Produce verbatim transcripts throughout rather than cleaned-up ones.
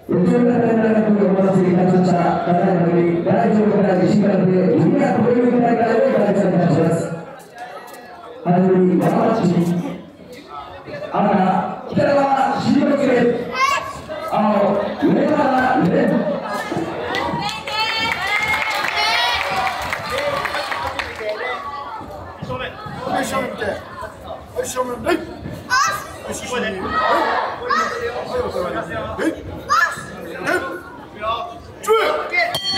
予定が大学をお待ちいたしました方々に大丈夫から西からでジュニアプロ野球大会を開催いたします。はじめにワンマッチ赤北川新之助、青上原蓮。 はい正面見て、はい正面礼、はい正面礼、はいお互い礼、礼、注意。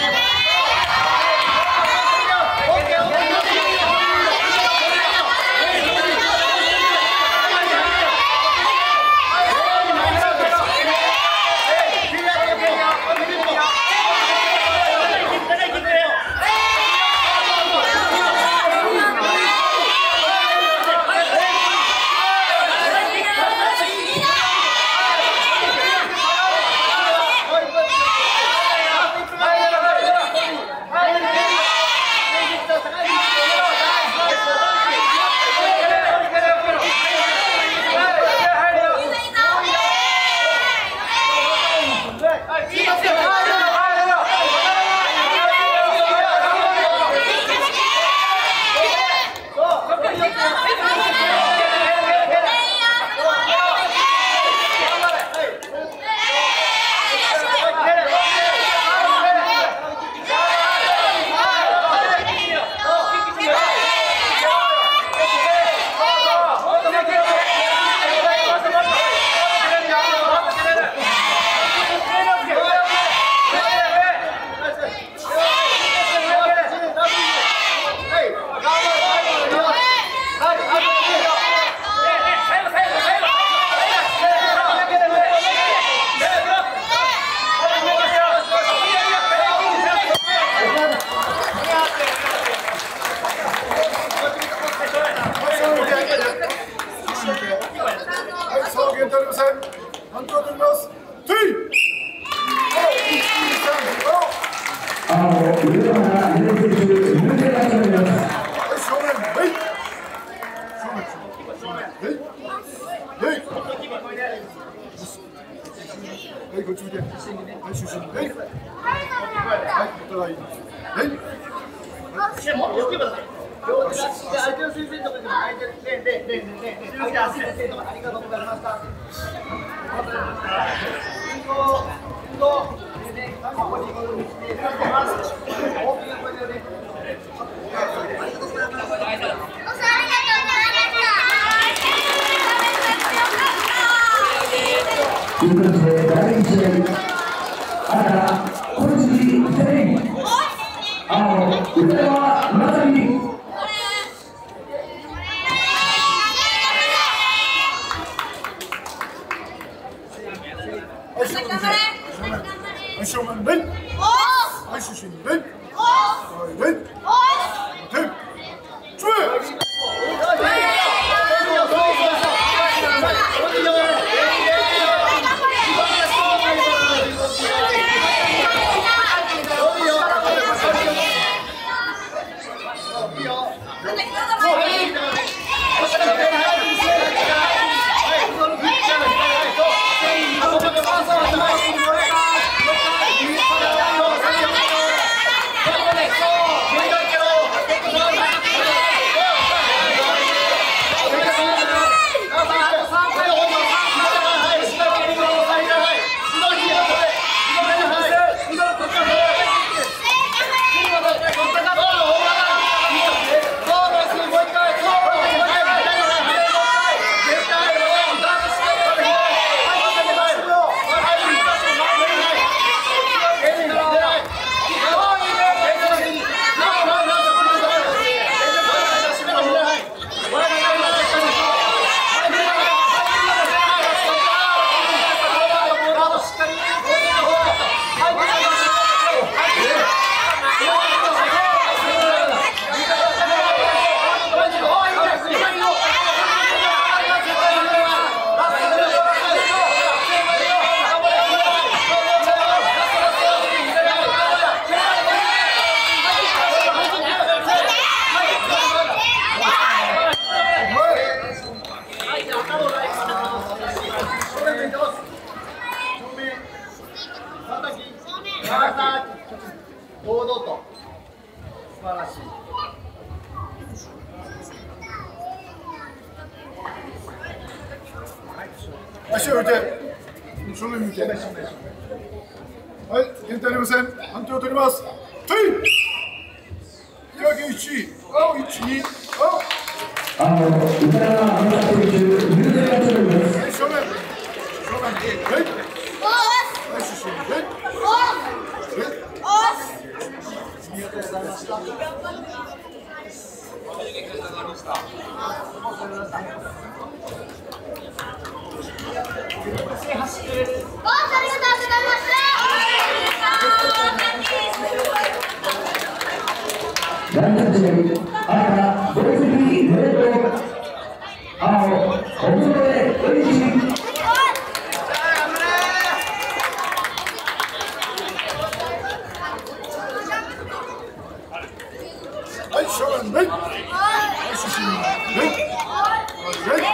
はい、ご注意で。はい、就寝。はい。はい、お互い。はい。相手の先生とかでも相手ででででで相手の先生とかありがとうございました。運動運動でね、ここにここに来て大きな声でね。ありがとうございます。 ということで、だいいち試合、赤、小杉全員、青、宇田川正美。 はい、正面礼。はい、就寝礼。はい、礼。手。注意。 Thank you. 足を置いて、正面向いて。はい、減点ありません。判定を取ります。はい。手分けいち、青いち、に、青。 あの、宇田川選手、優勢が取れます。 はい、正面。正面。はい。はい、主審。はい。ありがとうございました。 ランナーチーム、赤、ドイツビー、レッド、青、小室エイジ。 はい、正面。はい。はい、主審。はい。はい。はい。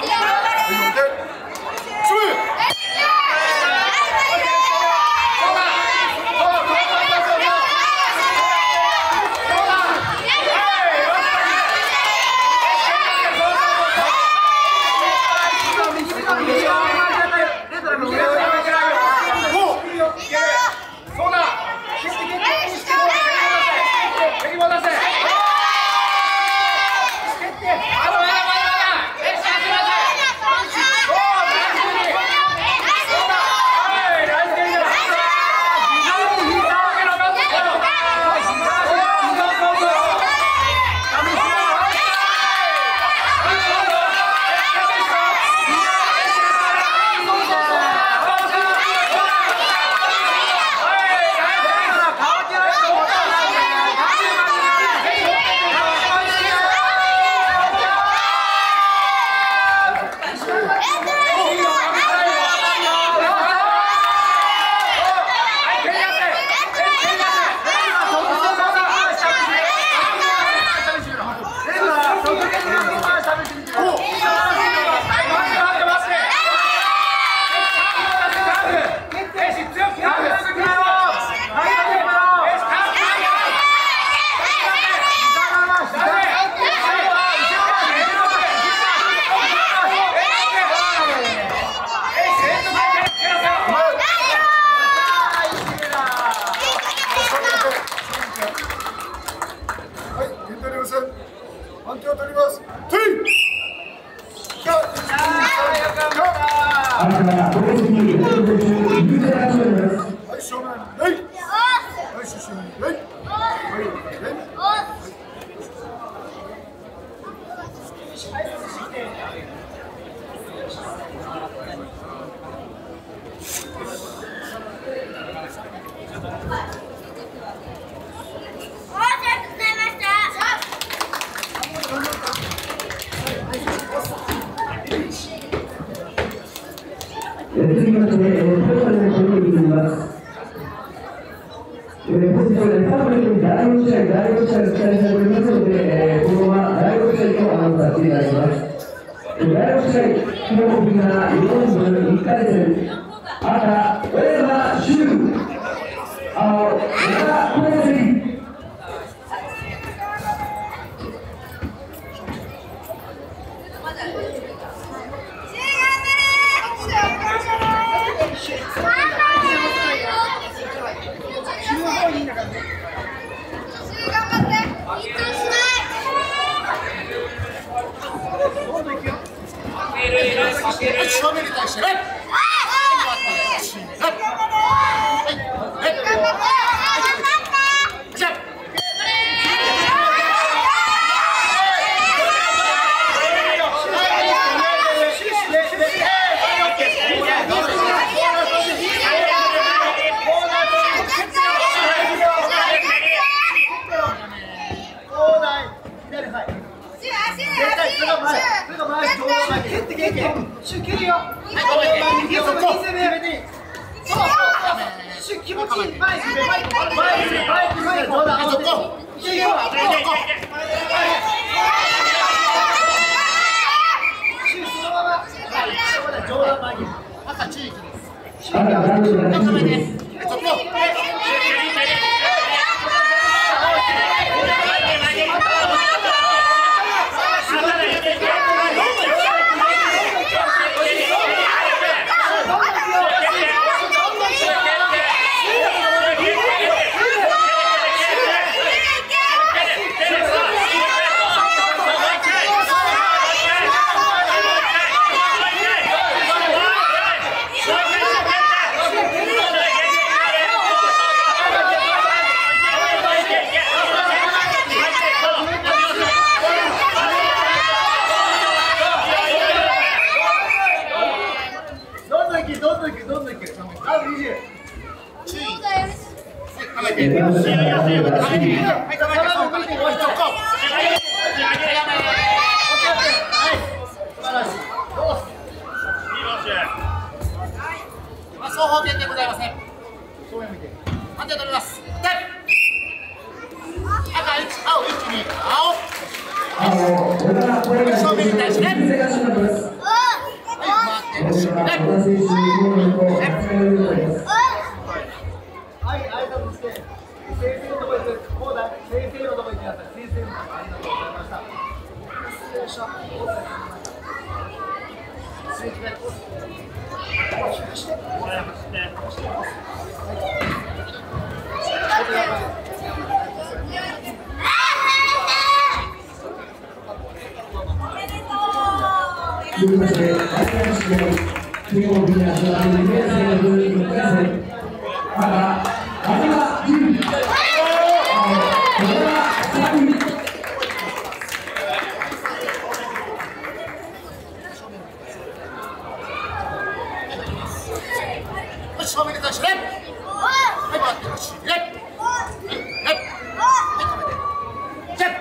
判定を取ります。トゥイ。はい、正面。はい。はい、主審。はい。 続きまして、トータルの取りになります。本日はパブリックにだいよん試合、だいよん試合が期待されておりますので、このままだいよん試合とアナウンスさせていただきます。だいよん試合、基本的なよんぶいっかい戦、赤、小山修、青、小田康生。 正面に対して、はい。気持ちいい。前に前に前に前にどうだ。そこ。いけいけ。そこ。そのまま。はい。そこで上段前に。赤地域です。赤目です。そこ。 双方点でございますね。判定取ります。赤いち、青いちに青。正面に対して。はい、回って正面。はい、挨拶して。先生のところに行く。こうだ。先生のところに行きなさい。先生のところにありがとうございました。失礼しました。失礼しました。 ということで、大会試合、金曜日に始まるにせんにじゅういちねん赤、赤がじゅう、青、赤がさん。 正面に対して、はい、回ってほしい。レッ、レッ、レッ、ジャップ。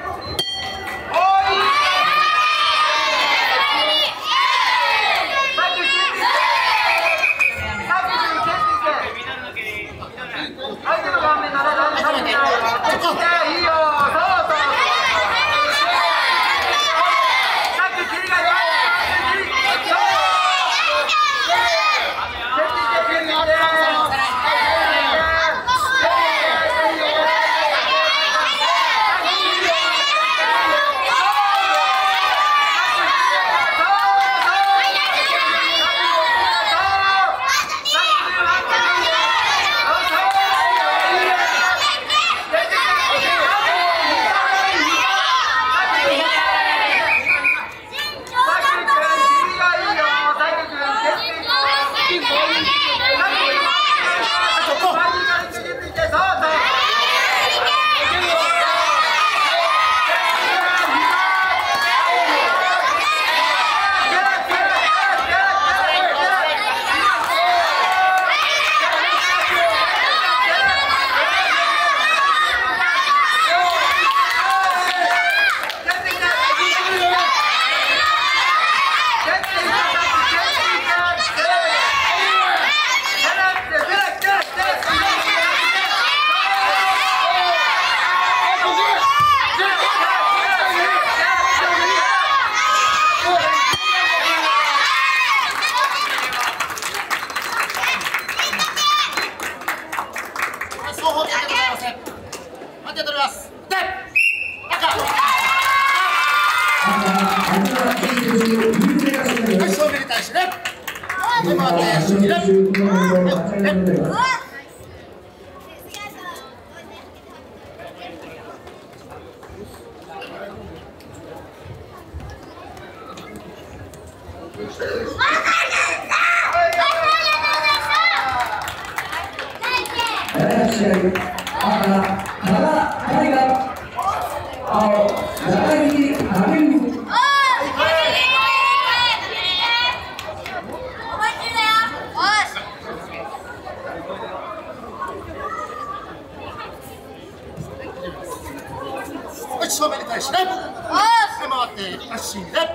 正面に対して、はい、回って足にね、はい、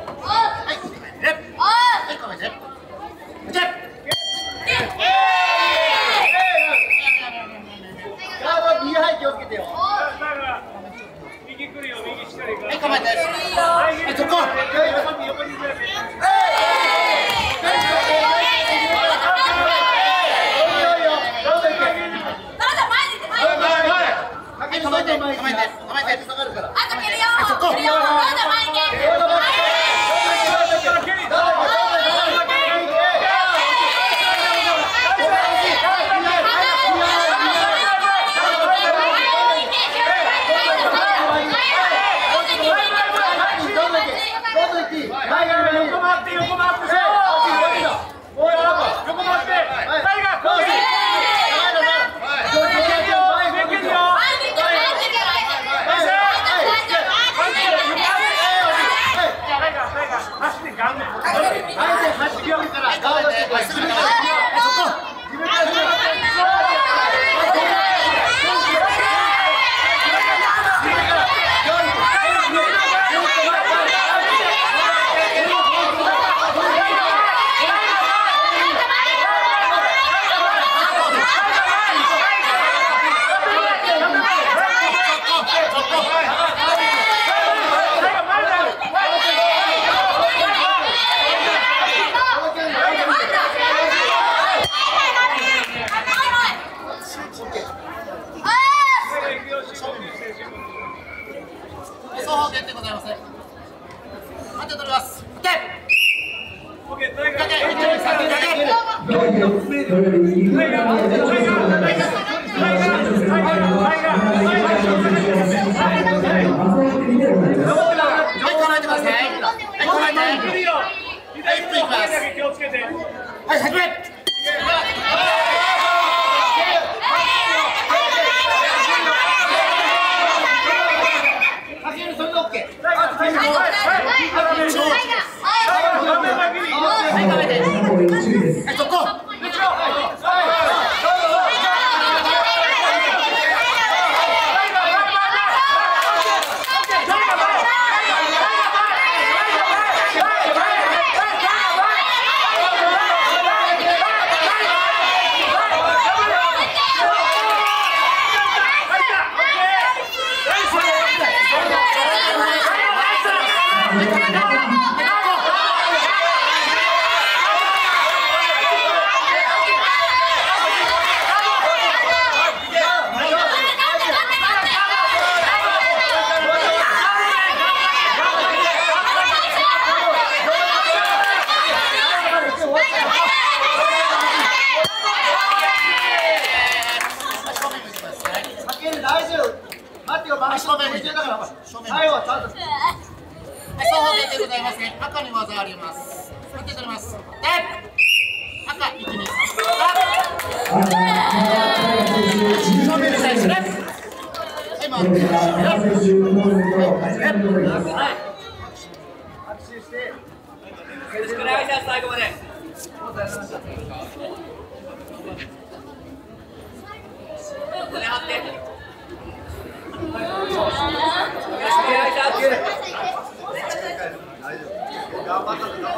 ね、はい、構えて、じゃ、ガード右背気をつけてよ。右来るよ、右しっかり。はい、構えて、はい、そこ。横にずれて。構えて、構えて、構えて、下がるから。あと蹴るよ。蹴るよ。どうぞ前に。横回って、横回って。 はい、始め。赤に技あります。打って取ります。で、赤一二三。正面選手です。はい、回って。よろしくお願いします。最後まで。胸張って。よろしくお願いします。頑張った頑張った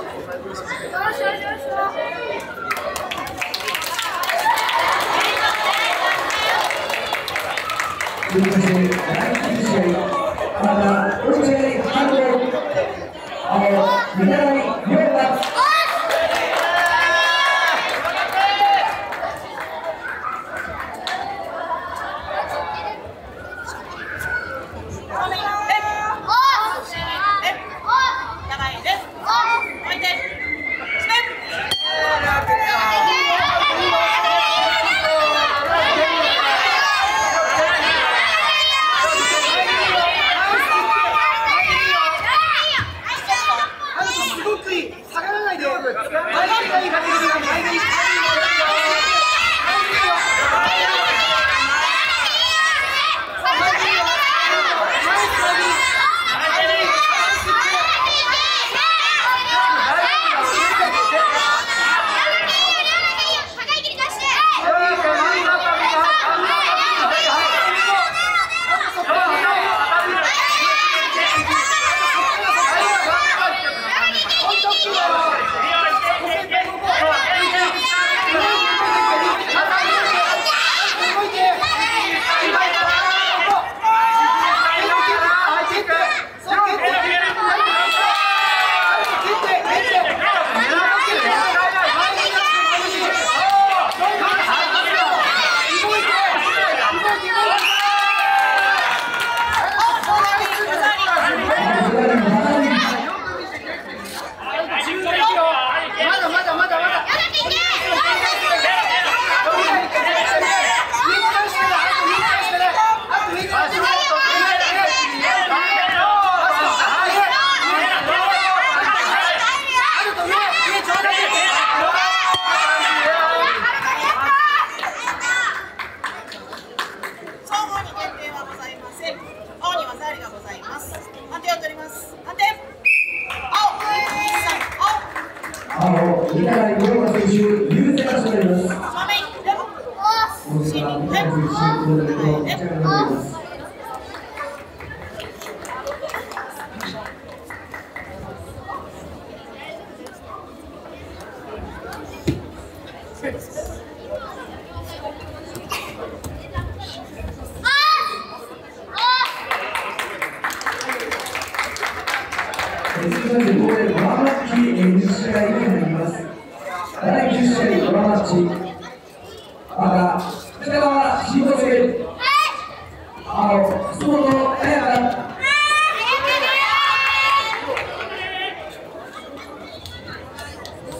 第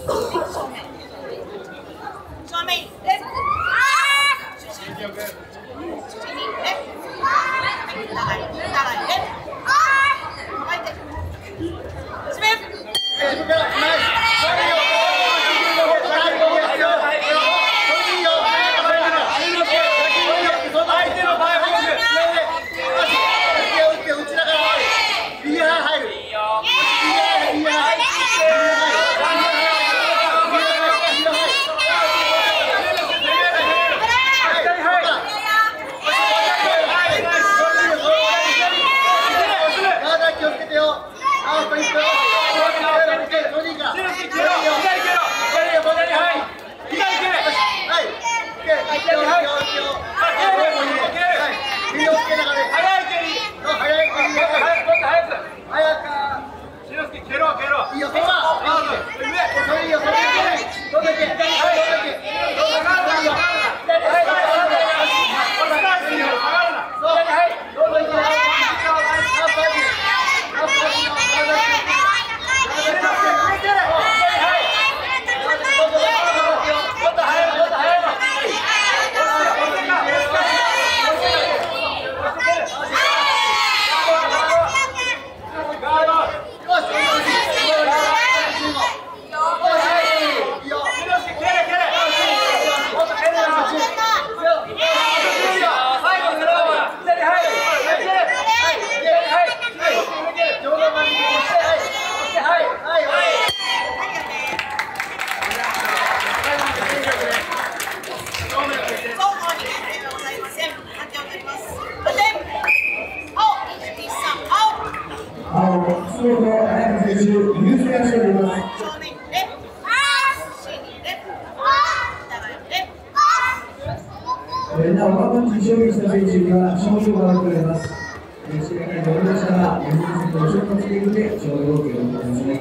本日勝利した選手には賞状が贈られます。試合が終わりましたら、メンバーセットを出発できるので、賞状を受け取ってください。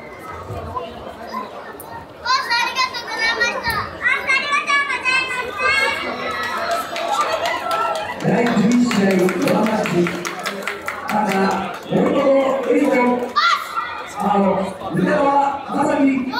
だいじゅういち試合、ワンマッチ、赤、大友エリコ、青、宇田川まさみ。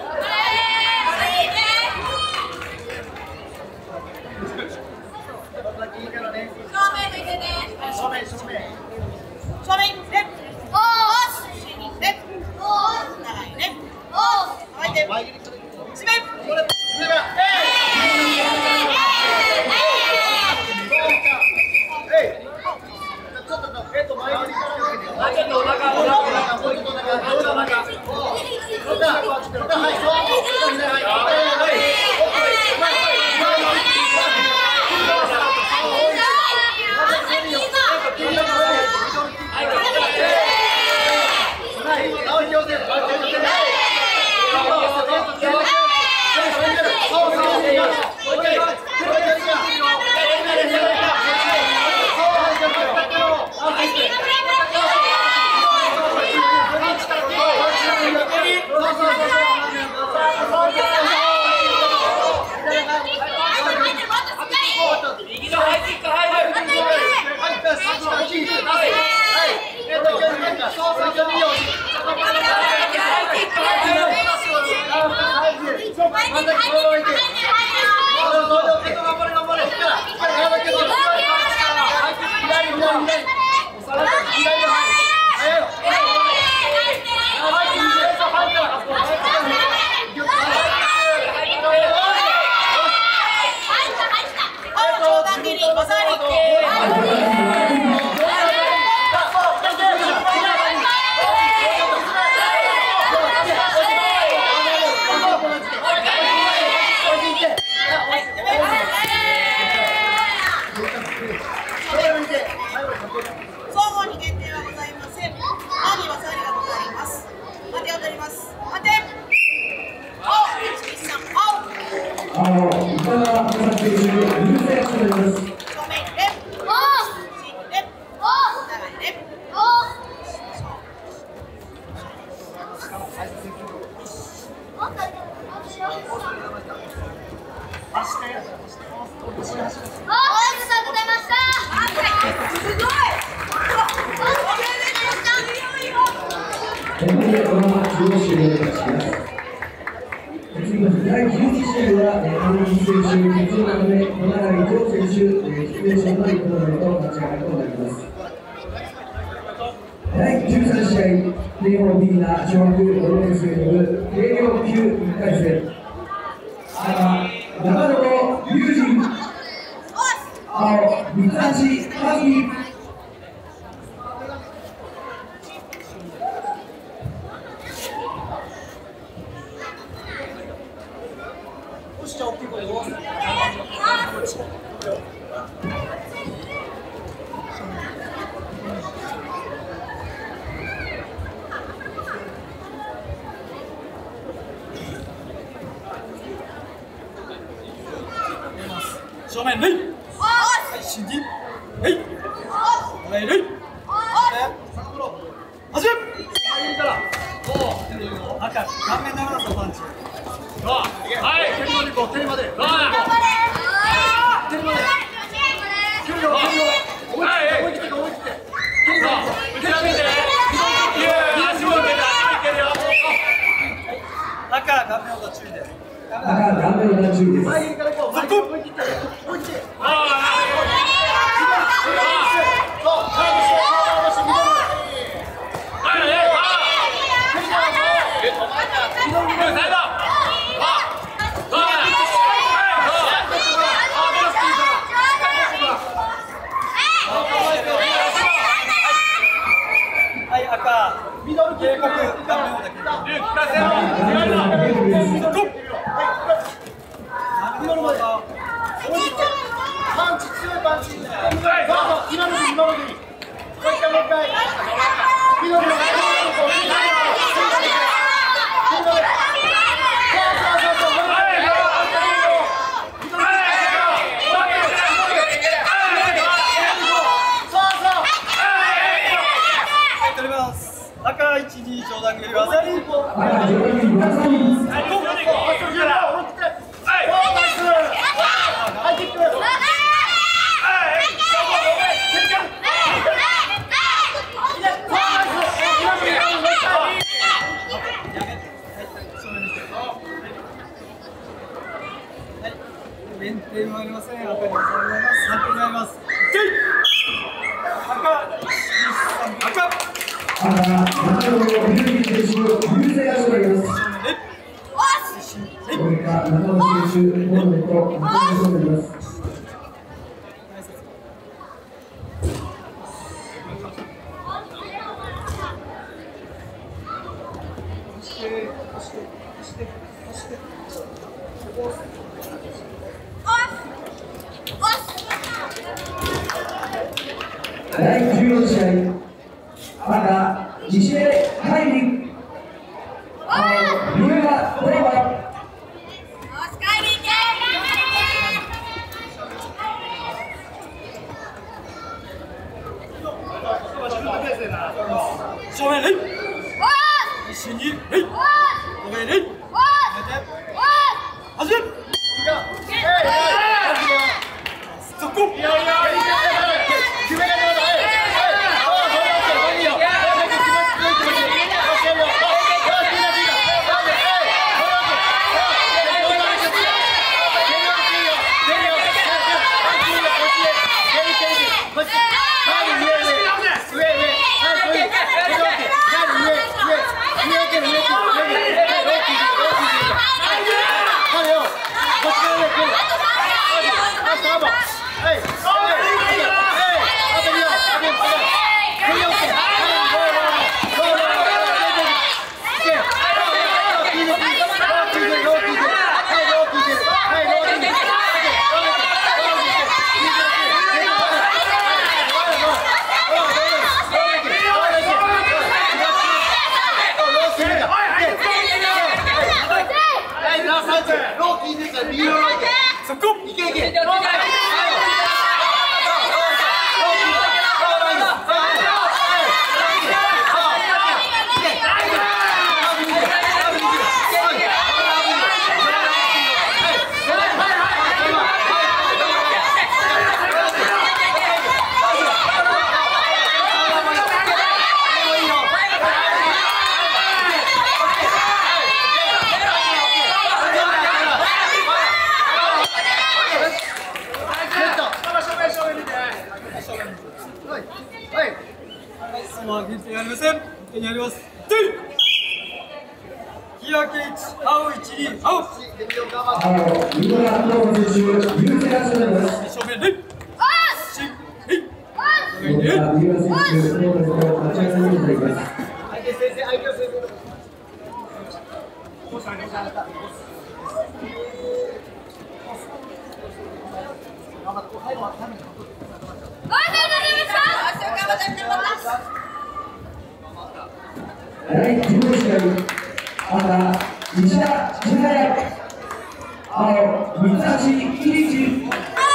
だいじゅういち試合は、上地選手、決勝のため、小永伊藤選手、出演者のトーナメント勝ち上がりとなります。だいじゅうさん試合、レオン・ビーナ小学ごねん生による軽量級いっかい戦。赤、長野龍神。青、三橋和樹。 正面レイ、はい新人レイ、レイレイ、始め。赤顔面長さパンチ。はい、手までこう、手まで。手まで。手まで。距離を距離を思い切って思い切って。手が手が見て。いや足も出ていけるよ。赤顔面を注意で。 赤顔面を注意です。 前からこう前から思い切って思い切って。ああ。警告、顔面をだけ。龍、聞かせろ。違いだ。ミドルまで。パンチ、強いパンチ。今ので今のでいい。もう一回もう一回。ミドル。ミドル。 減点はありません。赤にございます。さんてんになります。赤赤赤中野裕樹選手優勢がございます。これが中野選手モーメント中野がございます。だいじゅうよん試合、赤、西江海林、青、三浦トレバ。 正面礼。一心に礼。おめ礼。始め。そこ。そこいけいけ。減点ありません。減点あります。日焼け一、青一に、青。 青、三浦智選手、優勢がございます。 正面礼。し、礼。 三浦選手、モーメント立ち上がりになります。 相手先生、相手先生。 だいじゅうご試合、赤、西田千早、青、三橋喜一。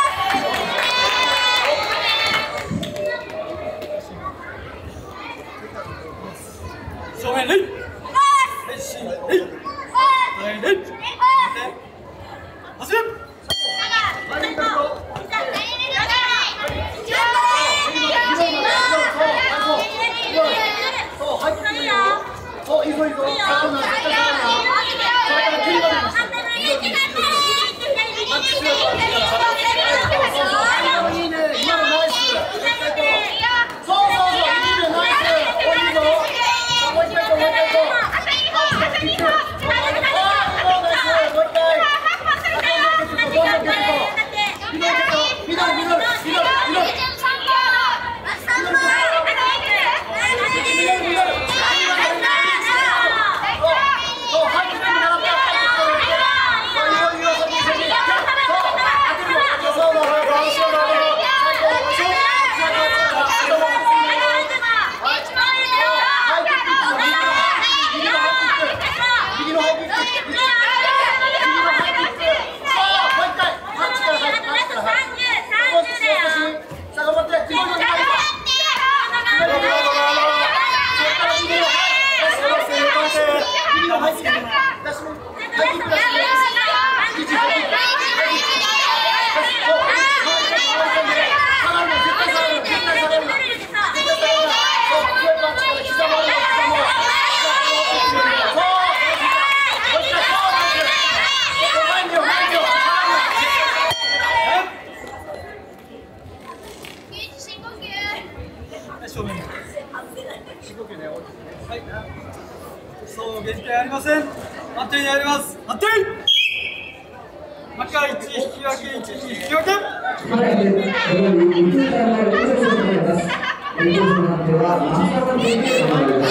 正面礼。進礼。前礼。始め。 いいぞいいぞ。 だいじゅうはち試合、赤、西田千早、青、三橋喜一。 ります。判定。赤いち、引き分けいち、引き分け。 はい、このようにに球団の延長戦となります。延長戦の判定はマスター判定で行われます。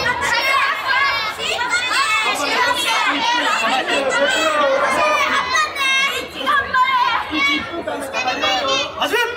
始め。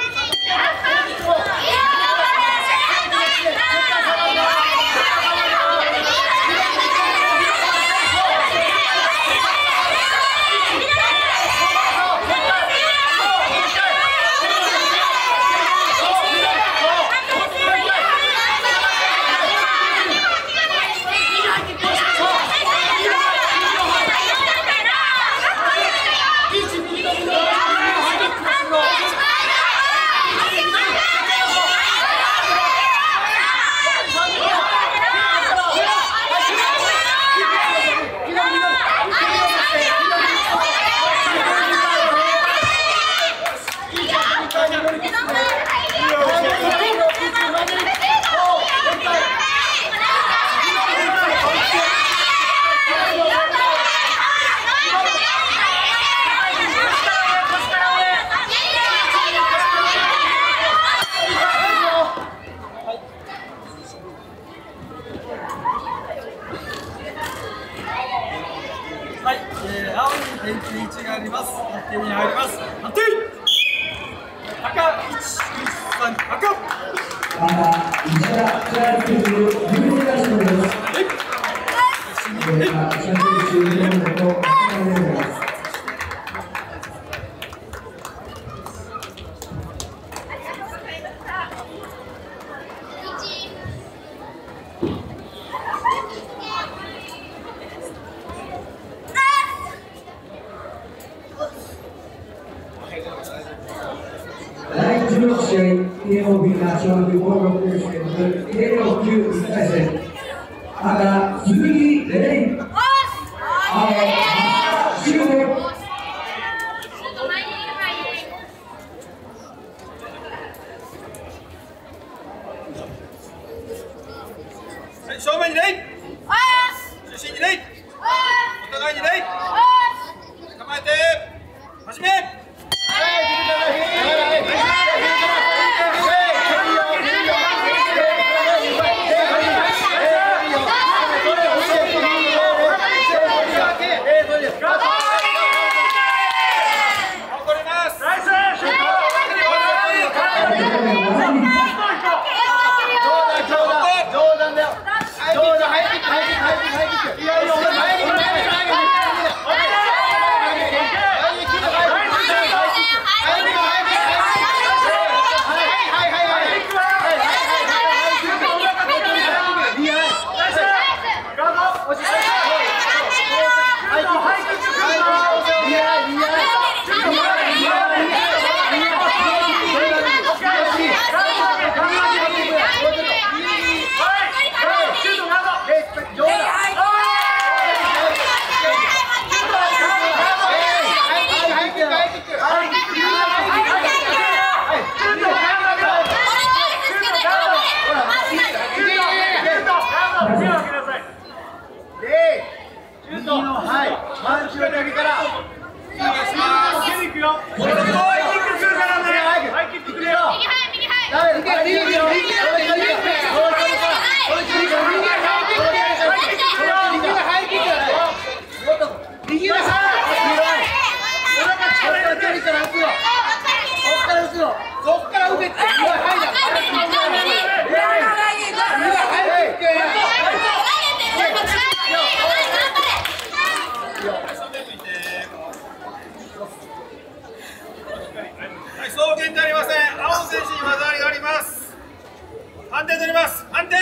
はい、えー、青に点数いちがあります。判定に入ります。判定。赤いち、さん、赤。 赤、石田千原選手、優勢がしております。これが石田選手、優勢のこと、お願いします。だいじゅうろく試合、慶応ビーナー小学校ろくねん生慶応級いっかい戦、赤、鈴木玲玲、青、松田修吾。 正面に礼。中心に礼。お互いに礼。構えて。始め。判定取ります。判定。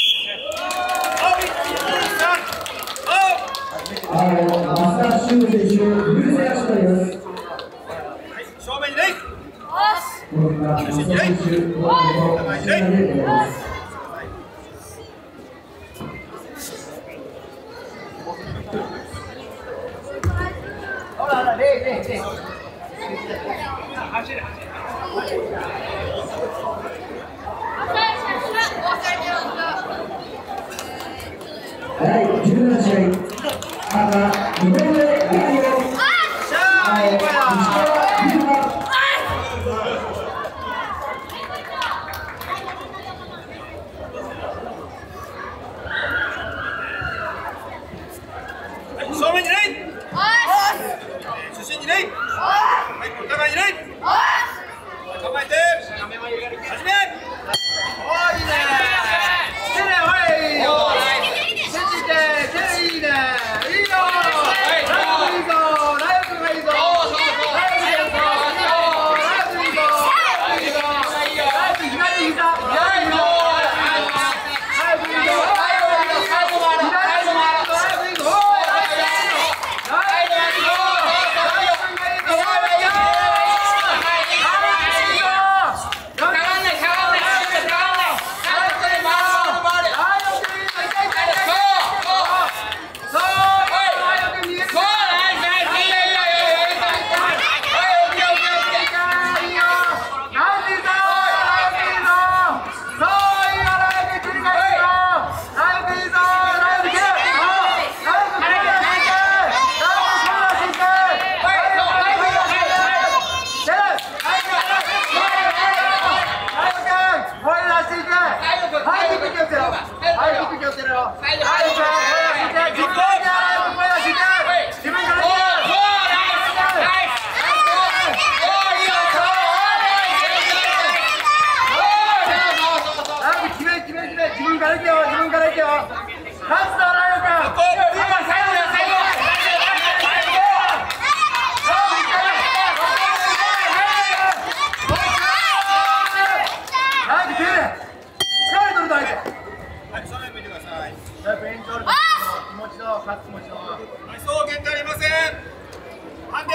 青、増田修選手、優勢がしております。 正面に礼。 この結果、増田選手、ゴールの試合でございます。 ほらほら、礼礼礼。 だいじゅうなな試合、赤、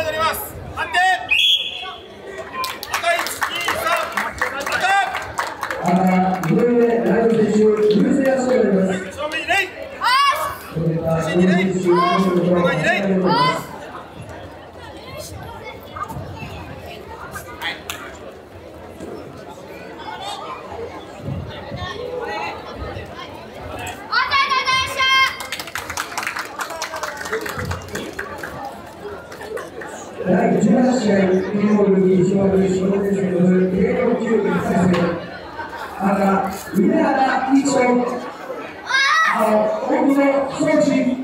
取ります。判定。赤いち、に、さん、赤。 赤、井上大吾選手、優勢足を取ります。 正面にレイ。 中心にレイ。赤にレイ。第じゅうはち試合、日本に石丸志郎選手による計量級いっかい戦。赤、梅原一丁。青、大久保壮志。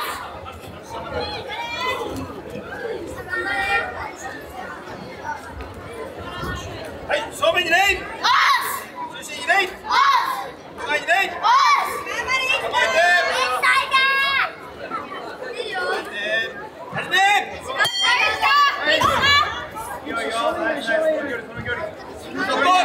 はい、正面にレイ。中心にレイ。赤にレイ。構えて。始め。いいよいいよ、ナイスナイス、この距離この距離。そこ。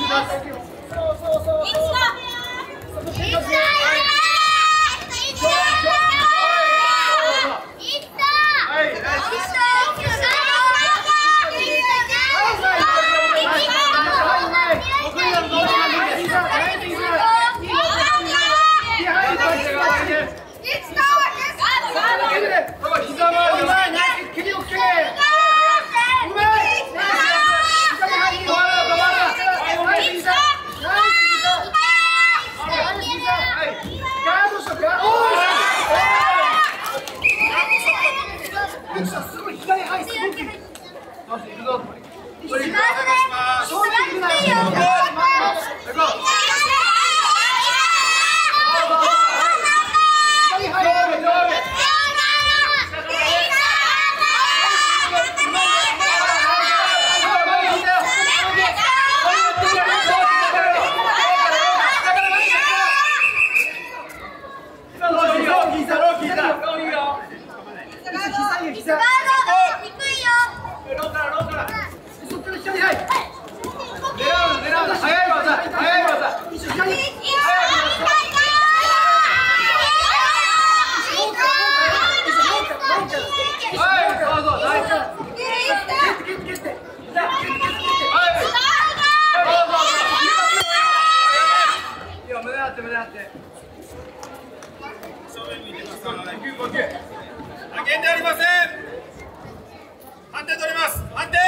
限定ありません。判定取ります。判定。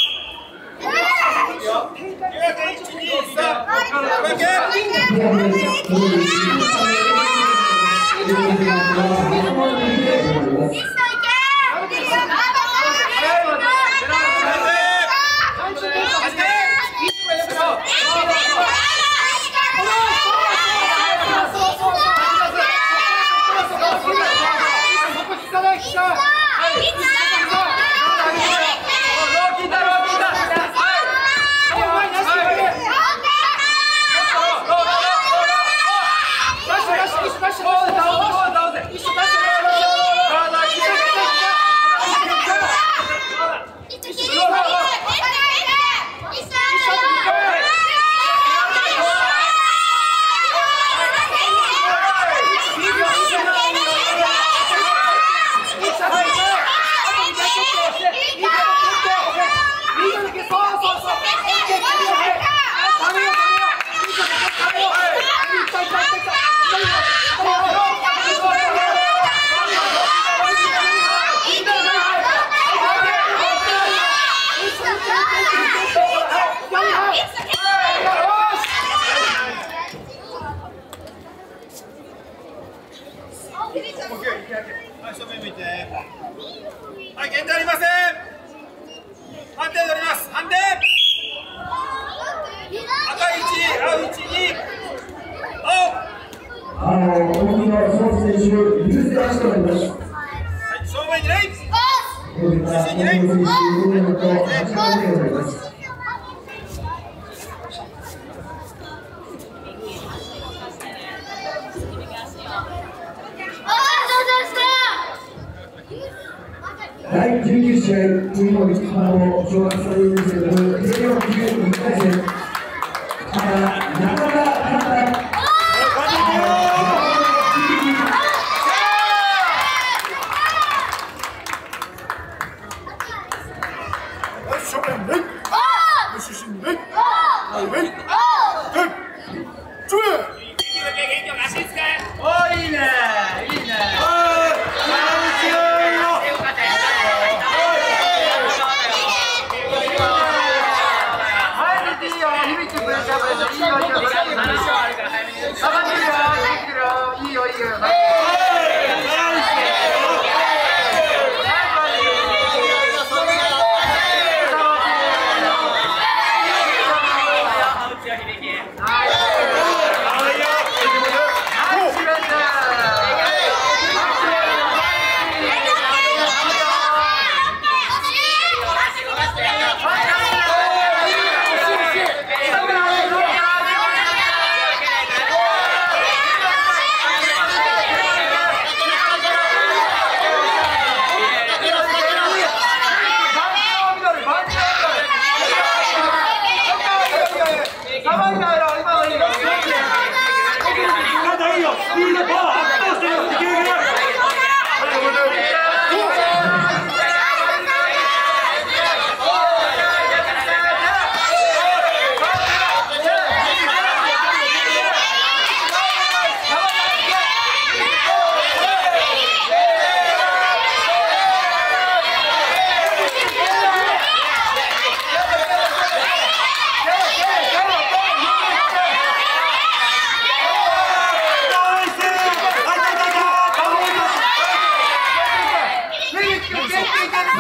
いち、に、さん、負け。はい、限定ありません。判定取ります。判定。赤いち、青いち、に、青。 あの、大木のソース選手、優勢足となります。 はい、正面にレイ。 中心にレイ。大木のとはちばんめになります。第じゅうきゅう試合、日本一花の小学さんねん生の計量級いっかい戦。赤、中田寛太。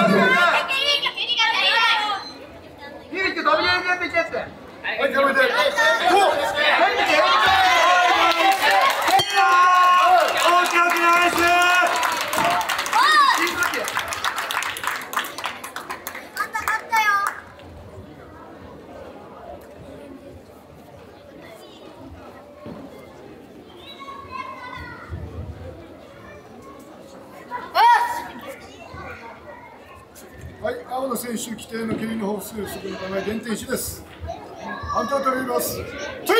はい、青の選手規定の蹴りの本数不足のため減点いちです。判定を取ります。つい。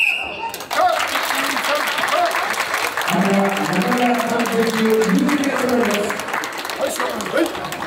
はい、しょうがない。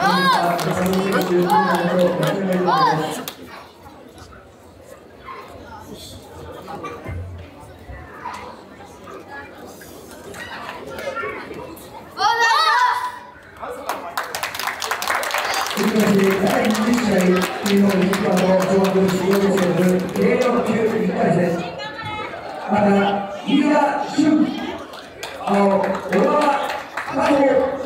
だいにじゅっ試合、日本日本の小学よん年生部 ケーよん 級いっかい戦。また、飯田俊、あの小川加藤。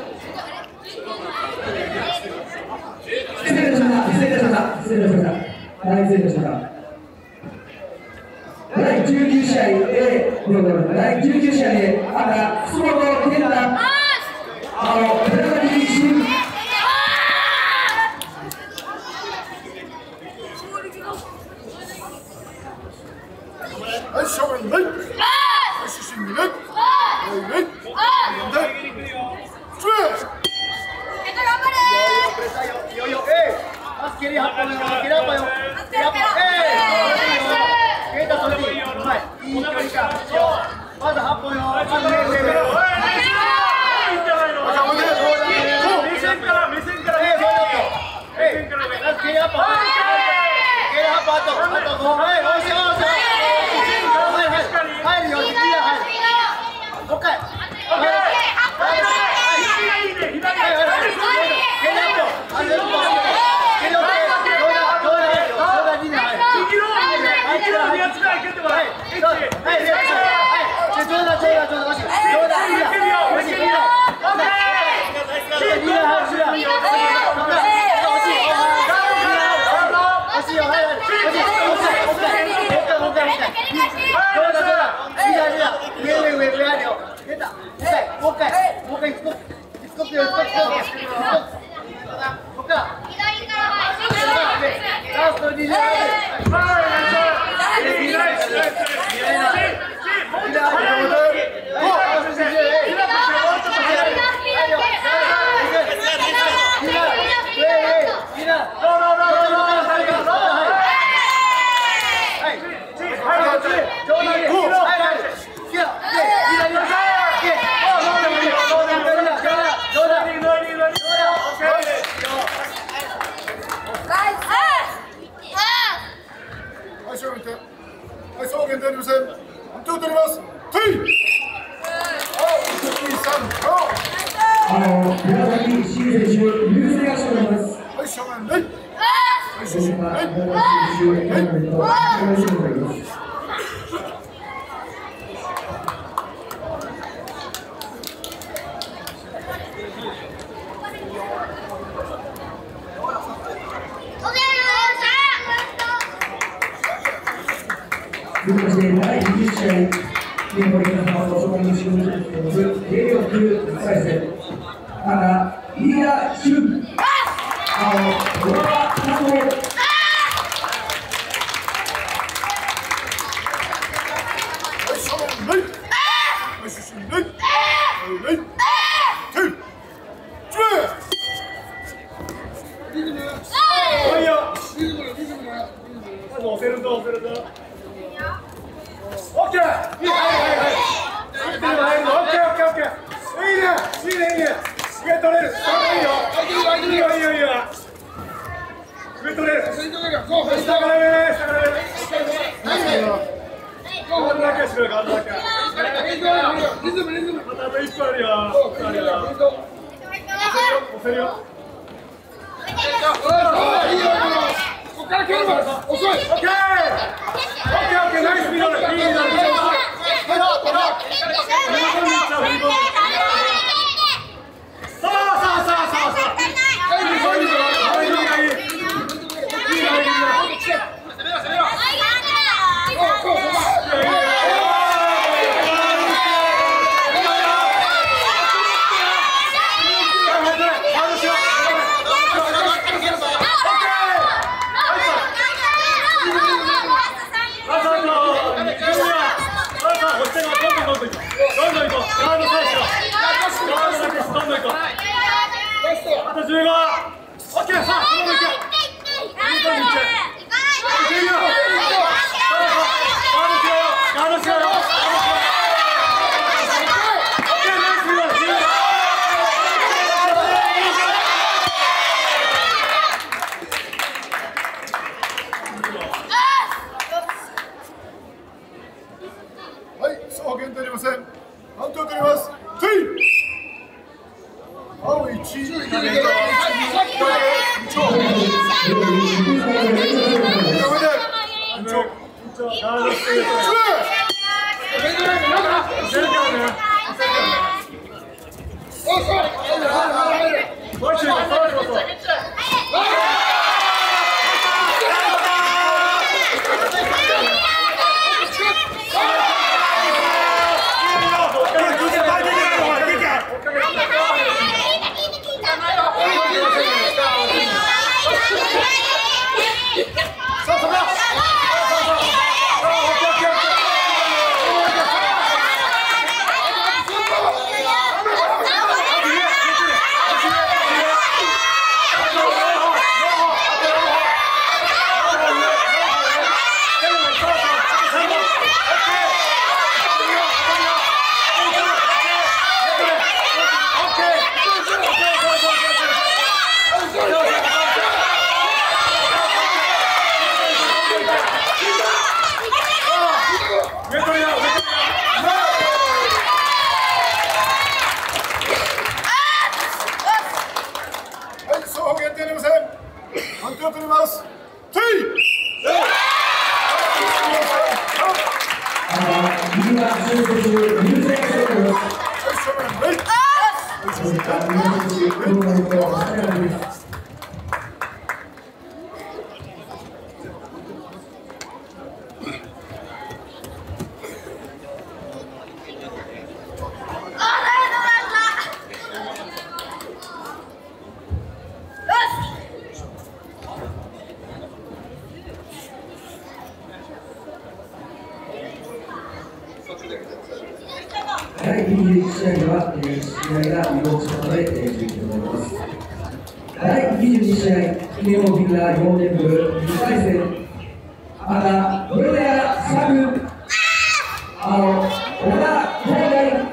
失礼いたしました。失礼いたしました。失礼いたしました。大変失礼いたしました。だいじゅうきゅう試合で、だいじゅうきゅう試合で、赤、楠本健太、あの寺崎俊。 はい、しょうがない。はい、主審にね。はい、ね。はい、ね。つれ。 いよいよ、えい。まず蹴りはっぽんよ、蹴りはっぽんよ。蹴りはっぽん、えい。蹴ったそれでいい。はい、いい距離感。まずはっぽんよ。まず上上上。目線から目線から。えい、そうよ。えい、まず蹴りはっぽん。蹴りはっぽんあとあとご。はい、おいしいおいしい。入るよ、次は入る。もう一回。オッケー。はい。左左。はいはいはい。蹴りアップ。あれ、蹴りオッケー。どうだどうだどうだにね。はい。いちキロいちキロにやつぐらい蹴ってもらえ。はい。はい。はい。ちょうだちょうだちょうだ。どうだ。いいよ。いいよ。オッケー。いいよ。はい。いいよ。惜しいよ。はいはい。惜しい。惜しい。もう一回。もう一回もう一回もう一回。どうだどうだ。上上上上あるよ。出た。もう一回もう一回もう一回スコップスコップよスコップスコップスコップ。こっから。左からラストにじゅう。はい。左左はい、そう限定ありません。判定を取ります。てい。 あの村崎新選手、優勢がしております。 はい、正面はい。はい、主審はい。 村崎新選手、はい、お願いします。続きましてだいにじゅう試合、日本日本の小学新選手部 ケーよん 級いっかい戦。赤、飯田俊、青、小川加藤。 はい、正面はい。はい、主審はい。はい。てい。つれ。リズム。はいよ。リズムリズムまず押せるぞ押せるぞ。オッケー。はいはいはい。入ってる入るぞ。オッケーオッケーオッケー。いいねいいねいいね。上取れる。いいよ。いいよいいよいいよ。上取れる。下から上下から上。ガードだけしろガードだけ。リズムリズム。またあといっぽんあるよ。あるよ。押せるよ。いいよ。ここから蹴るわ。遅い。オッケー。オッケーオッケーナイスミドル。いいミドル。さあさあさあさあさあ。 はい、にじゅういち試合では、えー、試合が移動したので、えー、実況になります。だいにじゅうに試合、記念をフィギュアよん連部にかい戦、赤、ブレアサグ、青、小田海外。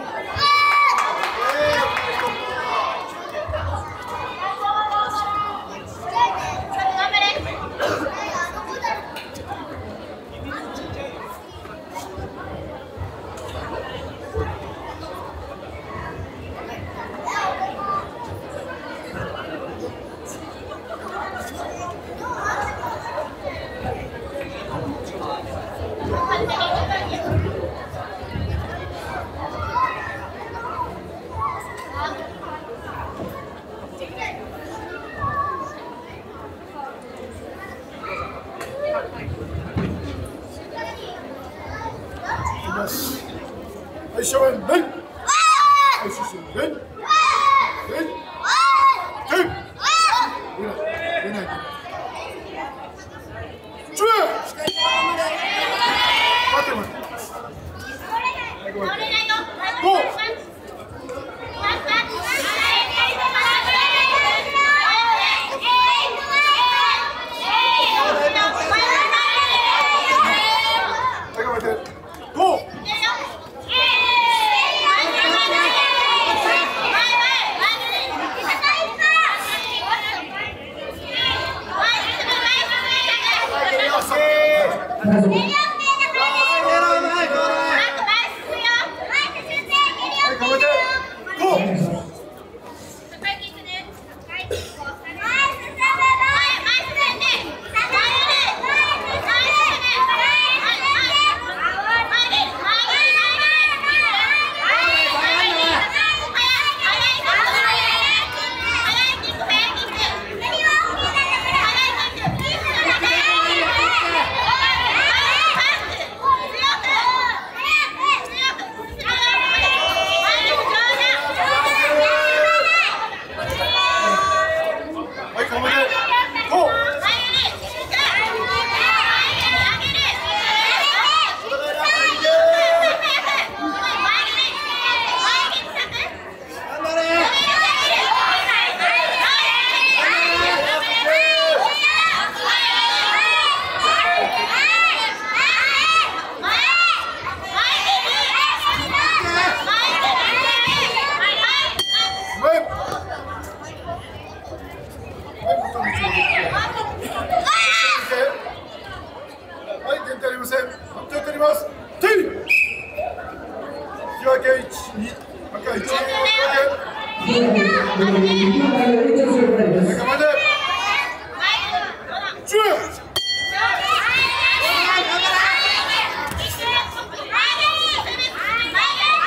はい、正面、レイ。はい、シュシュ、レイ。レイ。レイ。出ない、出ない。注意。待って待って。ゴー。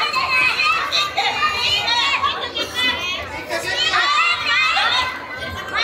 はい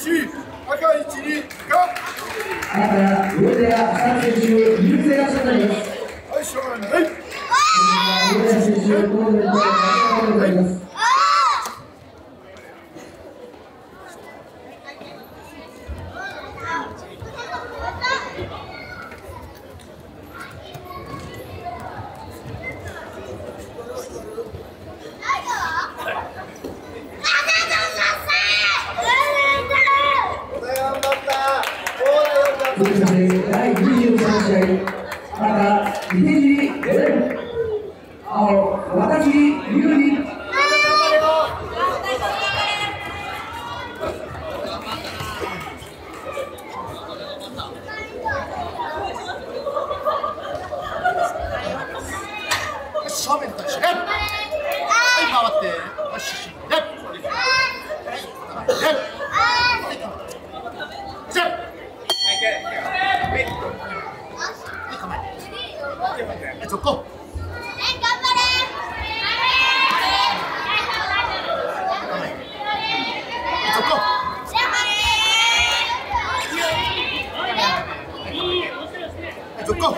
赤いちにか。 赤上手がさん選手、優勢が勝ったります。 はい、しょうがない。 上手選手、このネットが勝ったります。だいにじゅうさん試合、赤、池尻ご連、青、若尻有利。 正面と一緒ね。はい、回って。よし、ね。はい、ね。そこ。そこ。そこ。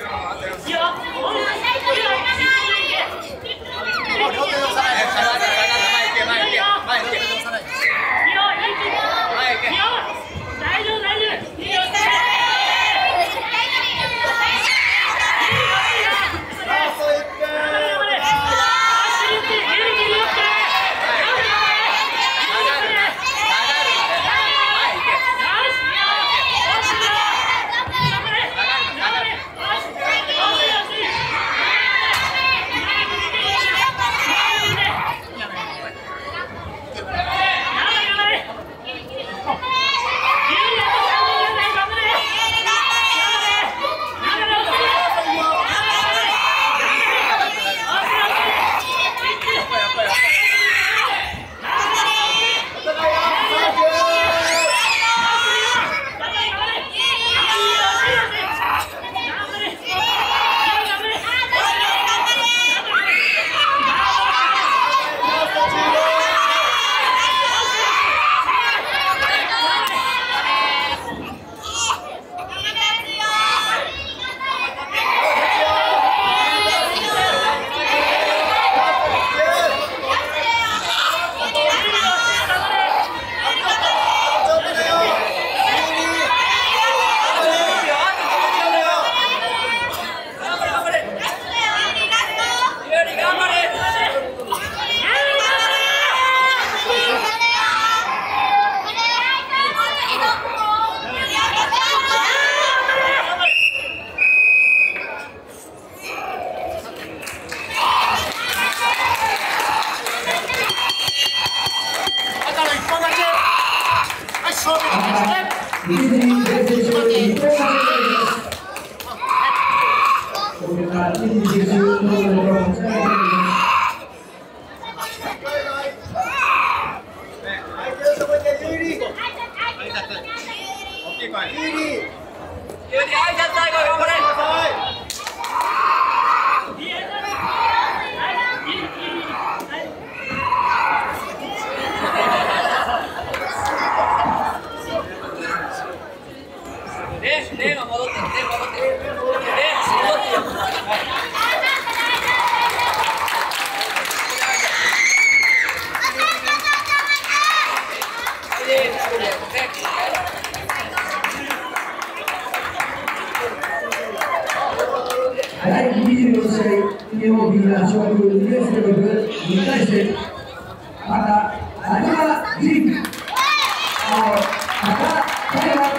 だいにじゅうよん試合、日本フィギュア種目にレースでにかい戦、赤、有馬仁、青、赤、大和。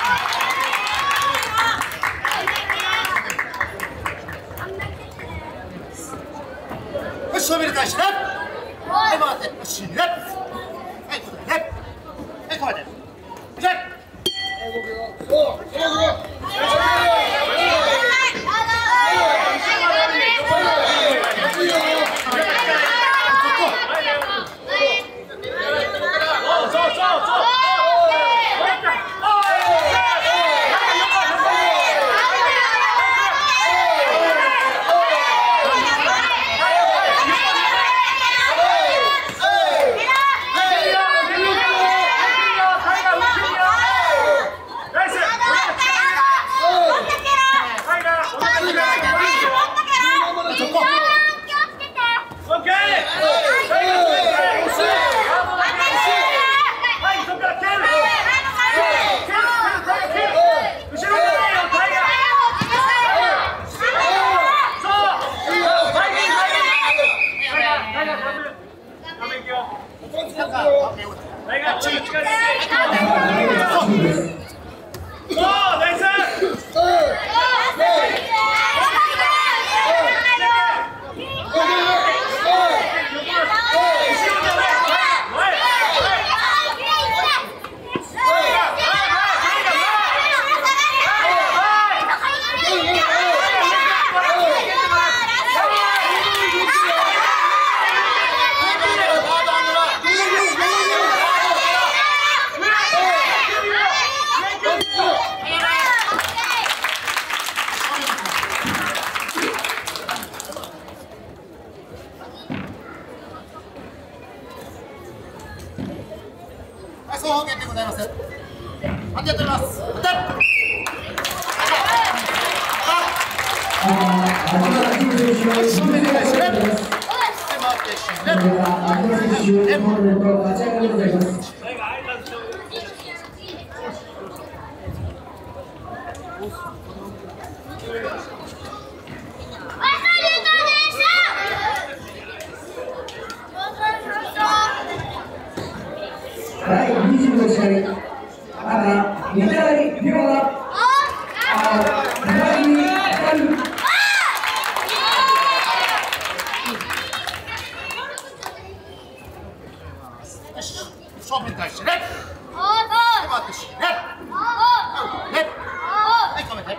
よし、正面に対してね。はい、回って、よし、ね。はい、ここでね。はい、構えて。じゃあ。 タイガー判定やっております。判定。正面に対してレッ。回ってレッ。レッ。 第にじゅうの試合、赤、三谷亮太、青、村井光。 正面に対してレッ。回ってしレッ。レッ。はい、止めて。レッ。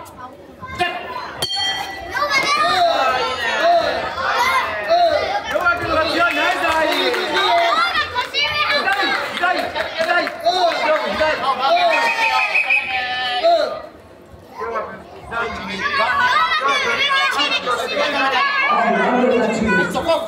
そこ。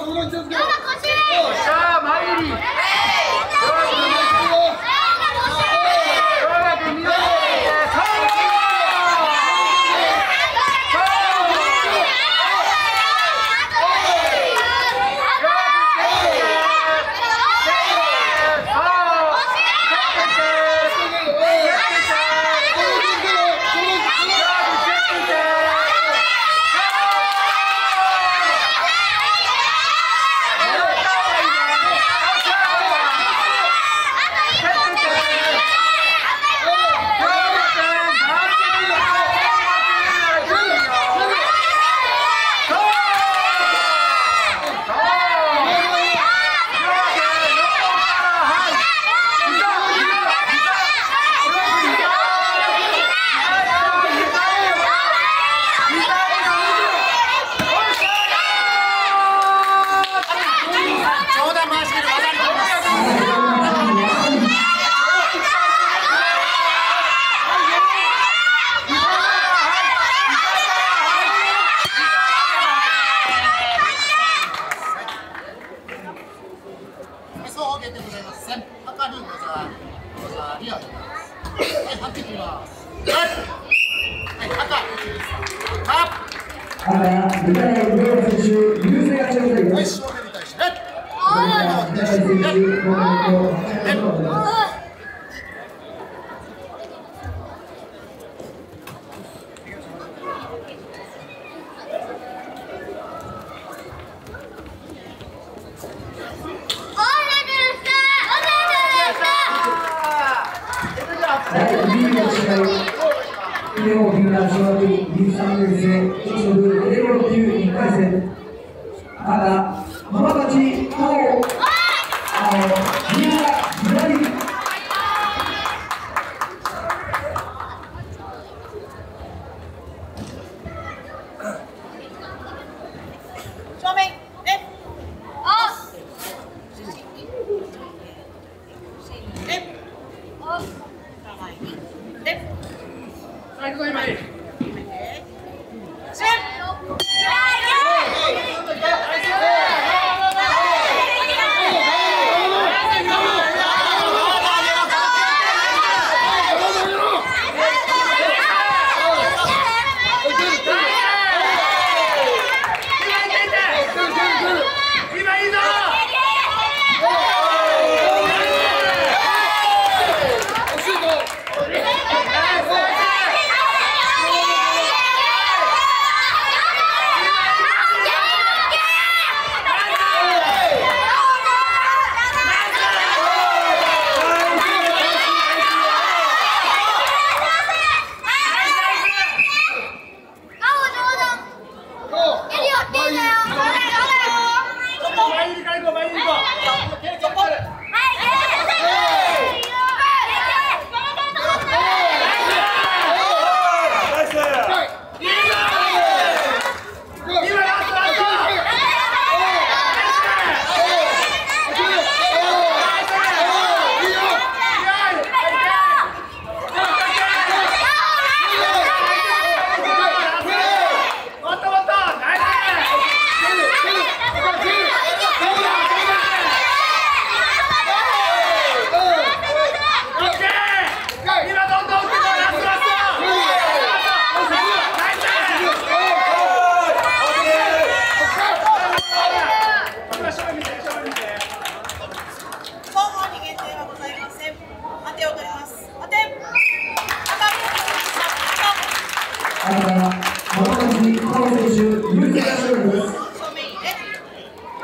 Oh!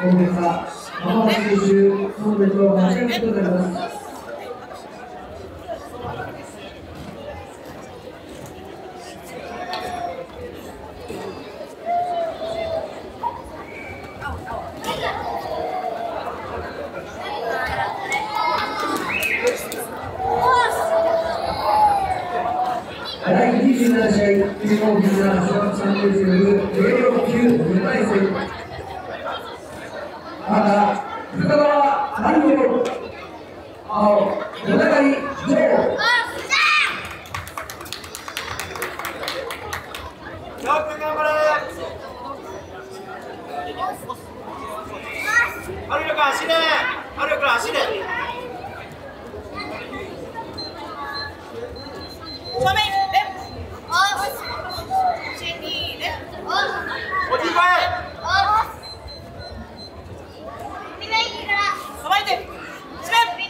大げさ、浜松選手、トーナメントを間違えることになります。だいにじゅうなな試合、天皇銀座小学さんねん生によるゼロきゅうにかい戦。赤、深川春子、青、小高井城。 はるよく走れ、はるよく走れ。正面、レおじい前。構えて。正面。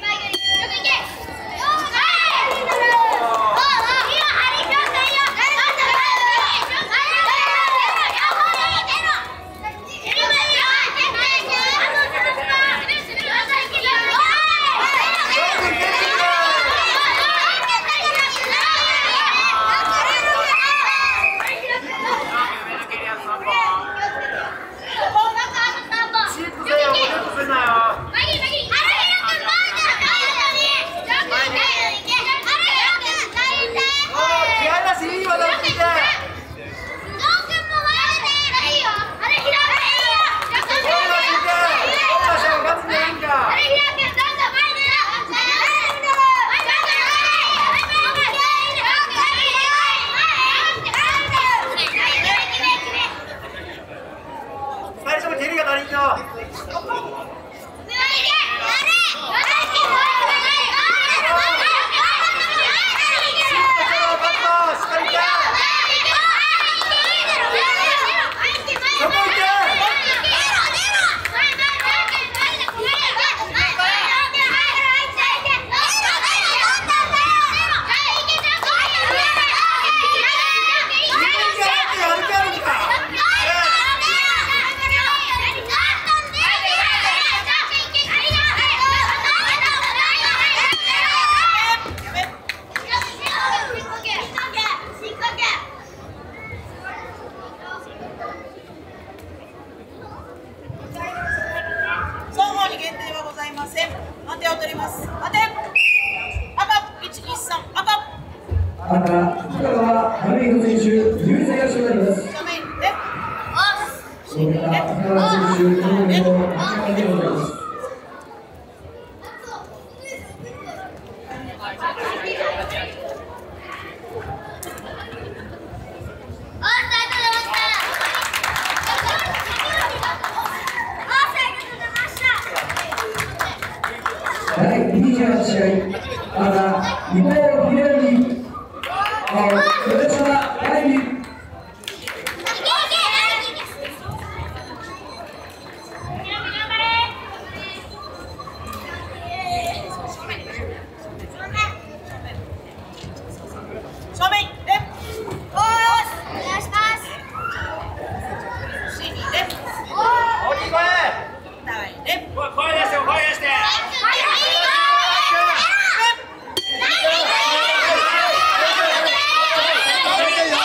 赤、深川春彦選手、優勢が締まります。そういった深川選手、このメンバーを明らかでございます。だいにじゅうはち試合、赤、伊藤秀美、青、豊島大美。 よ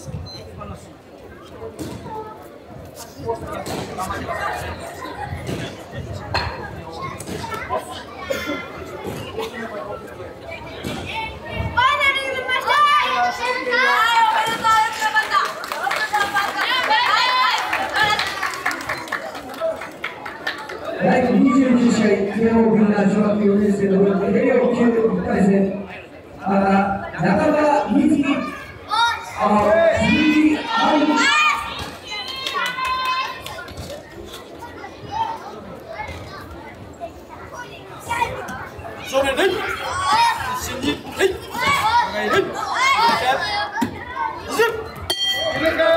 だいにじゅうに試合、慶応軍団小学よねん生の栄養きゅういっかい戦、あ中村美月、あ鈴木愛正面で一心にはいお願いで二十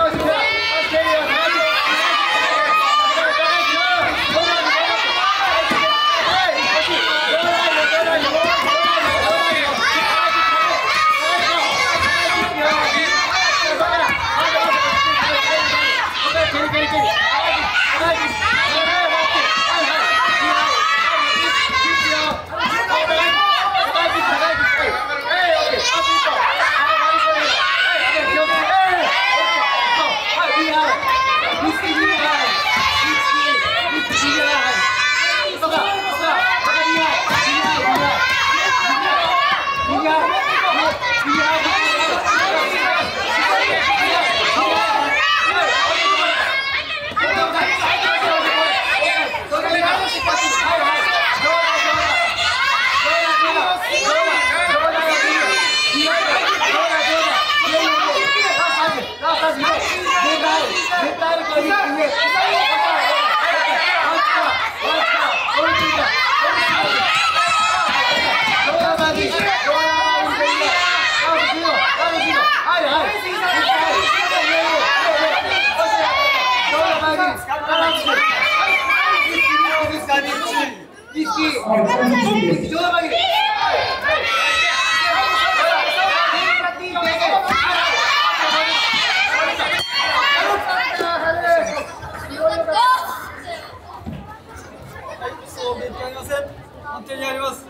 判定にあります。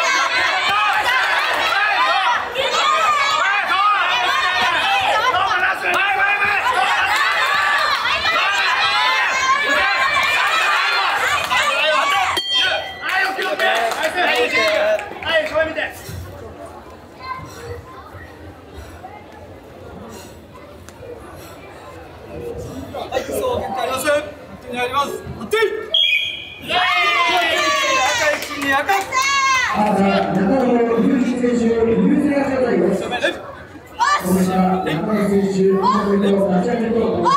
Come on! はい、そう限界ありません。本当にあります。判定。イエーイ。赤一に赤。 赤中野隆二選手、優勢が勝ったよ。 正面で。 この下中野選手、この上を立ち上げると思います。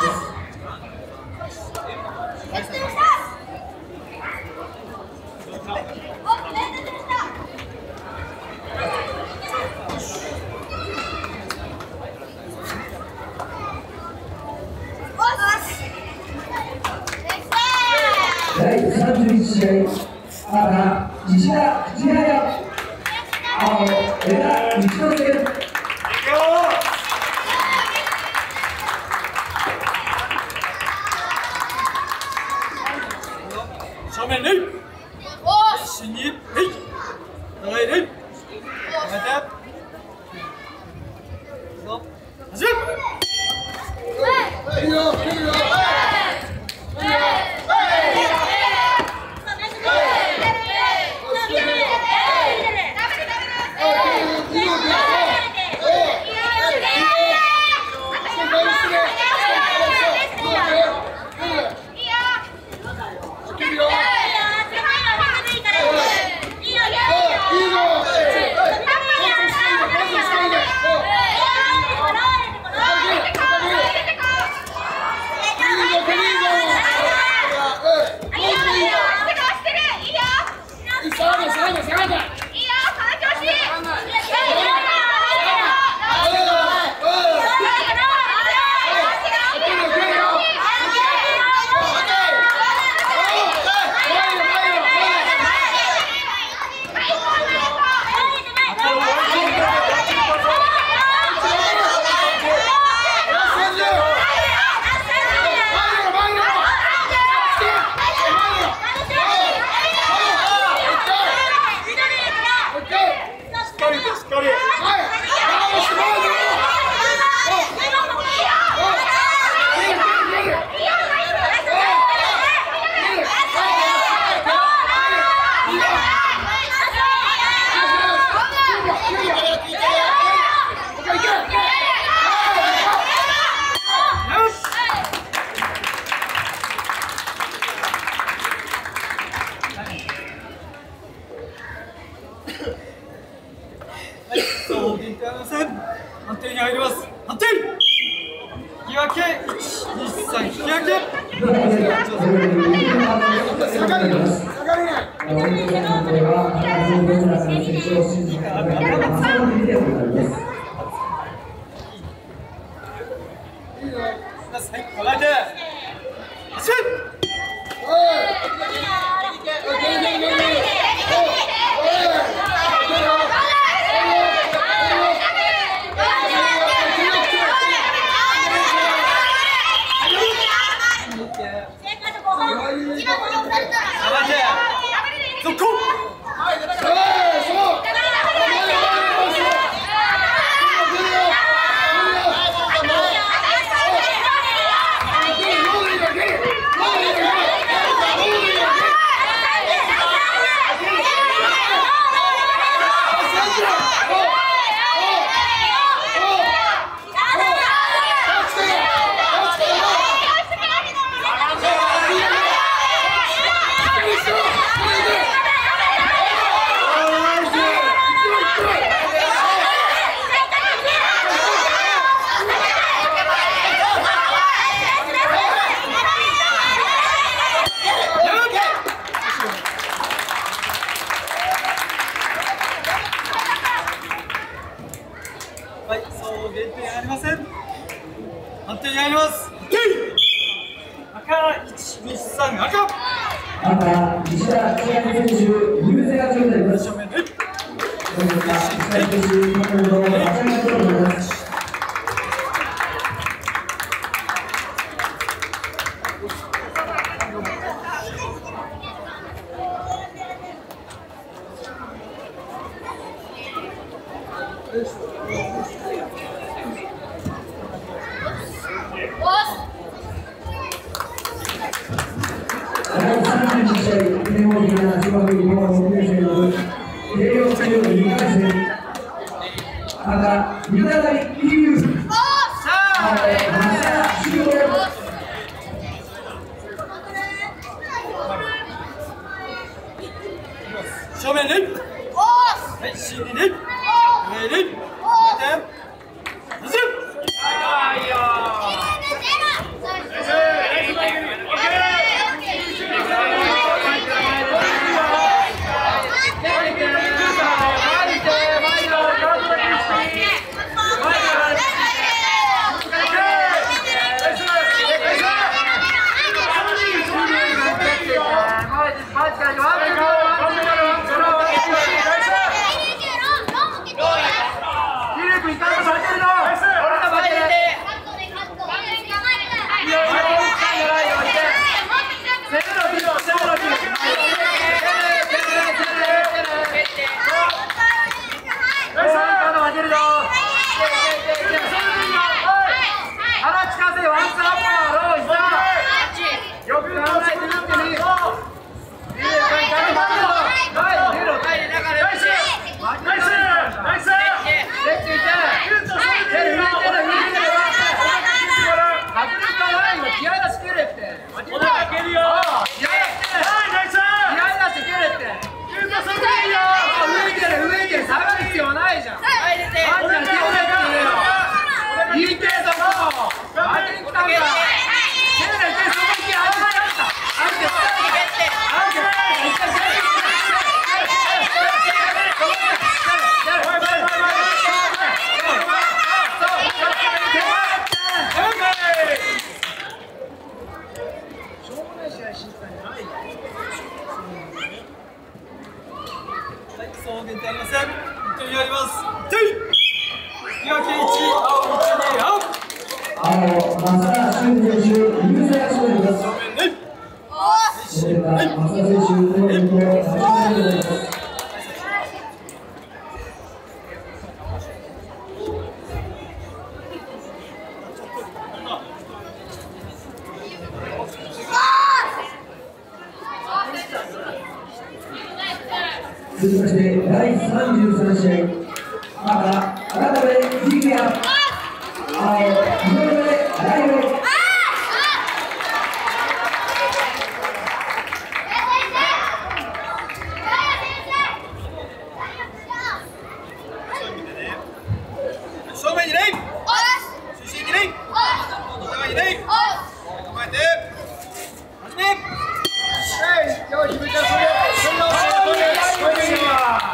第さんじゅういち試合、赤、石田千早、青、枝道之助。 正面レイ。一心にレイ。長いレイ。止めて。始め。判定に入ります。判定。引き分け。一、二、三、引き分け。下がる。下がるね。はい、考えて。走る。はい、そう減点ありません。判定に入ります。赤一二三赤。 赤石田千早選手、優勢が強くなります。 正面で。 石田選手、この上を立ち上げると思います。だいさんじゅうに試合、天王寺中学校ろくねん生の栄養作業にかい戦、赤、三田台桐生、青、増田修吾。 そう限定ありません。本当にやります。木垣一、青一に青。 青、松田俊選手、優勢勝利です。それでは松田選手、ポイントはちじゅうです。続きましてだいさんじゅうさん試合、赤、赤壁ジギア、青、緑壁ライオン。 正面にレイ、中心にレイ、お互いにレイ、構えて、始め。よし、決めた、それ、それを、それを、それを、それを、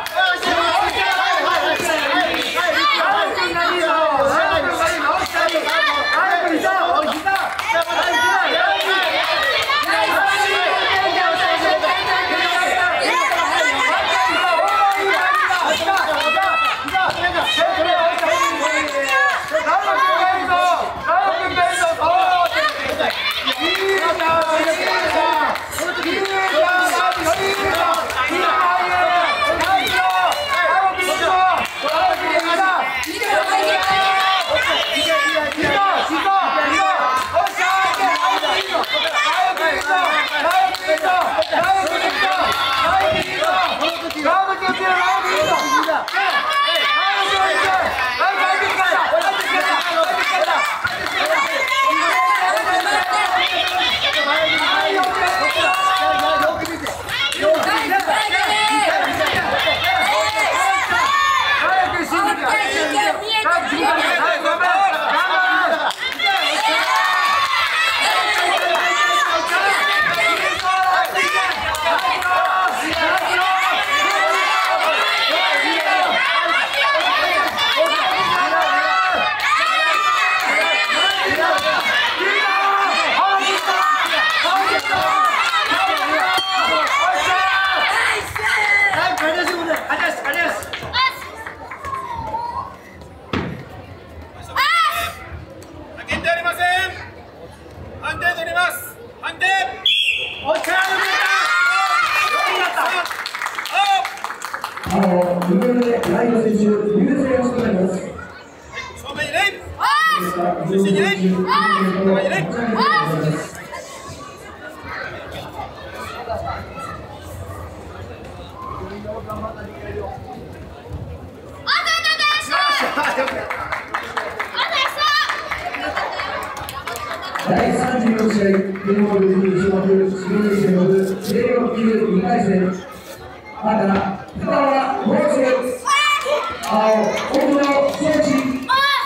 だいさんじゅうよん試合、天皇ルール種目シミュレーションによる軽量級にかい戦、赤、深川豪介、青、奥野壮志。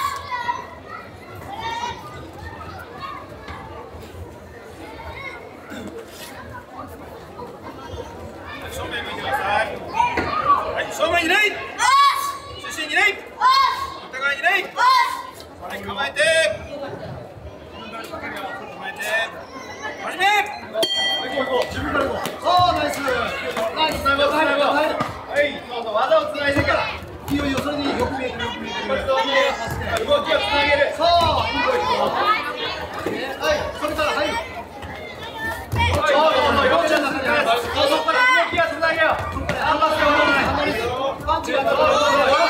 正面向いてください。はい、正面にレイ。中心にレイ。お互いにレイ。はい、構えて。構えて。始め。はい、行こう行こう。自分から行こう。そう、ナイス。ナイス、ナイス、ナイス。はい、どうぞ技をつないでから。いいよいいよ、それによく見えてるよく見えてる。動きをつなげる。そう、いいよいいよ。はい、それからはい。そうそうそう、よくちゃんの中にある。そこから動きをつなげよう。あんまりあんまりパンチが当たる。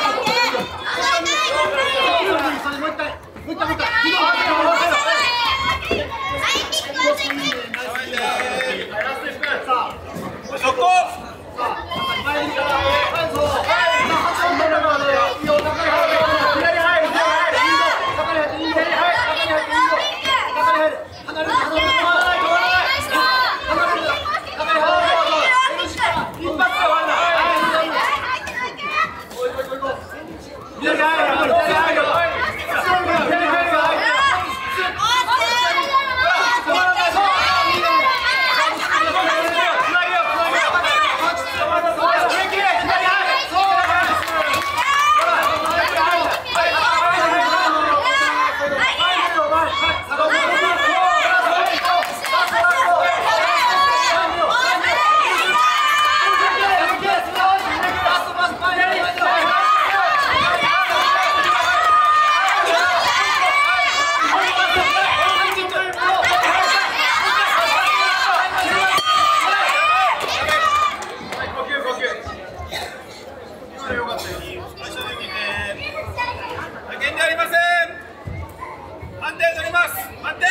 それもう一回、もう一回もう一回。そこ。前にから。はい、そう。はい、そう。左入る。左入る。左入る。いいぞ。左入っていい。左入る。 取ります。判定。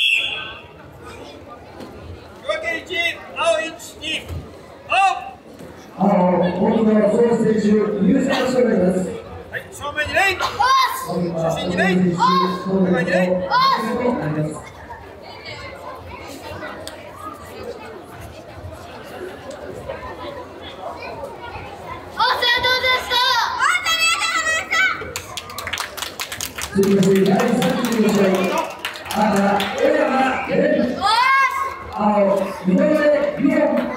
小分けいち、青いち、に、青。 青、今度は総選手、優先をしております。 はい、正面にレイ。中心にレイ。中にレイ。 続きましてだいさんじゅうの試合、赤、小山蓮、青、井上美音。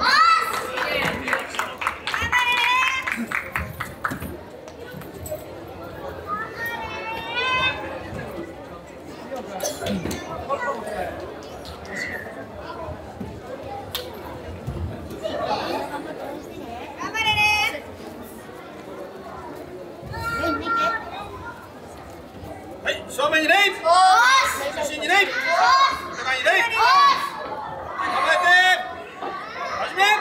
はい、正面にレイ。中心にレイ。中にレイ。構えて。始め。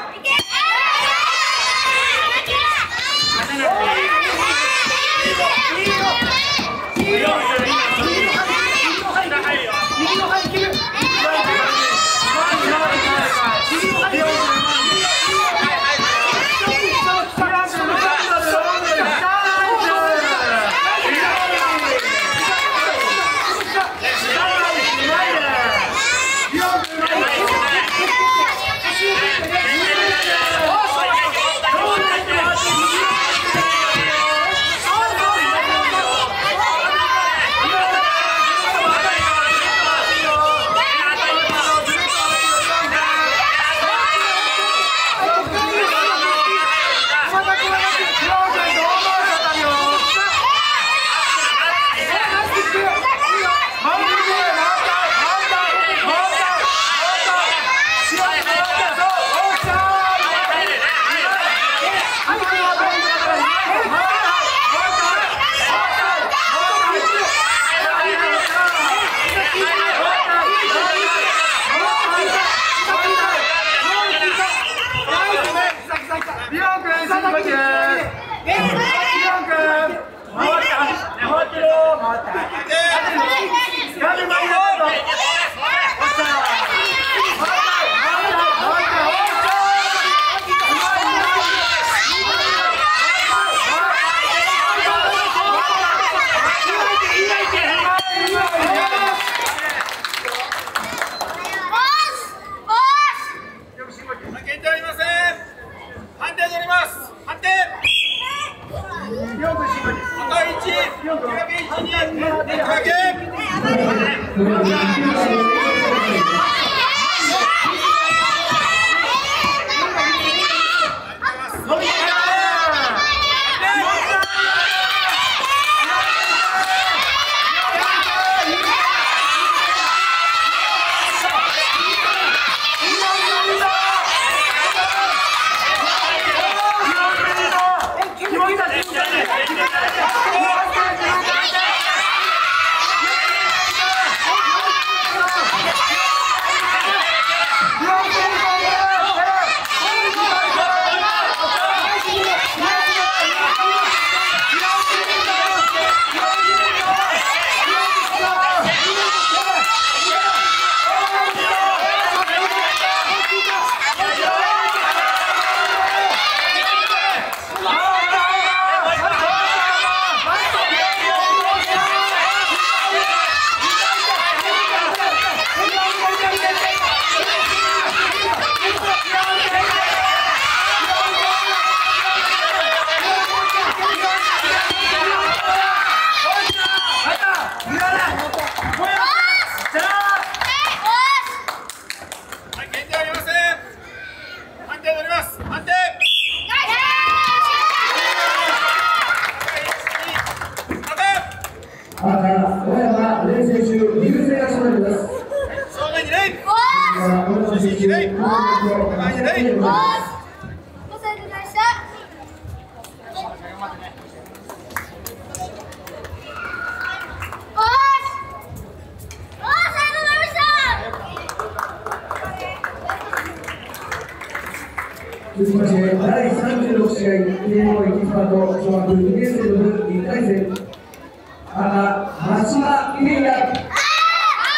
続きましてだいさんじゅうろく試合、慶応エキスパート小学にねん生の部いっかい戦、赤、松島優也。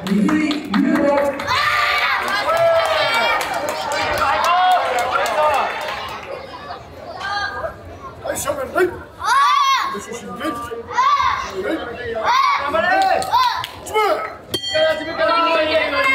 水井優吾。 はい、正面、はい。出身、はい。頑張れ。自分。自分から自分から。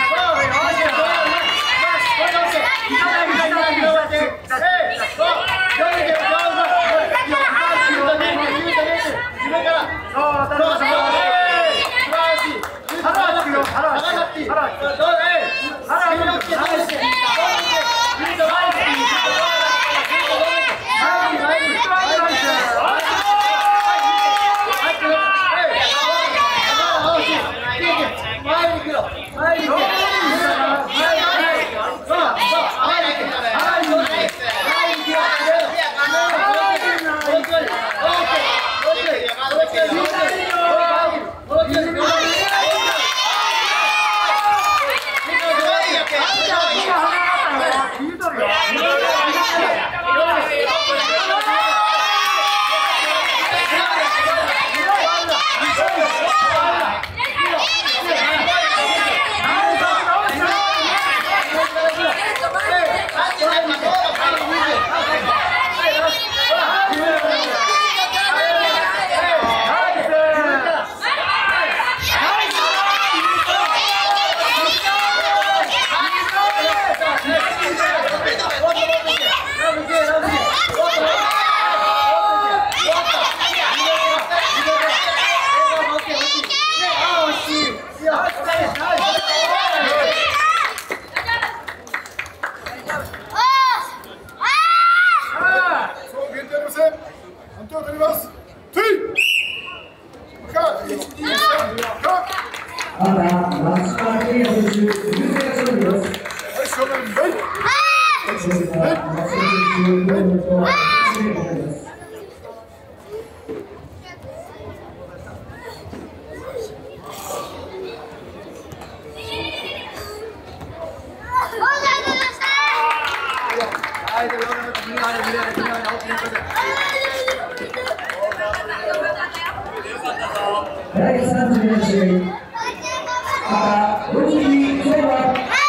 第さんじゅうよん試合、赤、ロッキー相馬。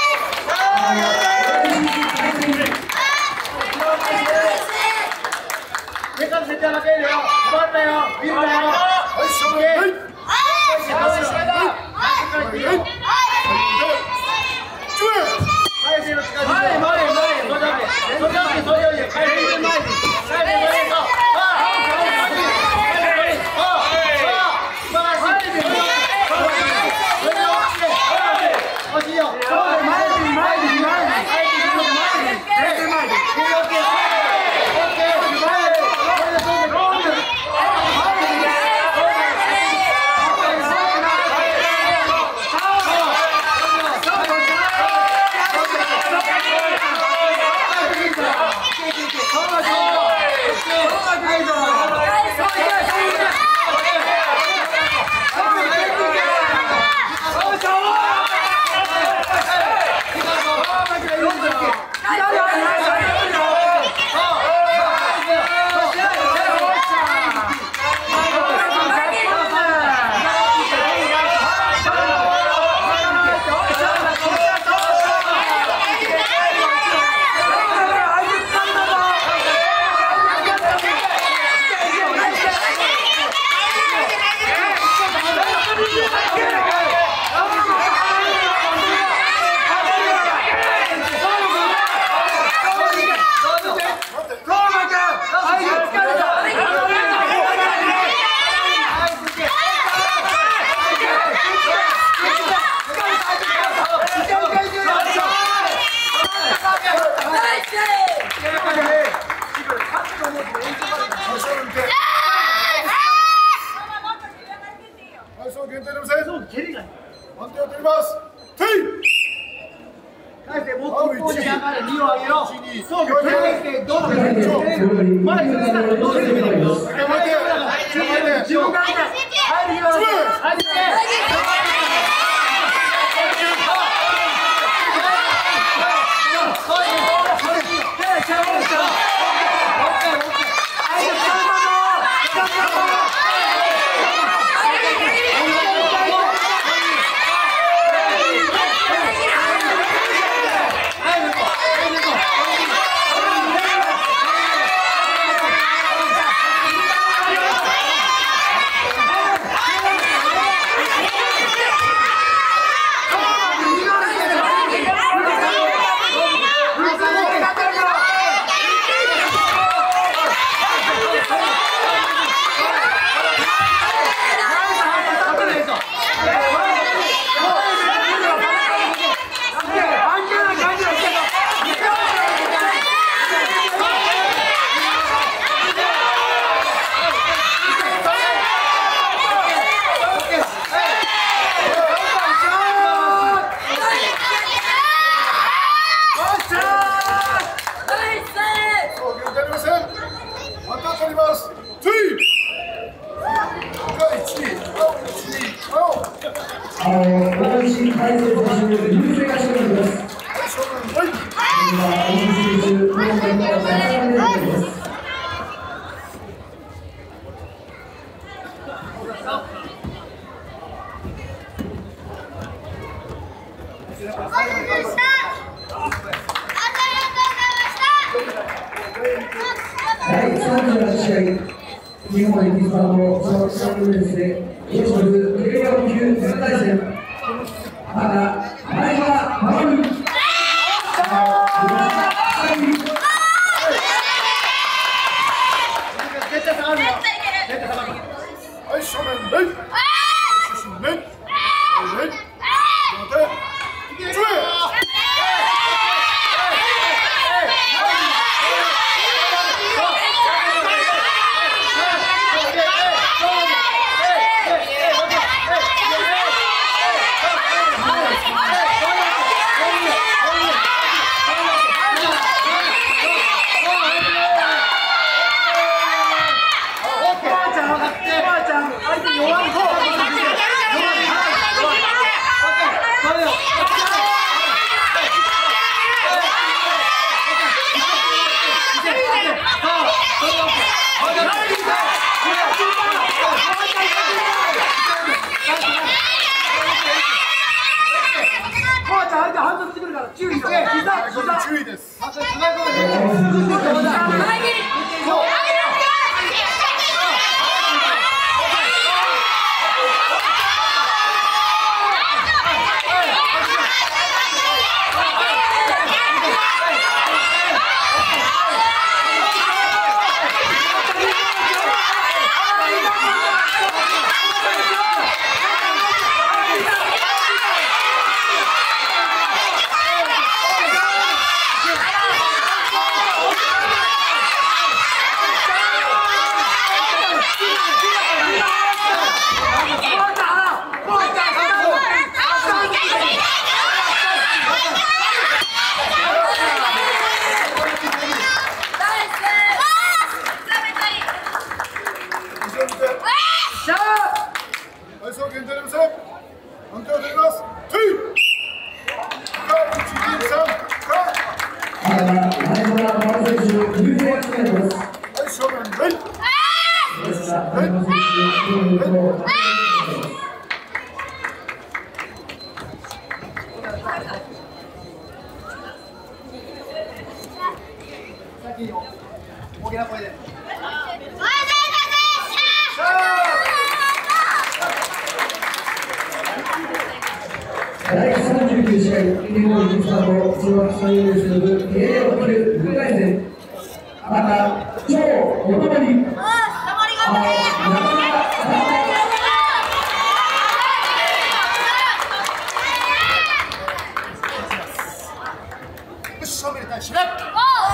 目から絶対負けるよ。止まったよ。見るなよ。はい、勝負。はい。 はいあの大西海星選手による優勢がしております。今大西選手、この面の高めであります。だいさんじゅうはち試合、日本エキスパーのそのさんレースで、エースプレイヤー級全体戦、まだ前は守る。 はい、正面レイ。正面レイ。レイ。待て。注意。注意です。大きな声で。 だいさんじゅうきゅう試合、日本エキスパート中学さんレースによる慶応級にかい戦、また超おとまり。 正面に対してレップ。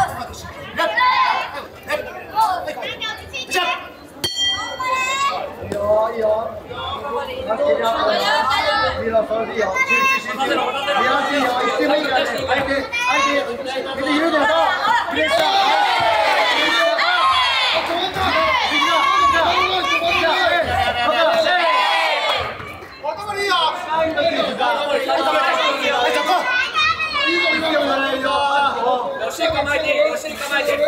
いいよいいよ。いいよそれでいいよ。集中集中。いいよいいよ。言ってもいいからね。相手相手見ているんだよ。プレッシャー。 腰に構えて、腰に構えて。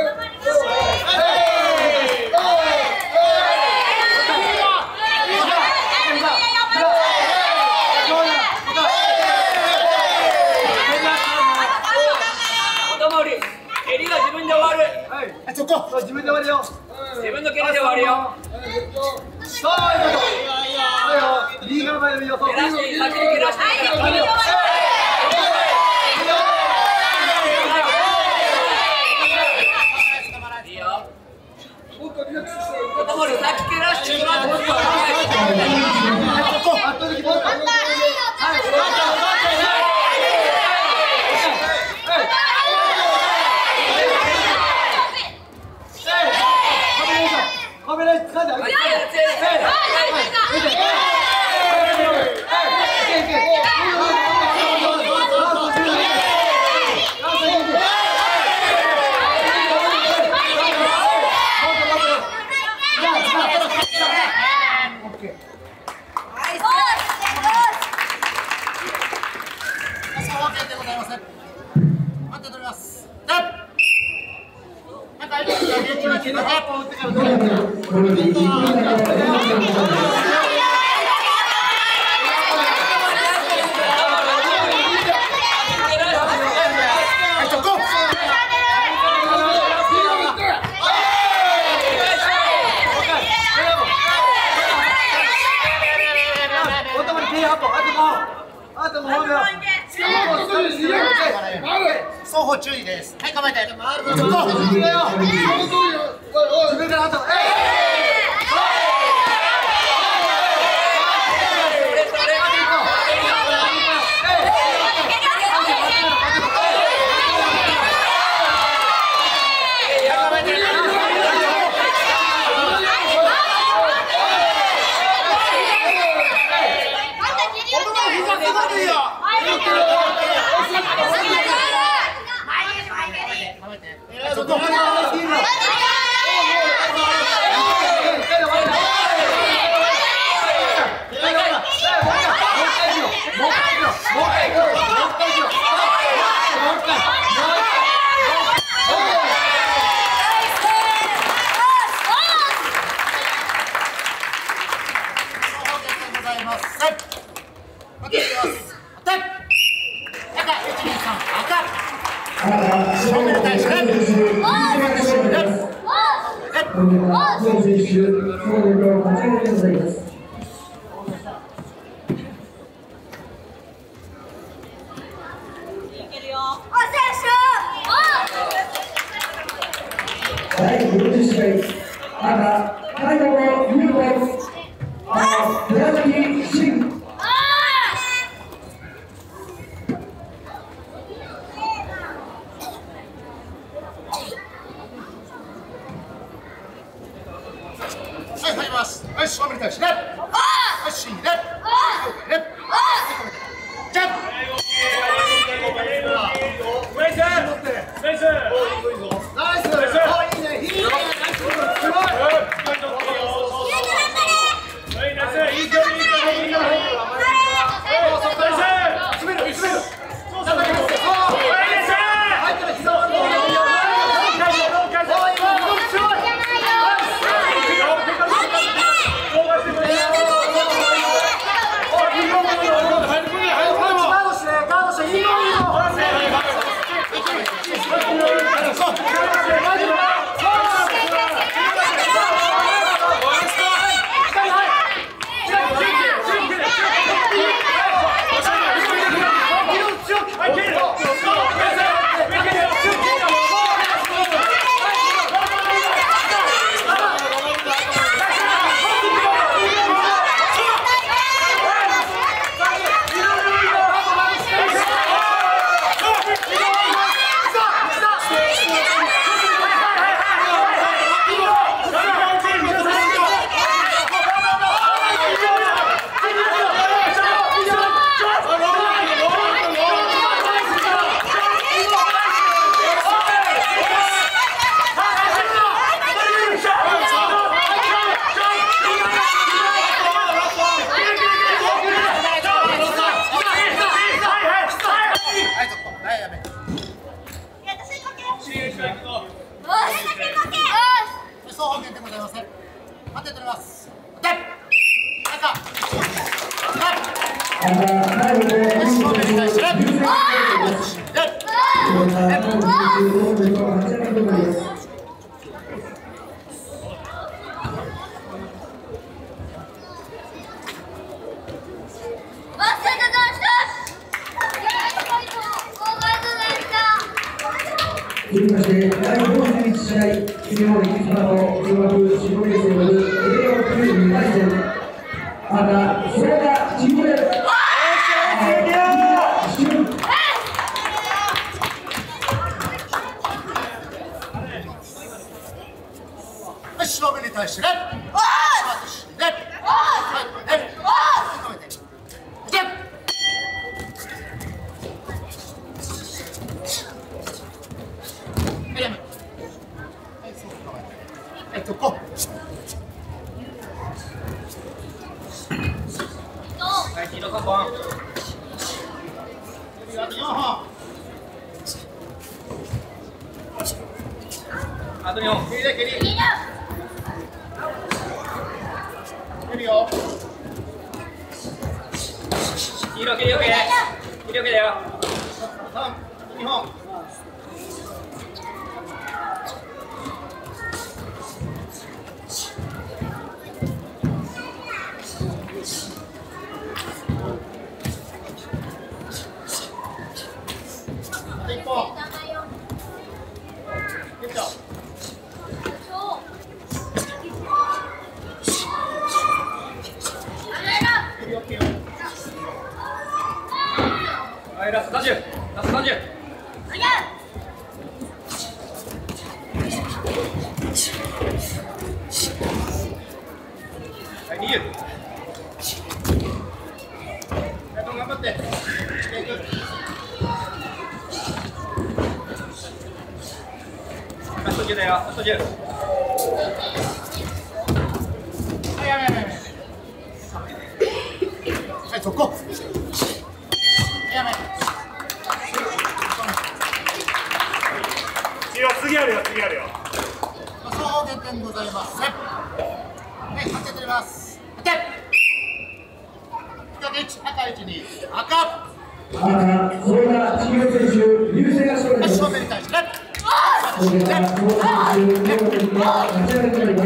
蹴りは自分で終わる。 はい、そこ。そう自分で終わるよ。 自分の蹴りで終わるよ。 そういうこと。そうよ。右から前で見よう。 蹴らして、先に蹴らしていいから。 はい。 オッケーでございます。待って取ります。で、なんか相手が現地に切るはっぽん打ってからどうやって。双方注意です。はい、構えて。自分からあと。第よんじゅう試合、赤、最後の優勝、紫新。はい、入ります。よし、勝負に対して。よし、レッ。レッ。ジャンプ。ナイス。いいね、いいね。すごい。続きましてだいよんじゅういち試合、日本生島の中学しごねん生による栄養クイズに対戦、赤、それがチームで勝負に対してね。 よ蹴りだ蹴り蹴るよ黄色蹴りオッケー蹴りオッケーだよさんにほん一本蹴っちゃう蹴りオッケーよはいラストさんじゅうラストさんじゅうはいにじゅう頑張ってラストじゅうだよラストじゅうはいやめやめやめはいそこやめ次あるよ次あるよそう減点ございませんはいはち取りますはちいち赤いちに赤赤、それが黄色選手、優勢が勝利です。 正面に対してそれが黄色選手、両手が立ち上がりとなります。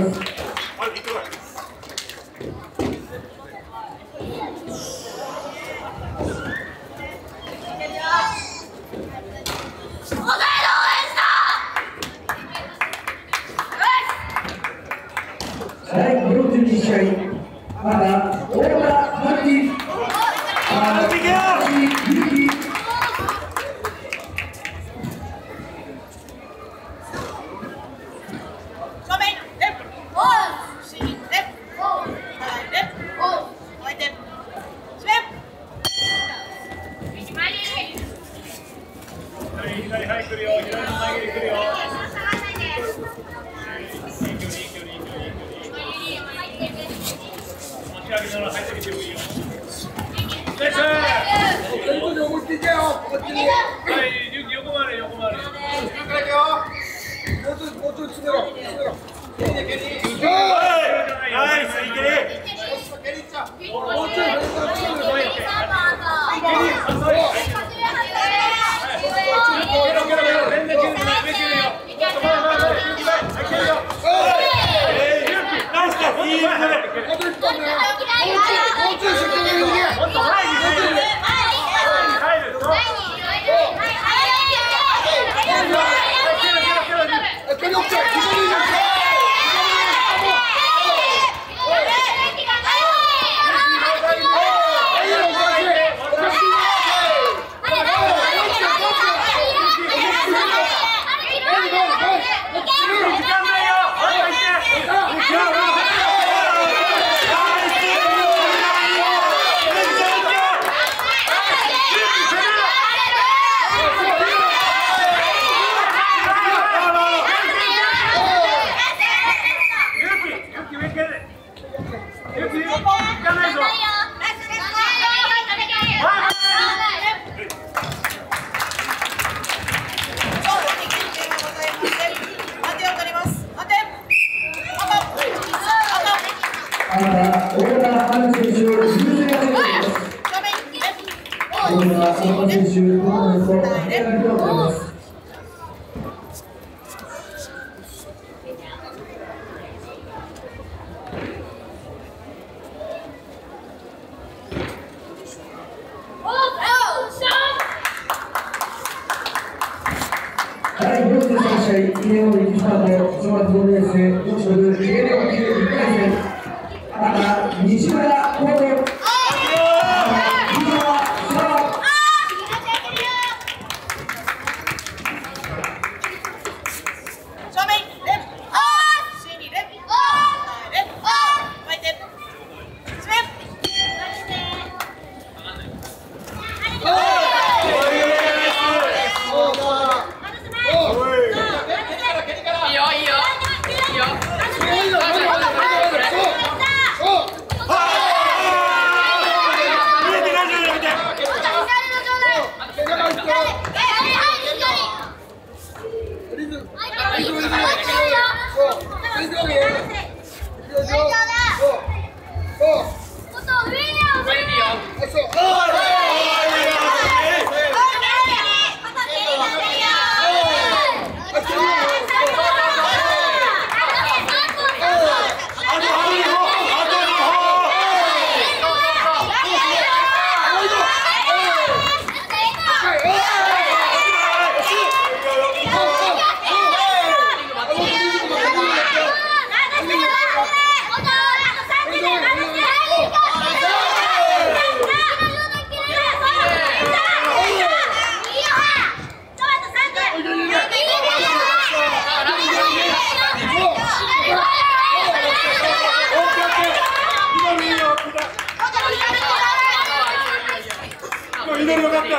だいよんじゅうに試合、まだ太田春樹、あー、ゆき。 左はい来るよ左の前蹴り来るよ持ち上げながら入ってきてもいいよ。ナイス。はい、横回れ横回れ。 もうちょいもうちょい詰めろ詰めろ蹴りで蹴りナイスいける。 蹴りいっちゃうもうちょい詰めろ。 いいよかった。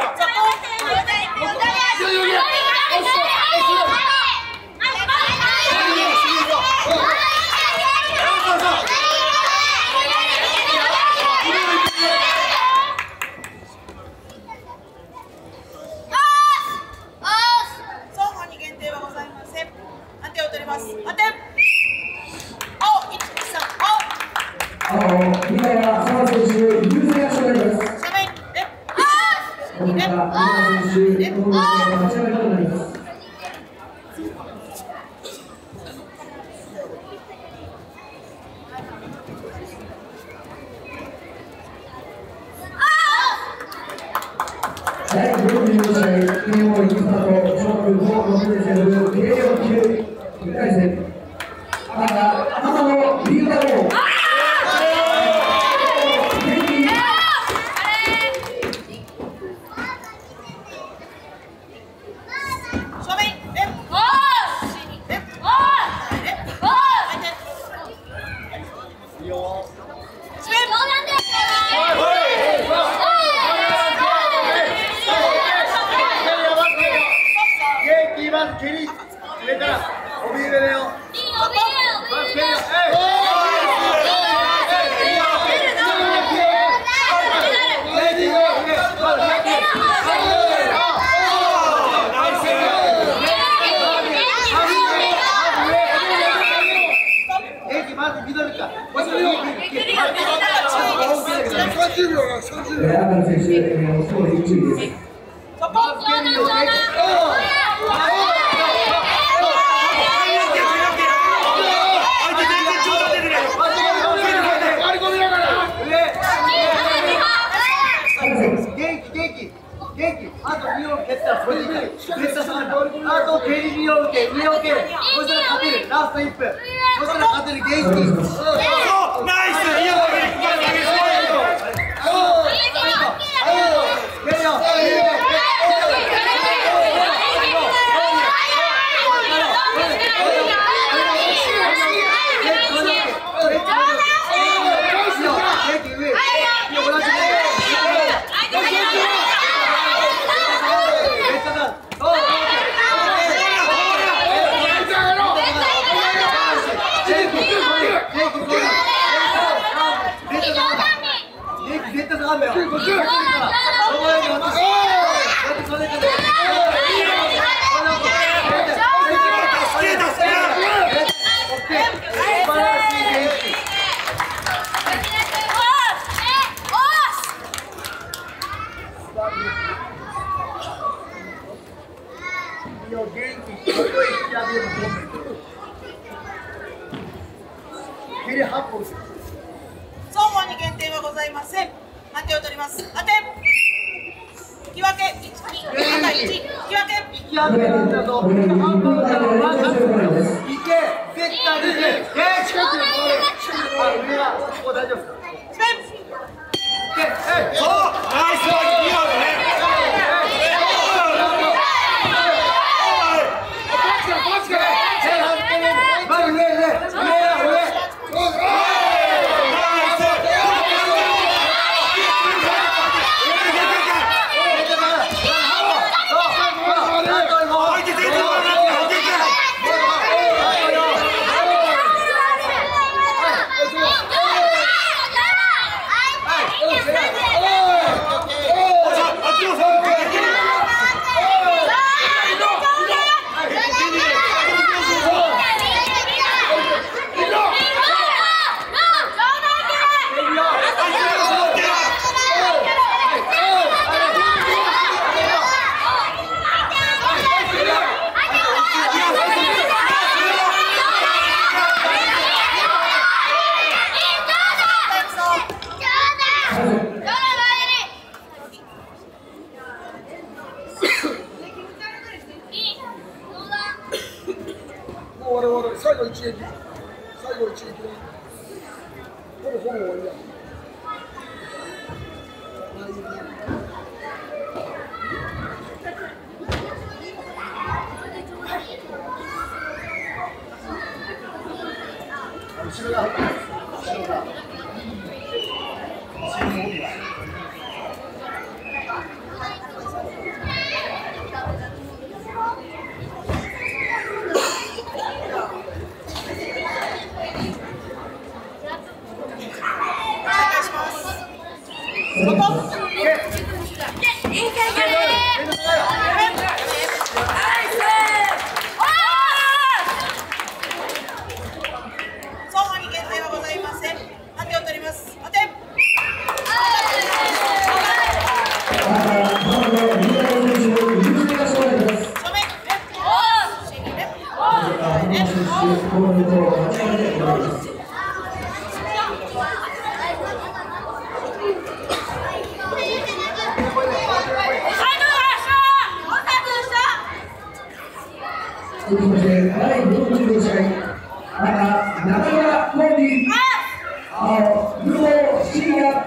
続きましてだいよんじゅうろく試合、赤中村コンビ、青武藤真也。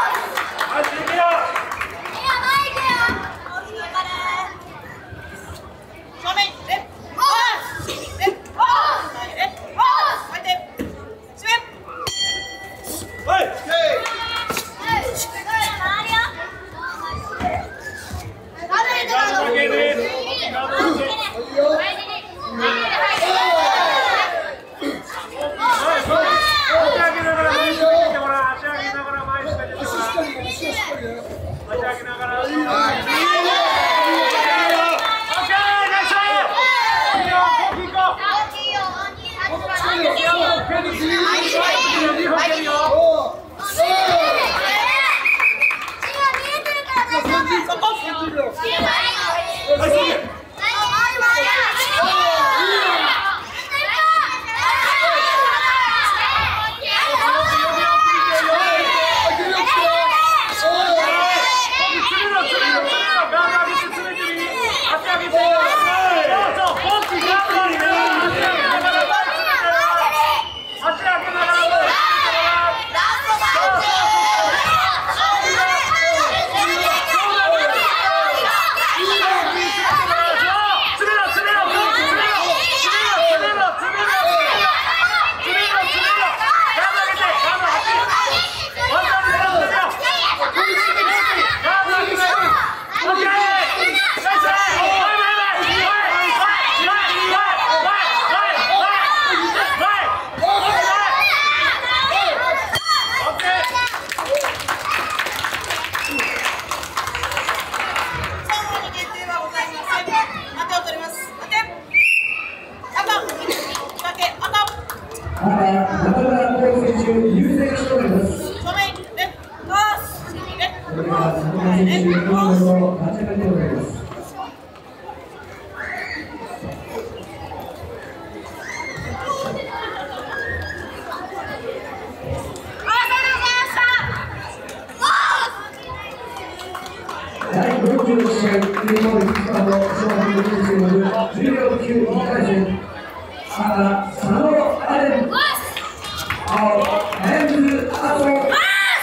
だいよんじゅうろく試合、日本一番の勝負に進むじゅうよん級いっかい戦、赤佐野アレン、青ライオンズアトロ。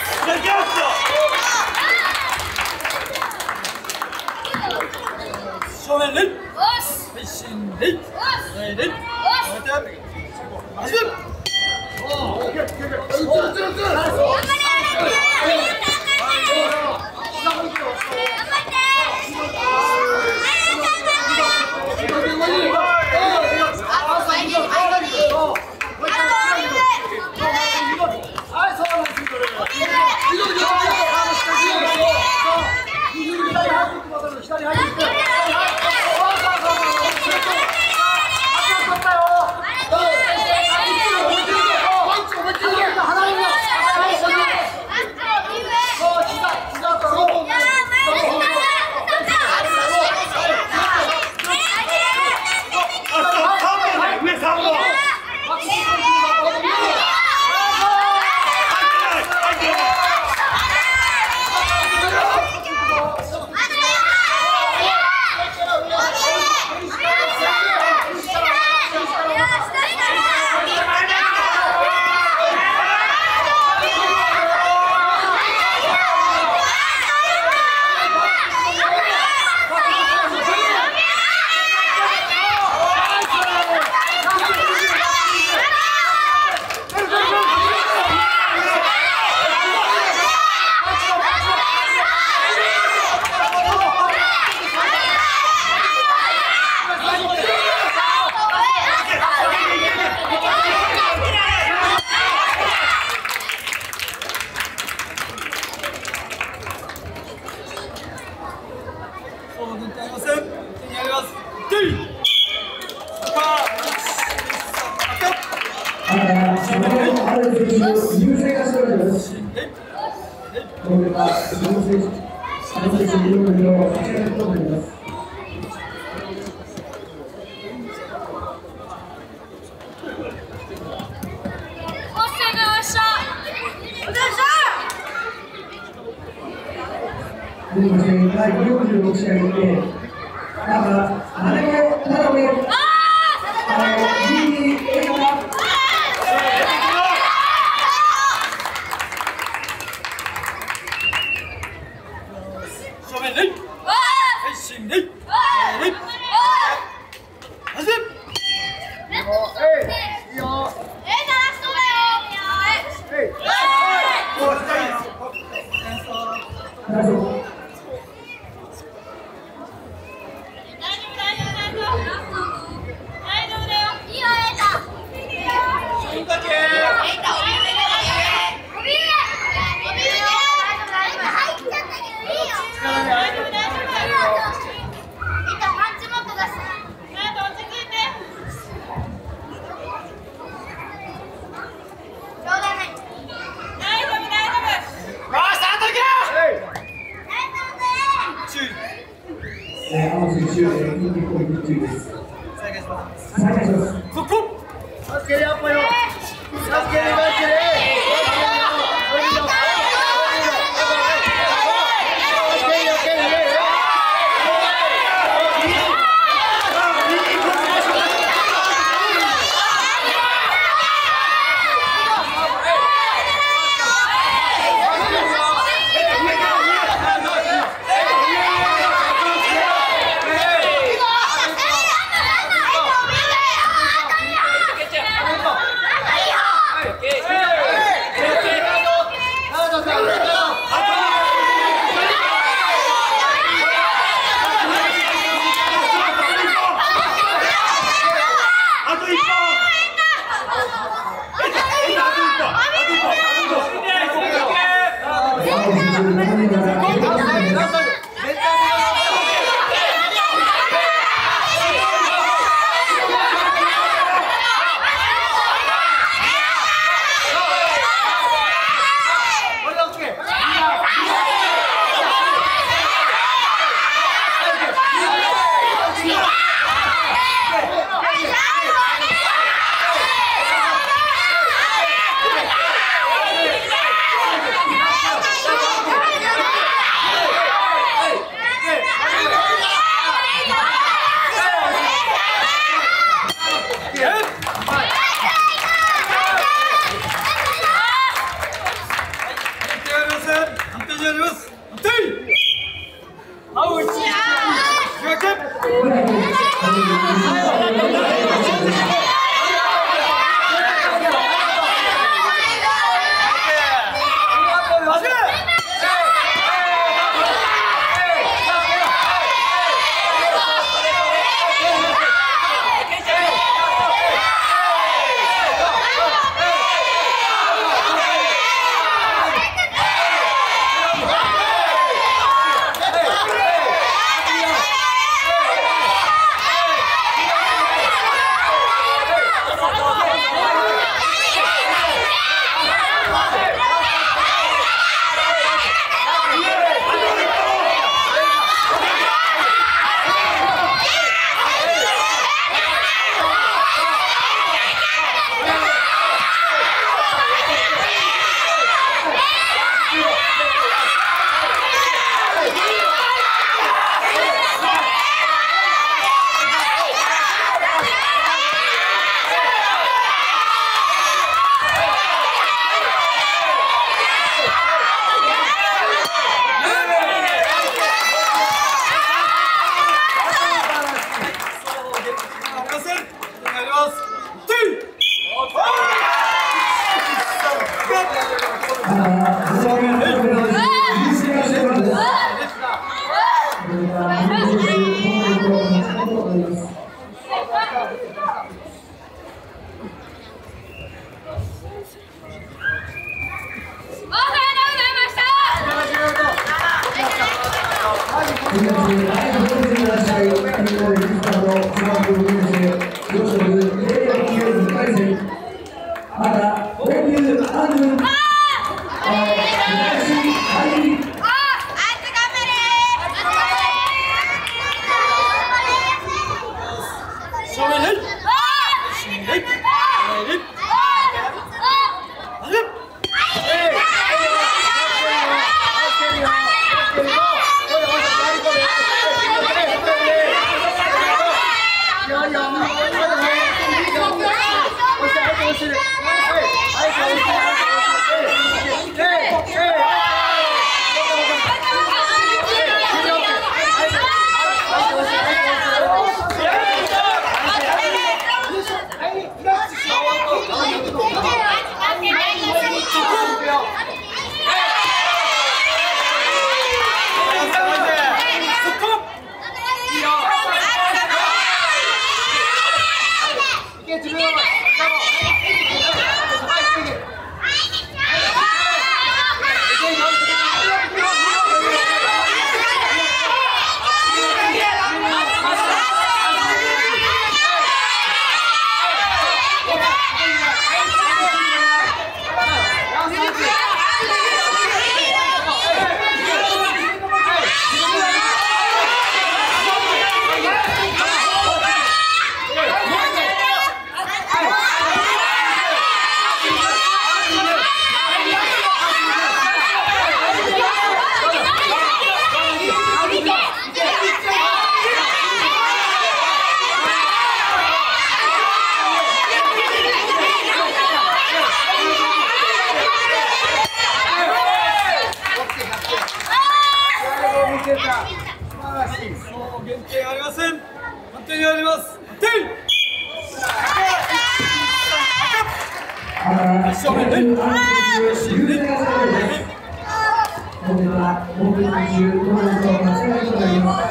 正面礼、背心礼、礼礼、始め。だいよんじゅうろく試合で、赤、姉子太郎。 えー、青選手、えー、緊急攻撃中です。再開します。 助けるアップよ。助けるマジで。 よいよ。 晴らしい。 そう減点ありません。判定にあります。判定。正面で。 これは大口中ポイントを間違えとなります。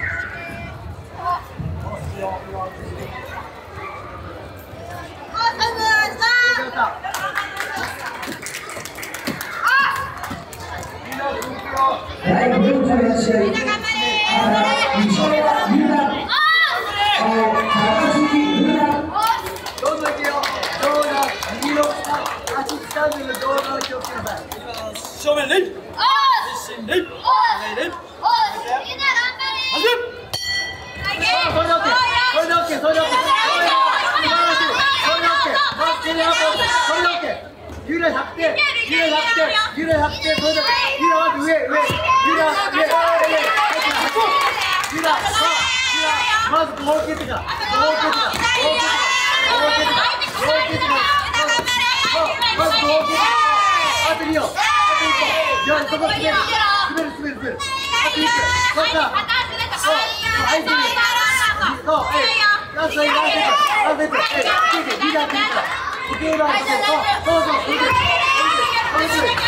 第よん回の試合、赤西山優奈、青高杉優奈。 どんどんいけよ。どうだ。右の足つかんでる動画を気をつけなさい。 正面レイ。自信レイ。レイレイ。始め。 それでオッケー。それでオッケー。それでオッケー。素晴らしい。それでオッケー。それでオッケー。ユーラひゃくてん。ユーラひゃくてん。ユーラひゃくてん。それでユーラまず上上。ユーラ上上。ユーラまずこう蹴ってから。こう蹴ってから。こう蹴ってから。こう蹴ってから。まずこう蹴ってから。あとによ。あといっこ。じゃあそこ滑る。滑る滑る滑る。あといっこ。そしたら。そう。相手に。そう。ラストにラストに。ラストに。え、リーダーって言うから。時計があって、そうそうそう。降りてる。降りてる。降りてる。降りてる。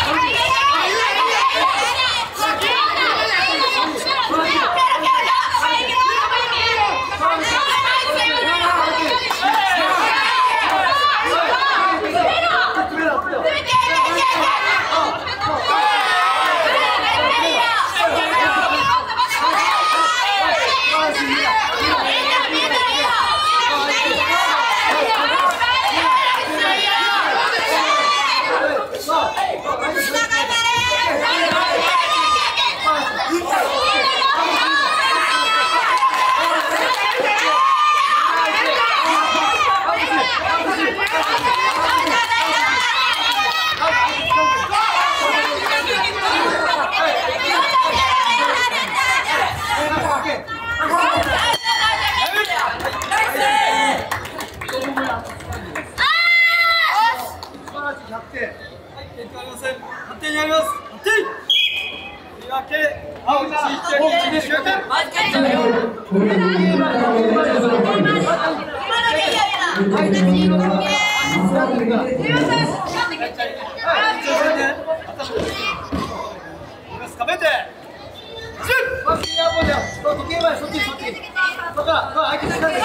判定にあります。判定。見分け。青一一で終点。かめて。時計前そっちそっち。そっから相手に掴んで。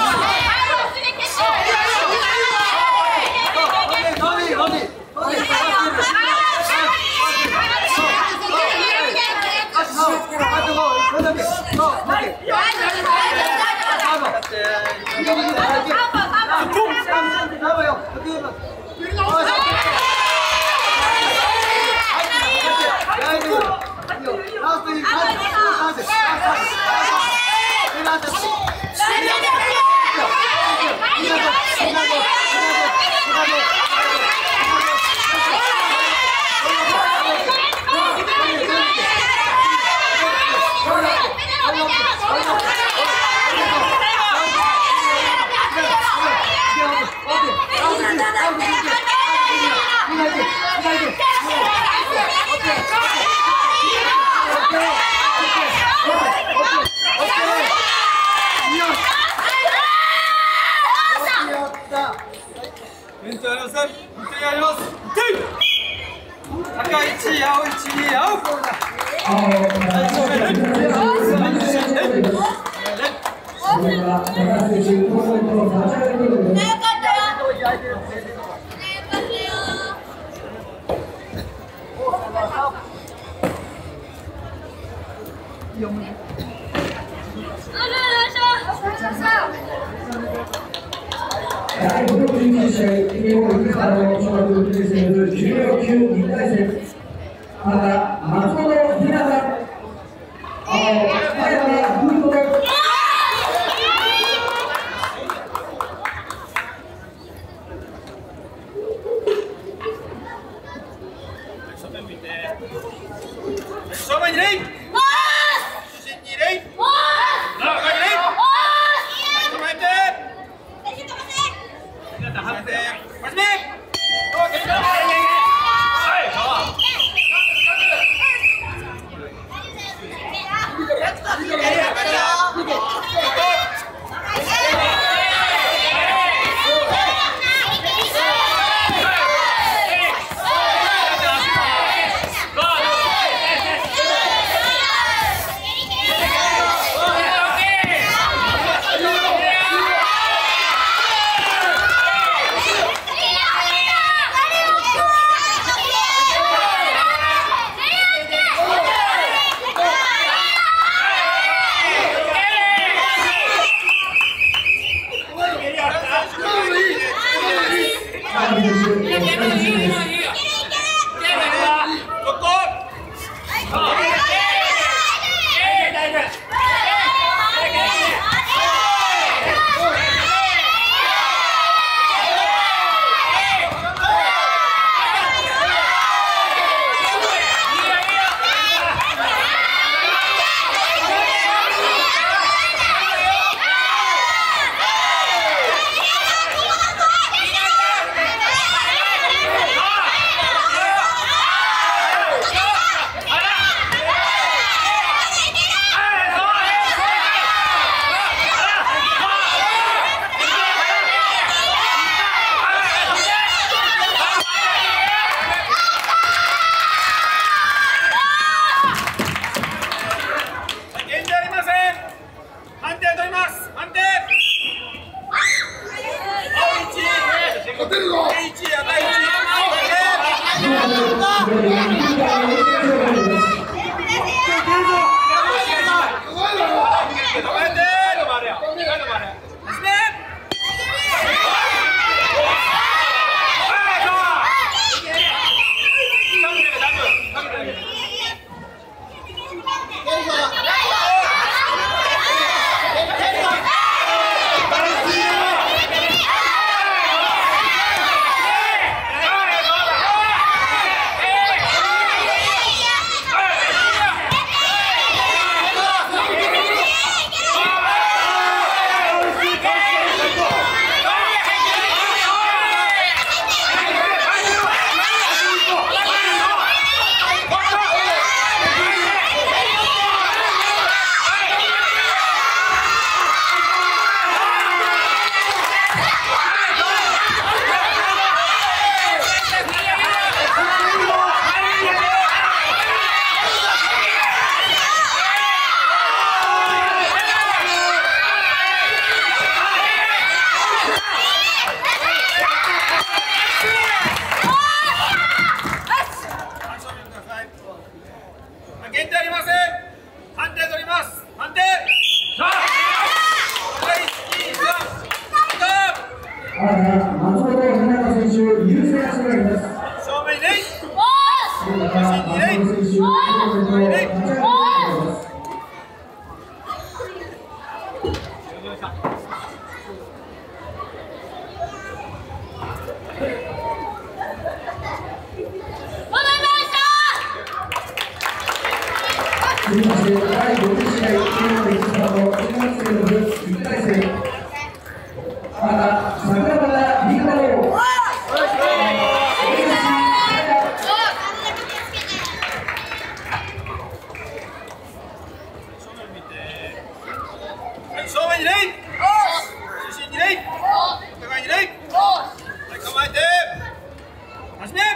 弁当ありません。本当にあります。赤いち、青いちに青。 第ごじゅういち試合、日本陸上の小学ろくねん生の重量級にかい戦、赤、松本ひなさん、青、前原風子。 正面向いて。正面にレイ。主人にレイ。中にレイ。構えて。判定始め。 松本稲田選手、優勢がしております。 正面にレイ。 松本選手、優勢の立ち上がりをしております。続きましてだいごじゅう試合、県の一番の中学生の部いっかい戦、赤、桜庭理香郎。 正面にレイ。中心にレイ。お互いにレイ。はい、構えて。始め。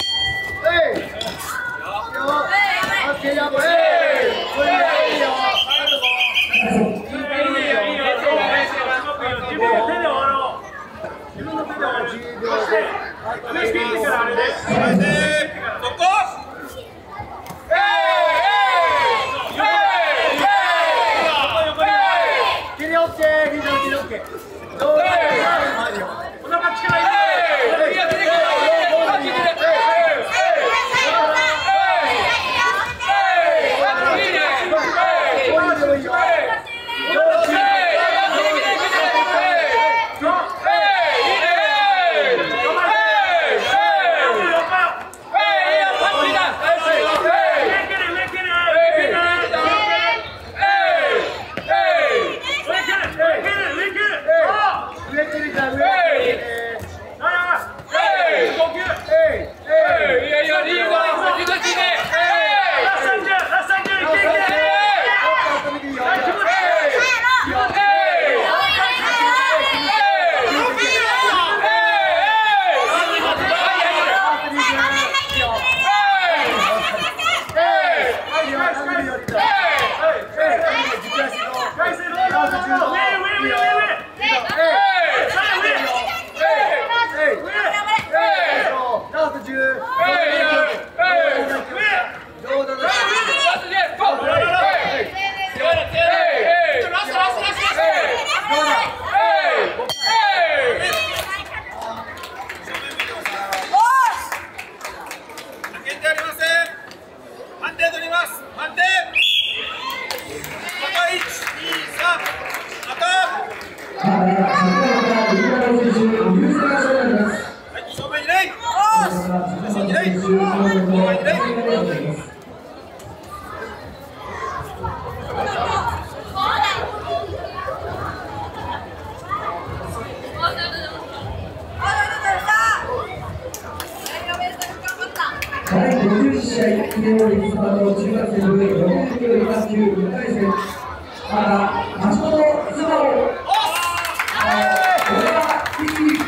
だいごじゅう試合、記念の一番の中学生部ろくキロ以下級いっかい戦、赤、橋本妻を、小田一樹。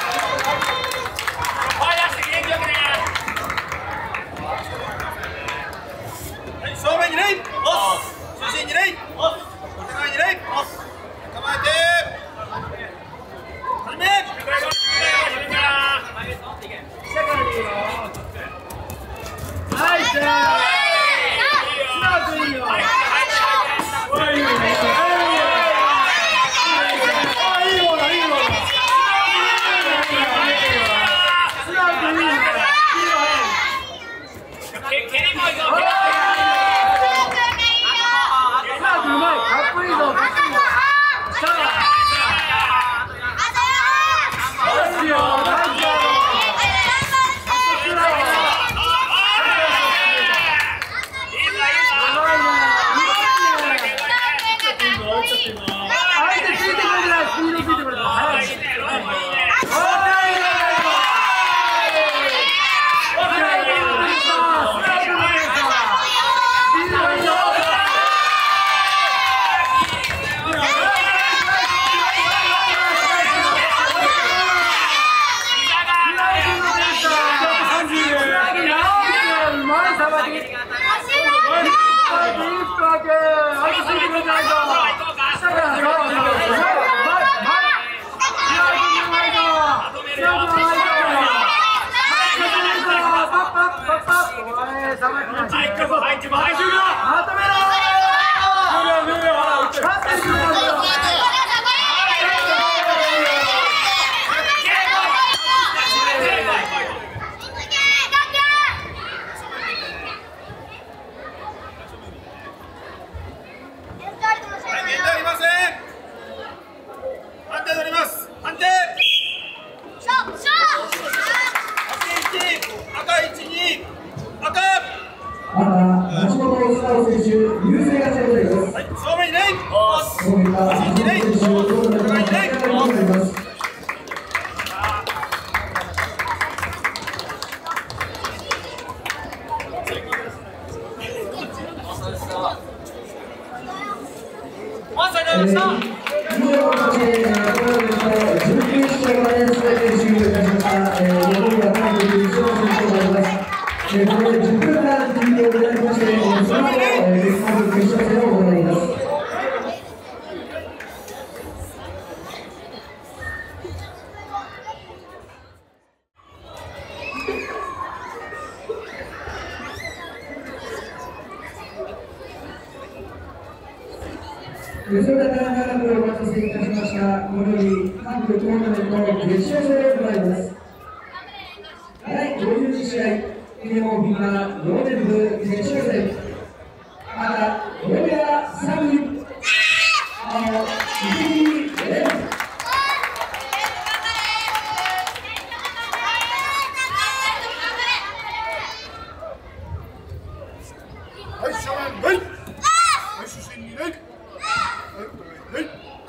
正面にレイ。中心にレイ。お互いにレイ。構えて。始め。はい、じゃあ。スタートいいよ。いいよね。いいよな、いいよな。スタートいいよ。蹴りもいいぞ。 さそういった選手をどうなるかになります。 ワンサイドでした。 以上、トーナメントじゅうきゅう試合まで全て終了いたしました。残りはさんじゅういち試合となります。これでじゅっぷんかん続きを行いまして、その後、決勝戦を行います。それでは長くお待たせいたしました。このように各トーナメントの決勝戦を行います。だいごじゅうに試合、エムオービーがローデン部決勝戦。赤、ロイヤーサム、青、イギリレン。 はい、正面、はい。はい、主審に、はい。はい。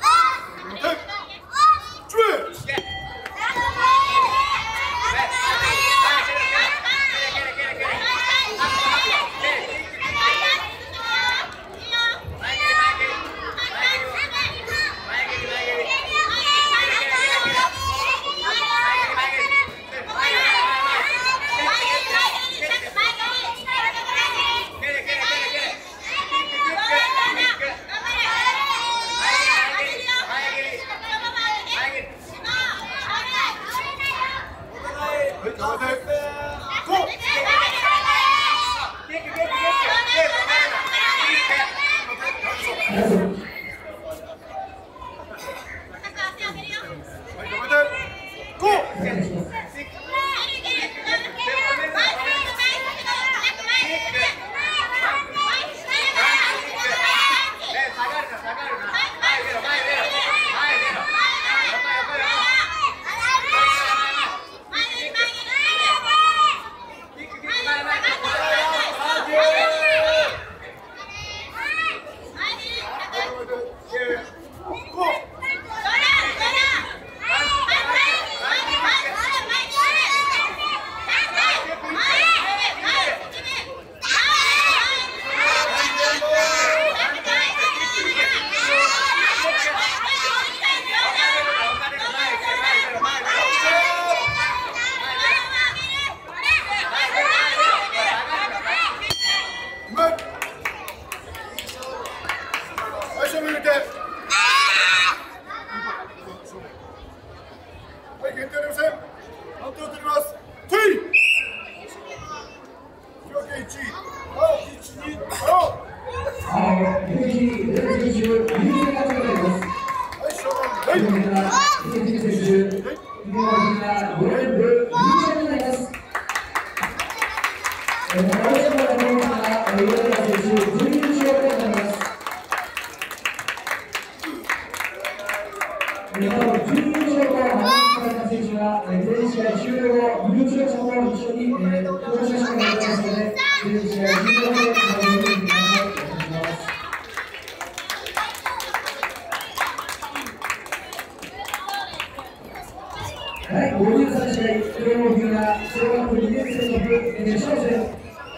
だいごじゅうさん試合、プロモビューが小学にねん生の部決勝戦。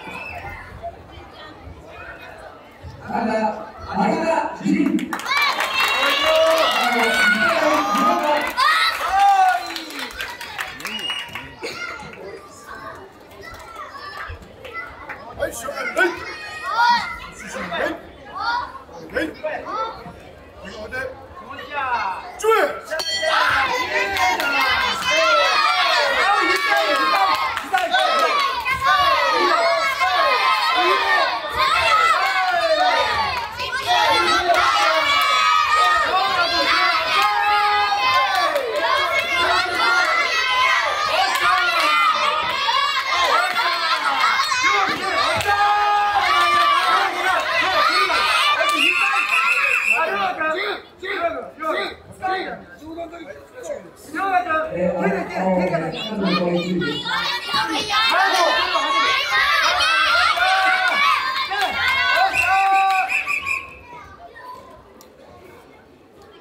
赤、前田仁。はい、正面、はい。主審、はい。はい。はい。はい。注意。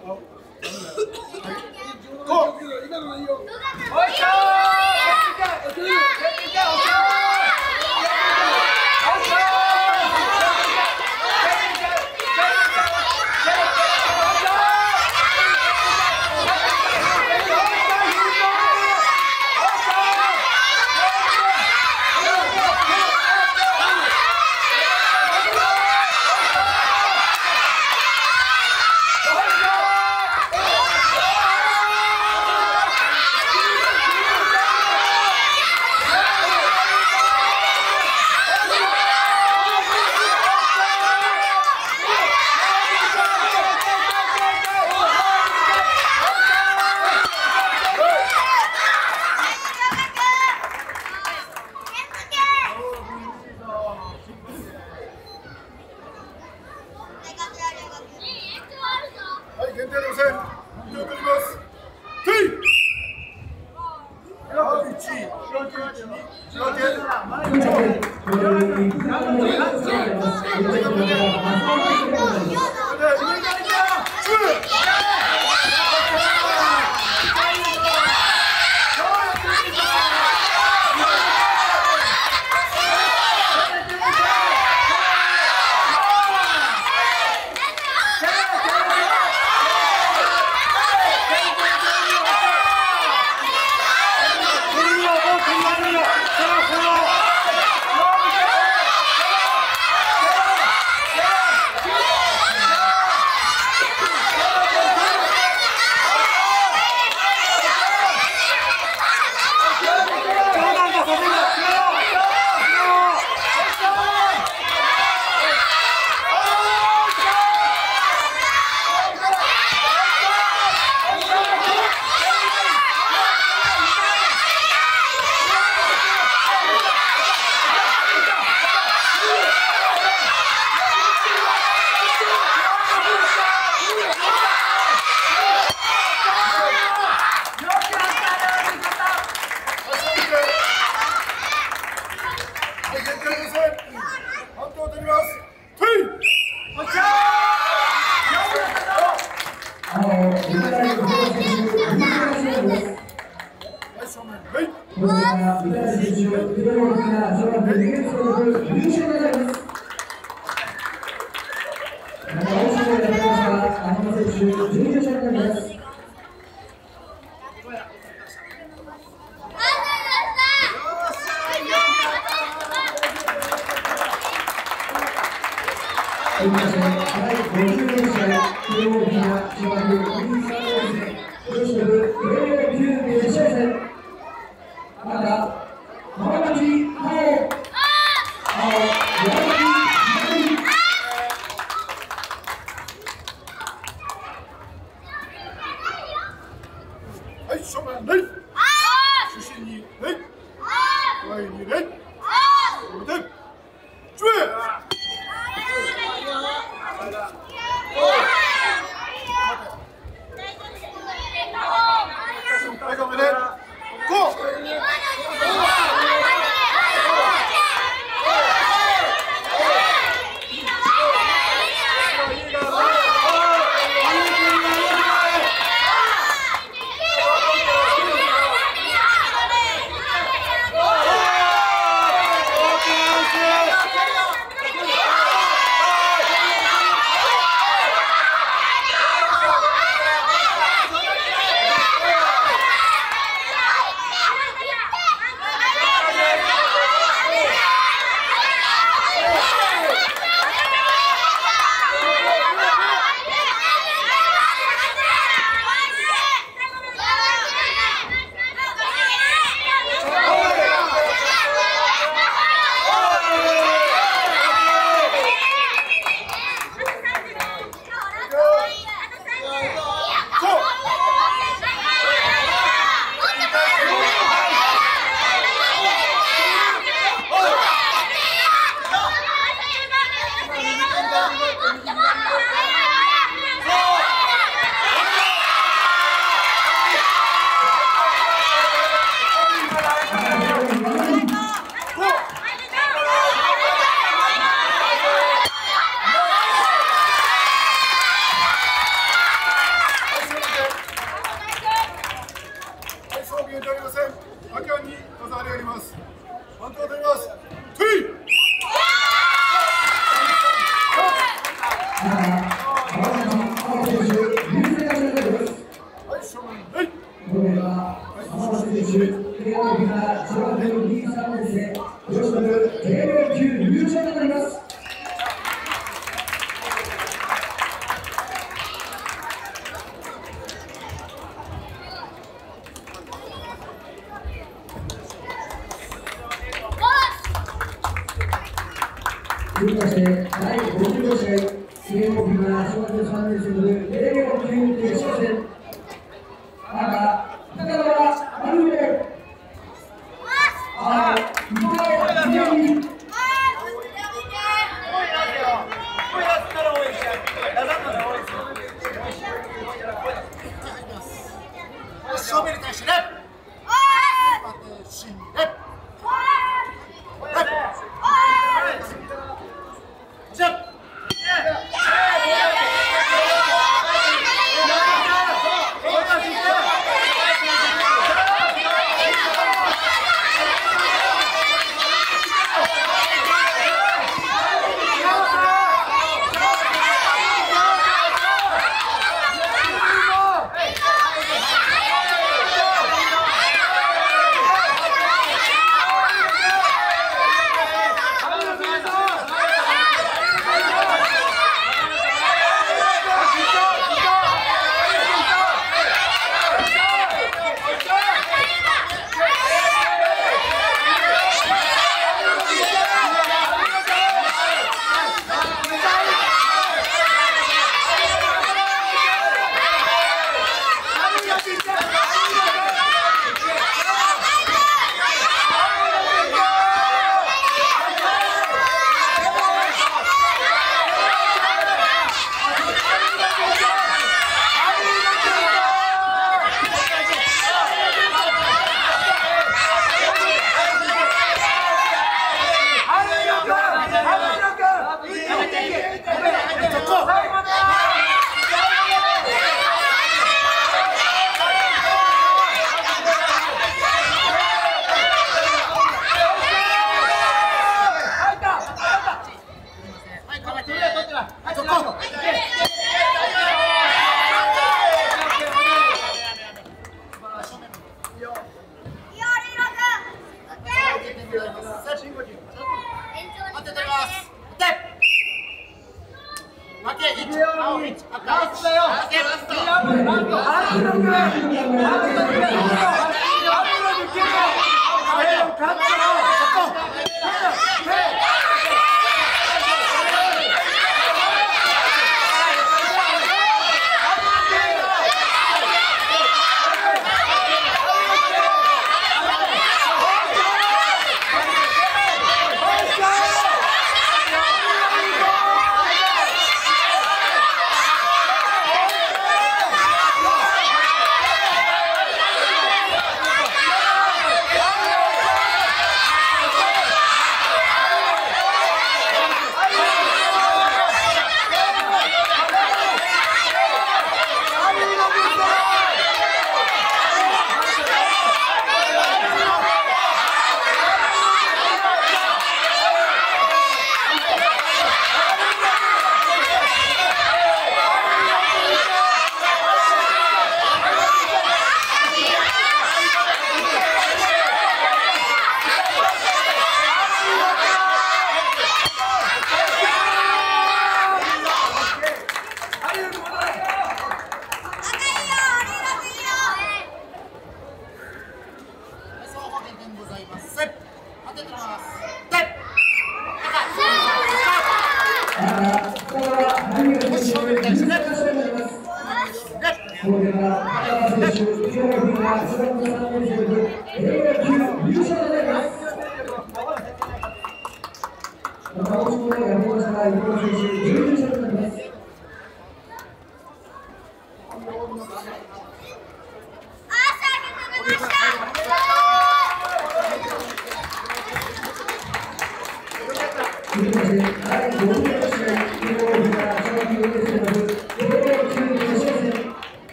Go! は浜松選手、慶応的な小学校にさんですね、女子部軽量級優勝となります。続きましてだいごじゅうご試合、慶応的な小学さんねん生の軽量級決勝戦。赤、高川丸梅。青、伊藤美美。 正面に対してね。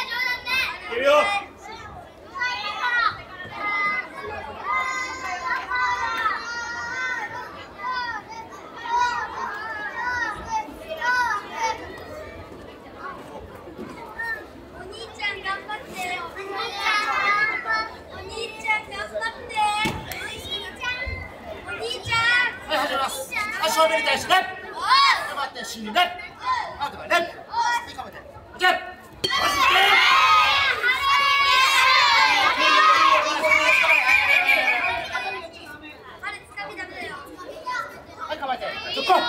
い正面に対してね。で待って、死にね。アウトだね。はい、かめて。オッケー。はい、構えて。続行。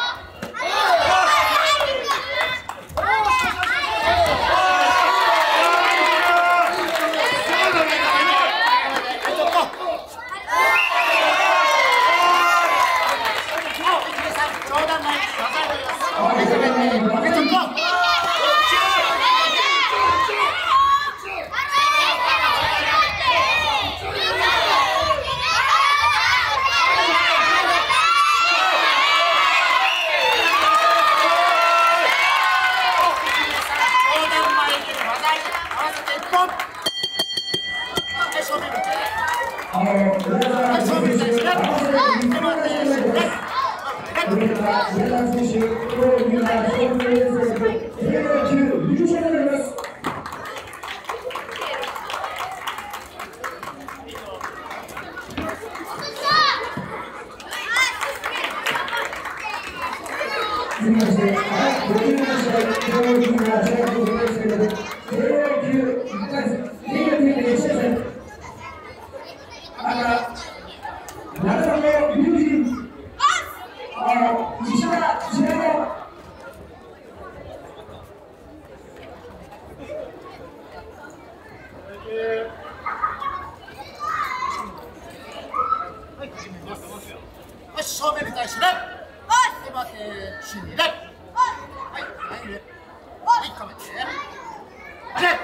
正面に対してね。で待って、死にね。はい、はい、はい、かめて。あれ。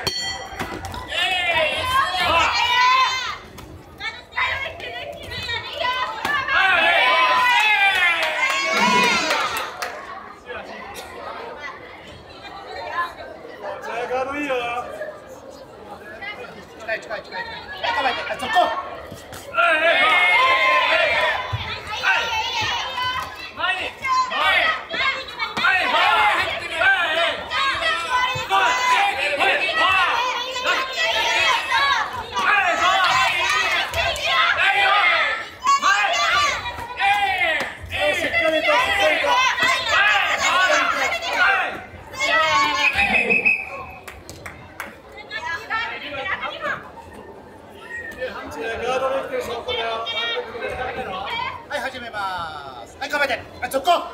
近い近い近い。かめて、あ、そこ。はい、始めます。はい、構えて。はい、直行。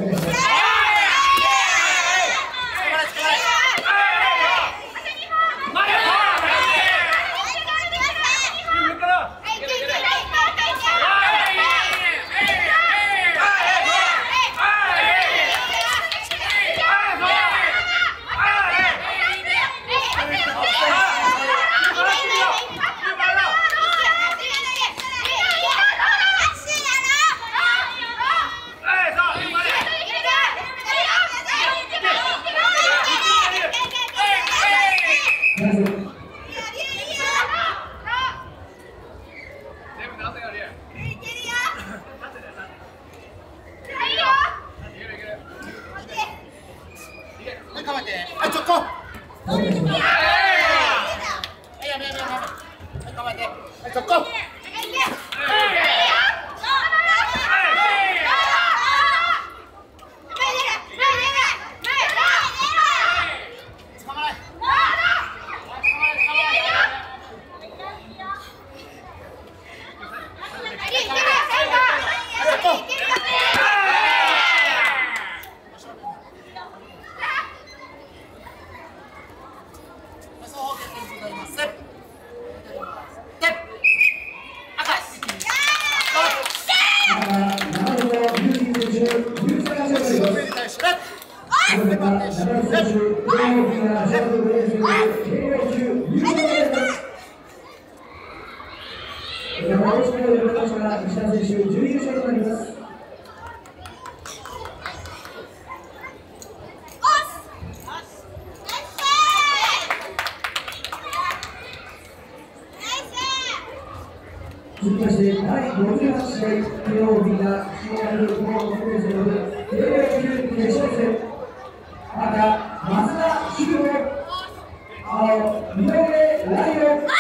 続きましてだいごじゅうはち試合火曜日が行われるこの国別の部軽量級決勝戦赤増田修吾青井上ライオン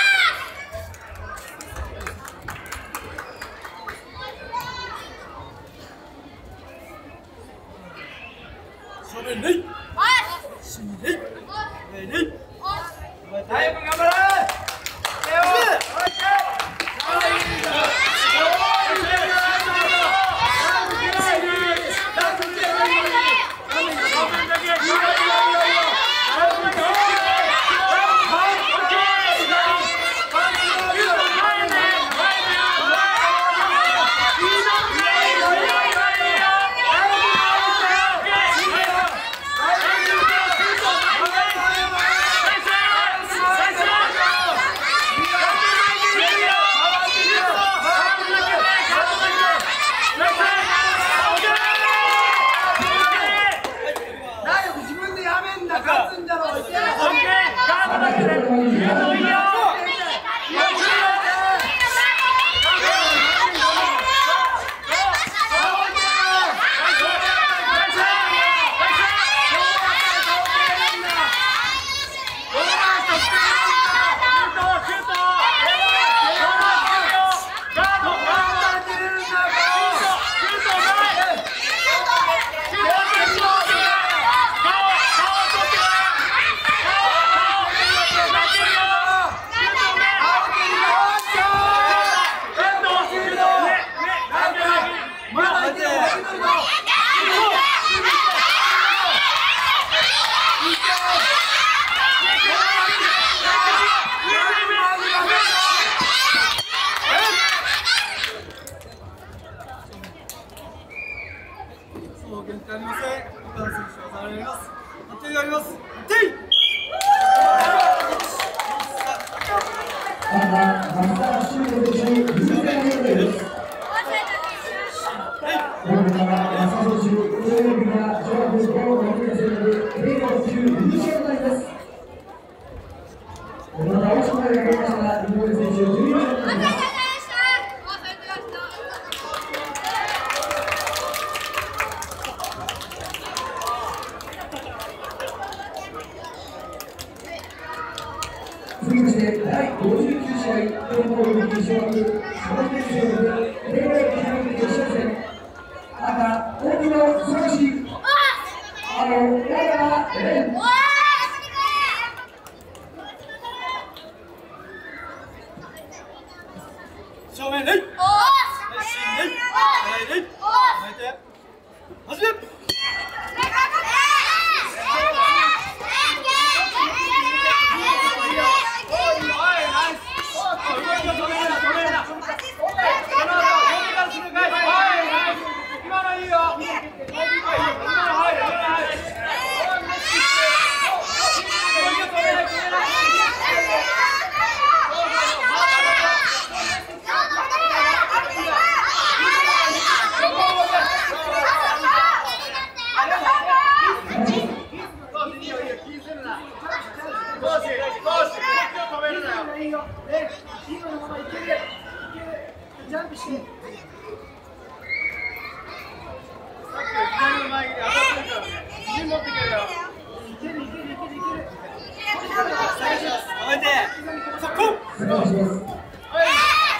続きましてだいごじゅうきゅう試合東京オリンピック種目その決勝でレベルきゅう決勝戦赤大木の素晴らしい青山蓮正面礼礼礼礼始めジャンプして。左の前に当たってるからね。自信持ってくれよ。いけるいけるいけるいける。止めて。そこ。はい。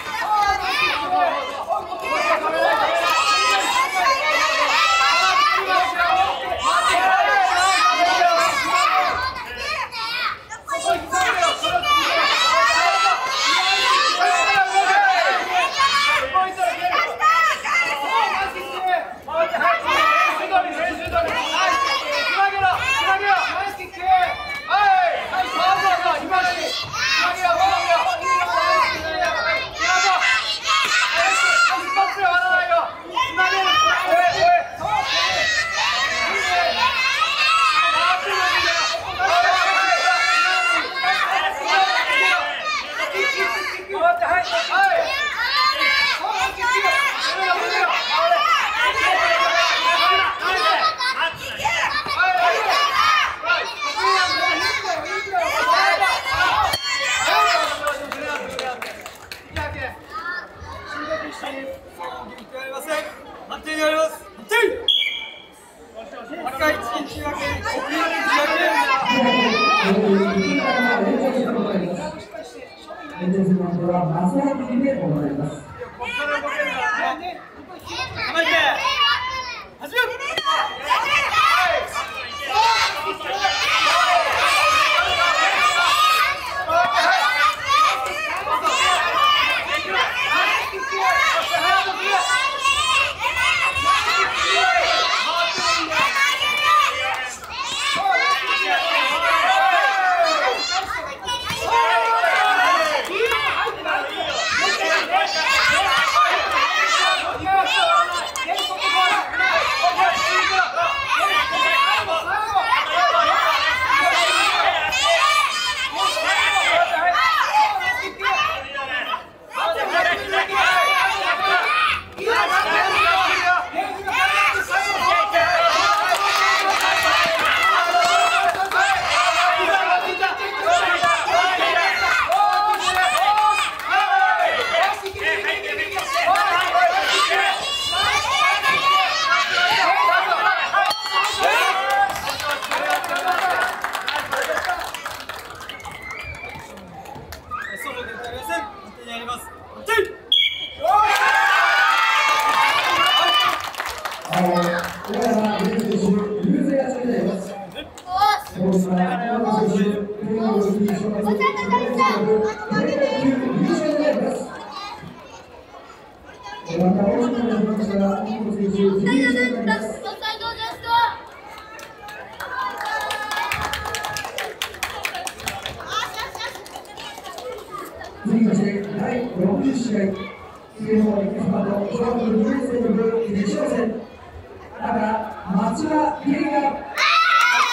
続きましてだいろくじゅう試合水泳の熊と小学にねん生の部決勝戦赤町田理恵が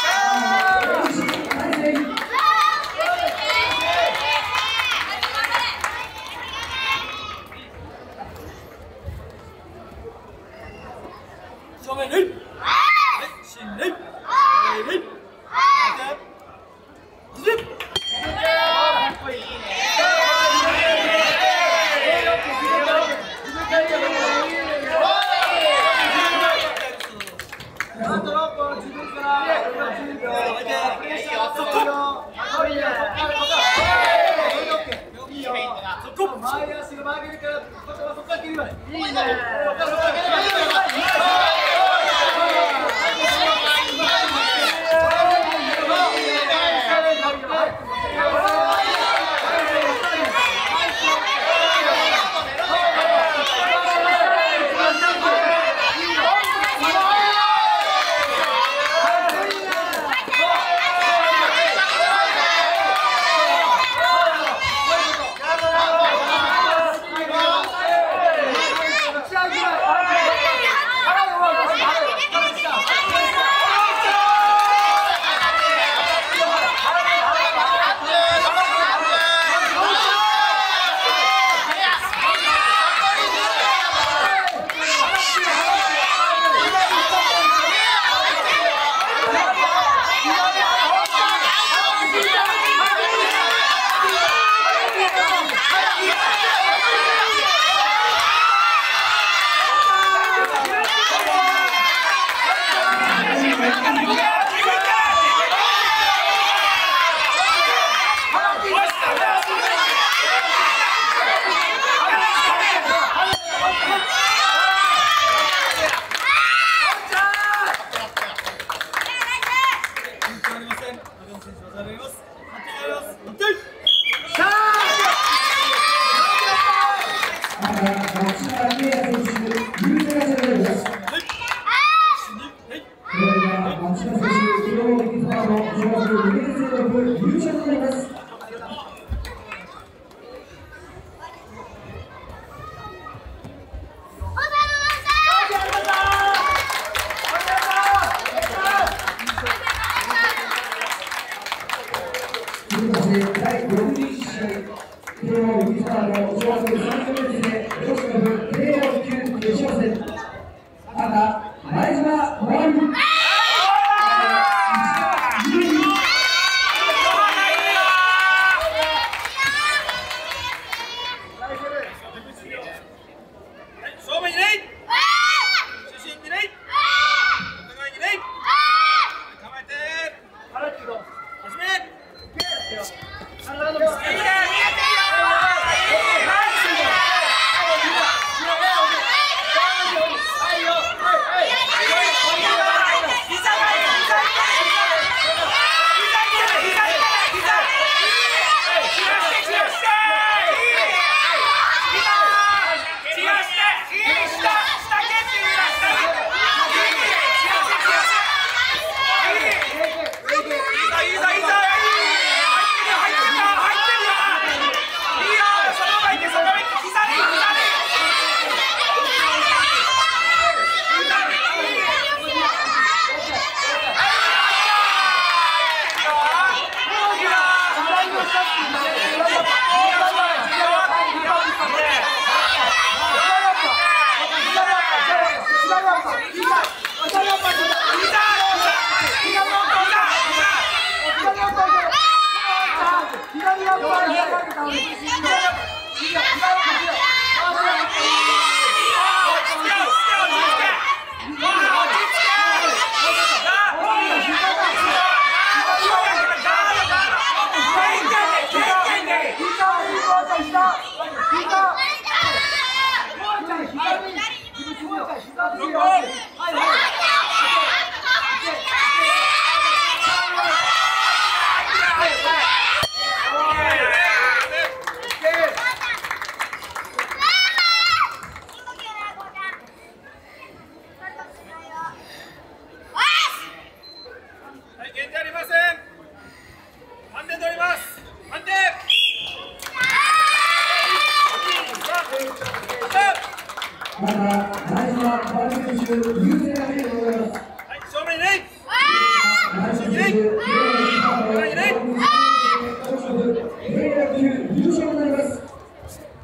大西大成面礼。新礼。礼。前足が曲げるから、そこから切るまで。いいね。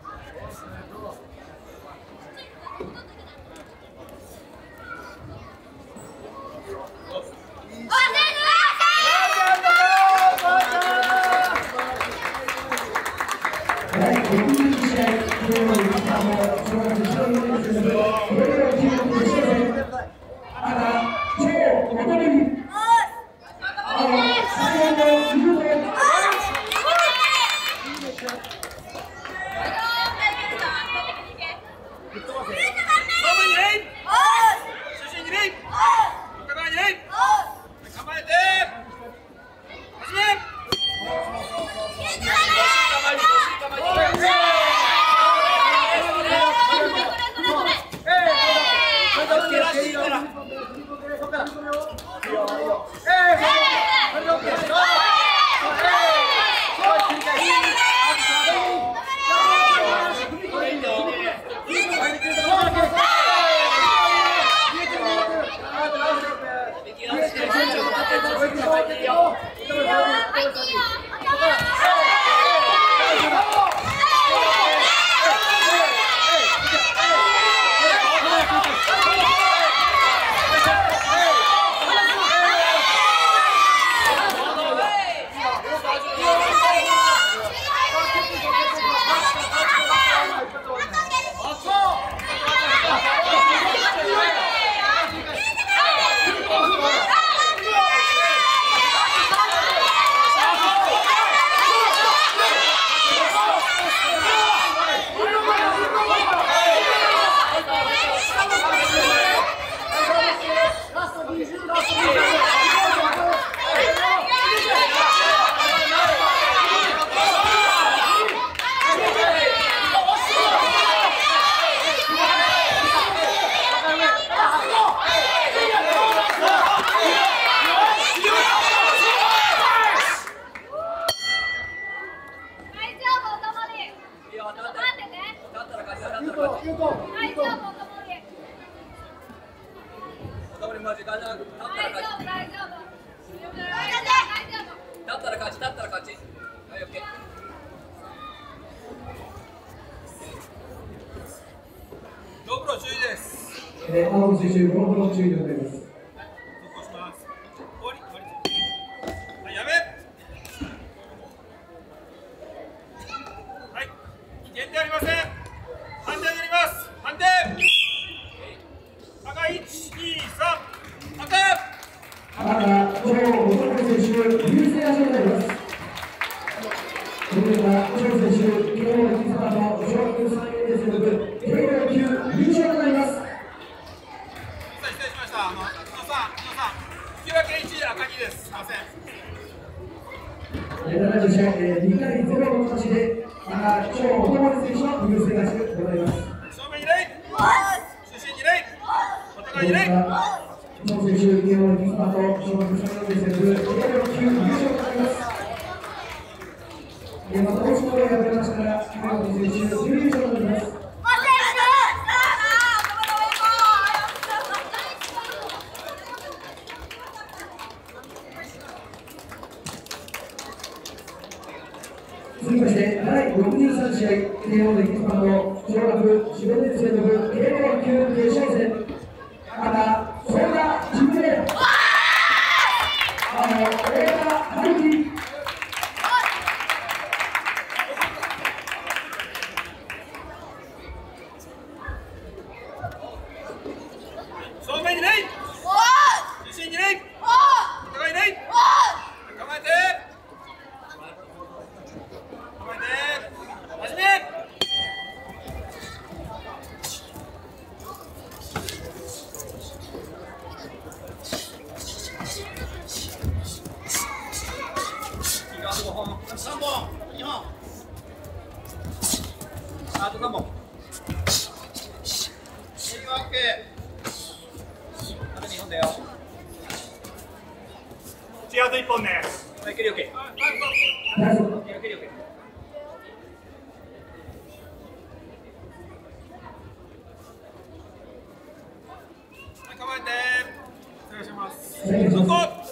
また、 続きましてだいろくじゅうさん試合慶応のエキスパート小学よんねん生の部慶応級決勝戦赤相田純平青大田春樹正面に礼中心に礼お互い礼構えて構えて始めごほんさんぼんにほんあとさんぼん次は OK あとにほんだよ次あといっぽんねはい、蹴り OK 蹴り OK はい、構えてお願いしますそこ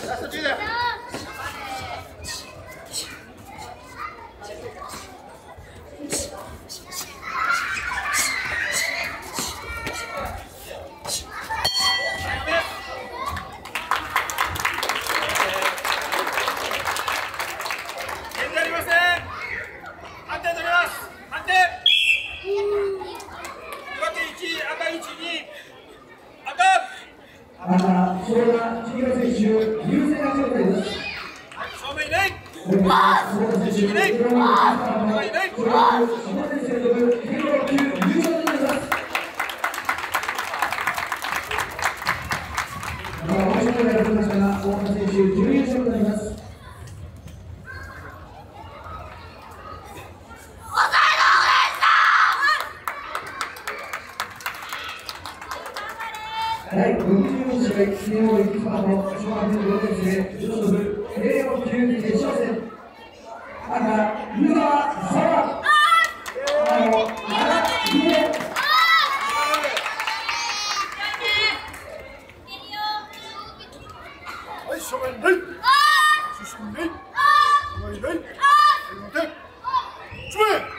第ろくじゅうよん試合、記念をいくつかの小学ろくねん生、女子部栄養級決勝戦。赤、湯川沙和。青、原優也。 はい、正面はい。出身はい。はいはい。はい。正面。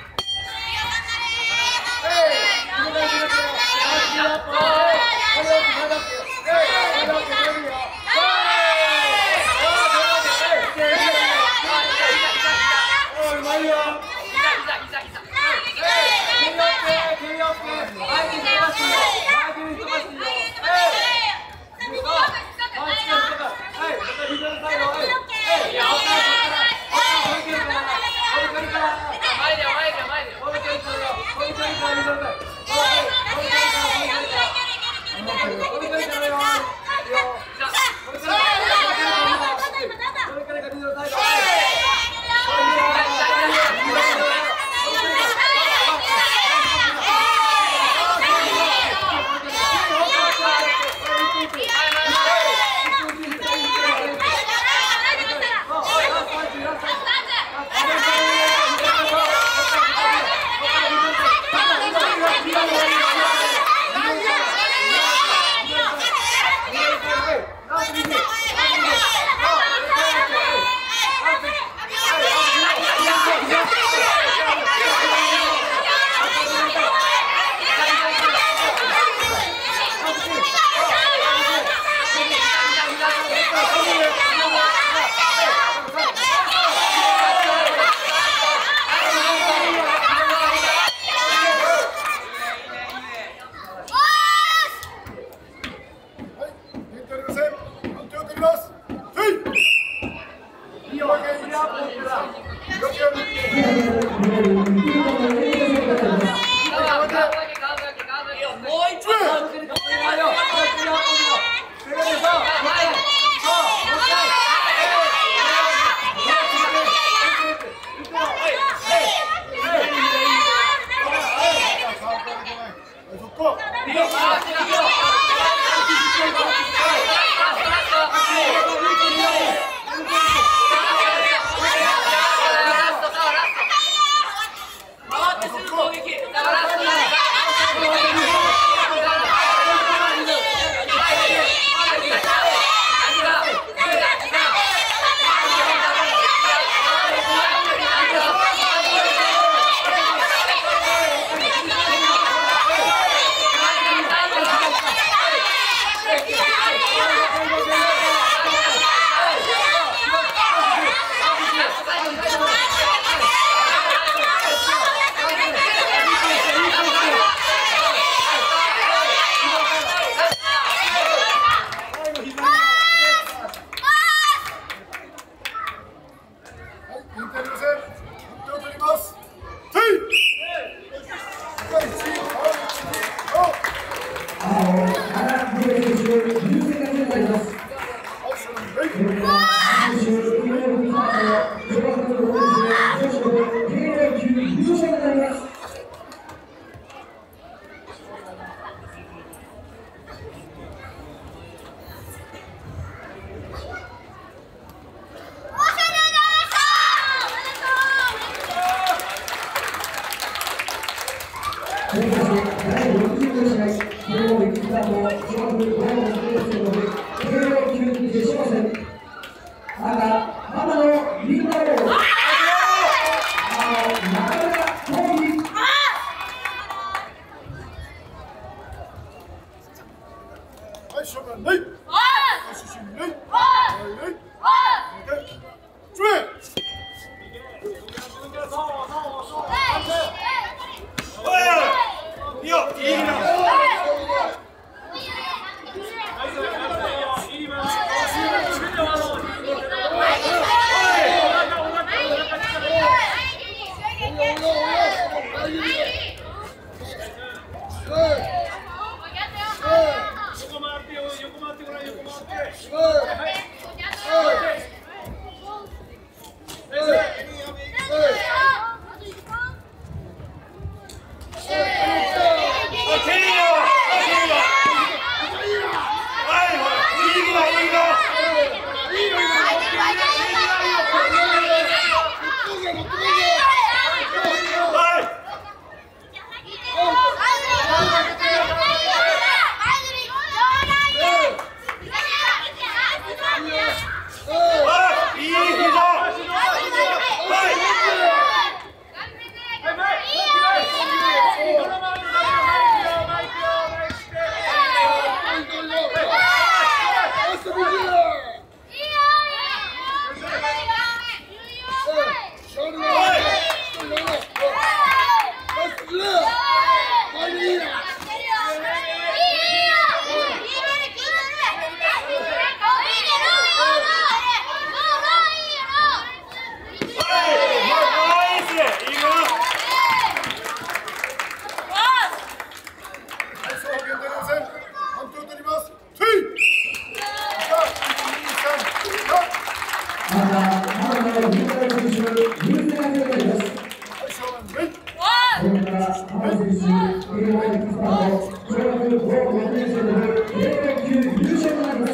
の銀メダル選手、優勢な選手です。それから青選手、慶応エキスパート、小学校ろくねん生の部、軽量級優勝となります。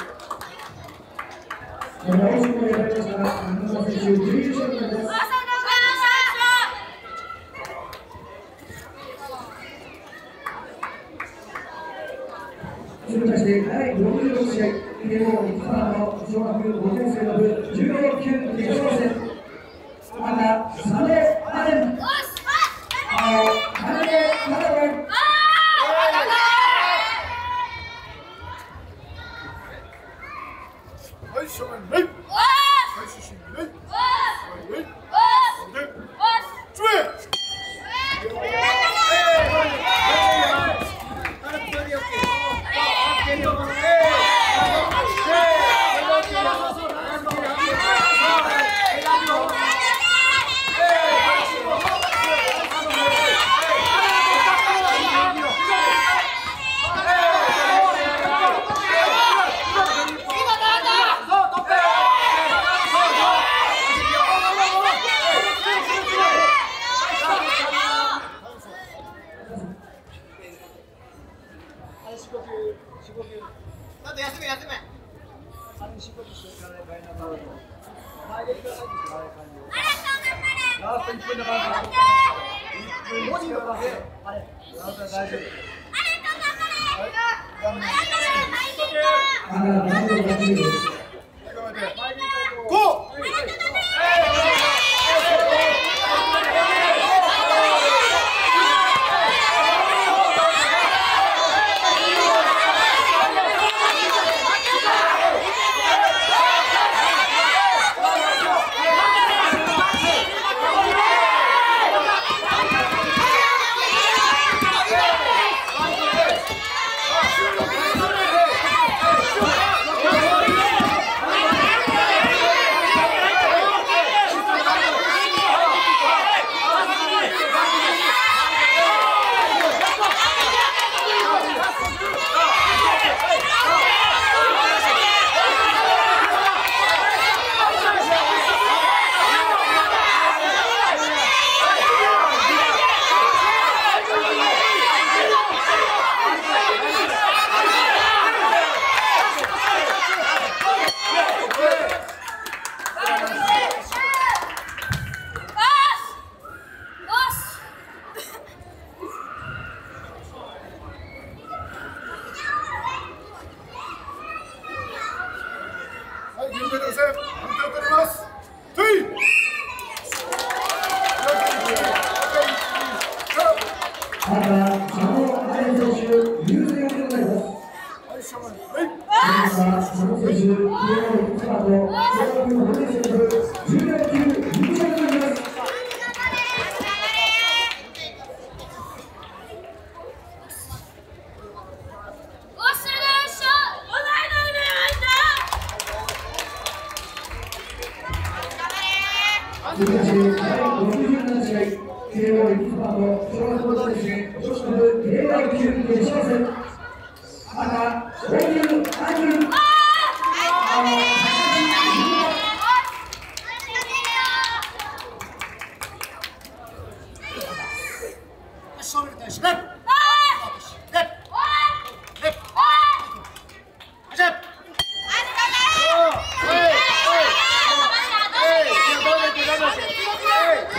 この青信号に選ばれましたが、花田選手、準優勝となります。続きまして、だいろくじゅうろく試合、慶応エキスパート、小学ごねん生の部、重量級決勝戦。赤、サメアレン。青、カネカナブン。 はい、正面、はい。はい、主審、はい。はい、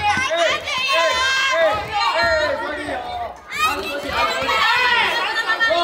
Go!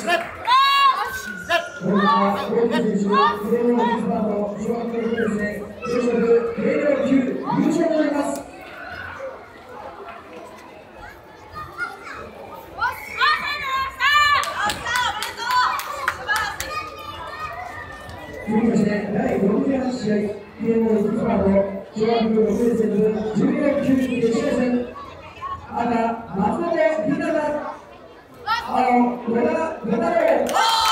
これは大木選手、プレーのスパート、小学校ですね、女子部プレーの級優勝となります。続きまして、だいろくじゅうはち試合、プレーのスパート、小学部ろくねん生部じゅうよん級決勝戦、赤、松本ひなた、青、野田野田郎。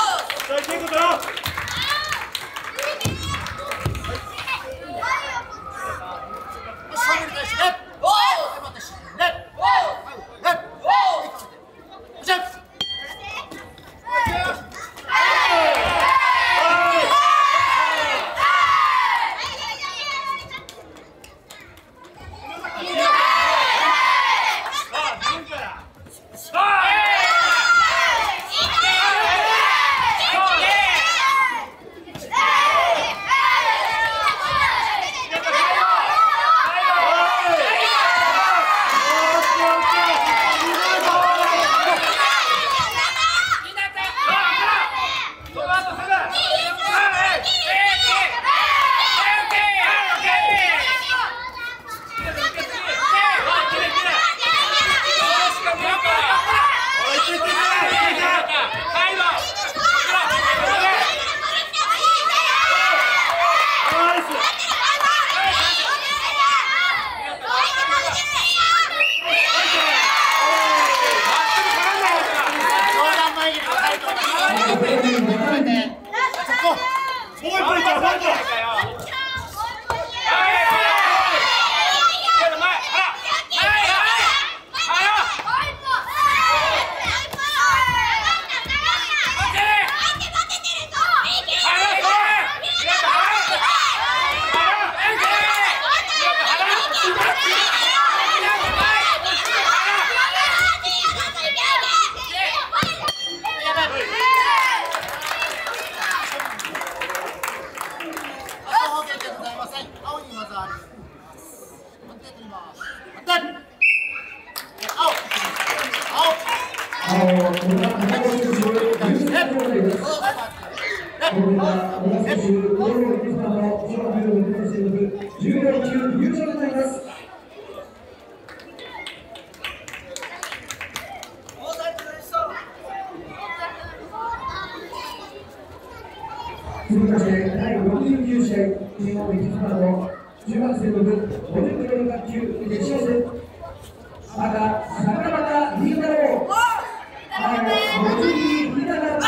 続きまして、だいろくじゅうきゅう試合、日本エキスパート中学生の部ごじゅっキロ級決勝戦、赤、桜庭新太郎、青、望月ひなた。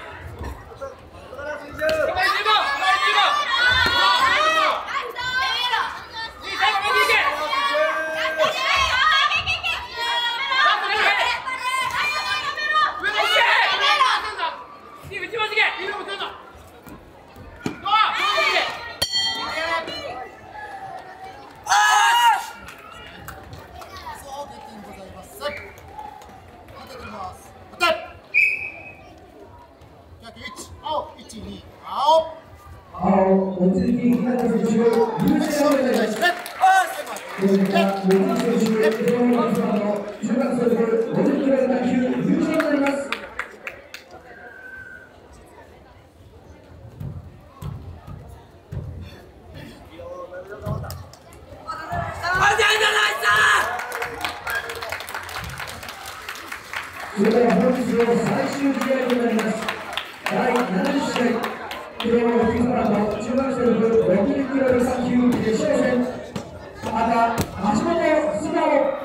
い優勝をお願いします。それから、森選手、中学生のごじゅっキロ級優勝になります。それでは本日の最終試合となります。だいななじゅっ試合、プロのフィンランド中学生の部ろくじゅっキロ級決勝戦、赤、橋本素直。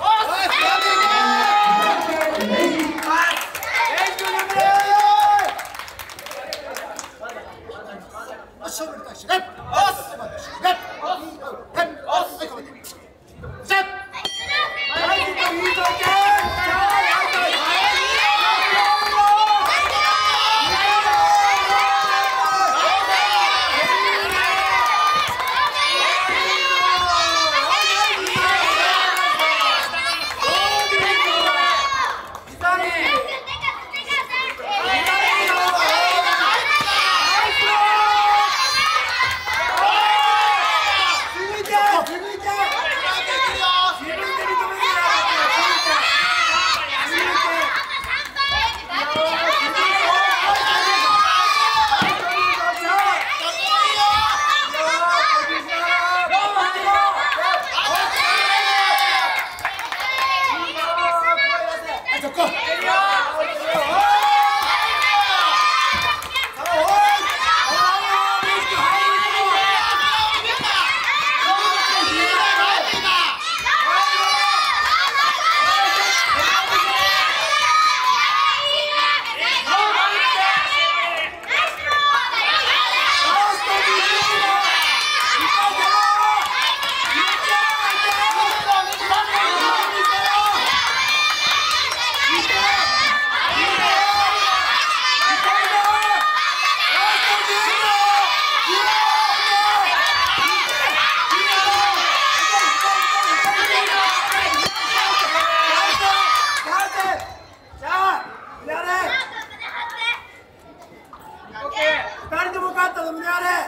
二人とも勝ったぞ、胸張れ。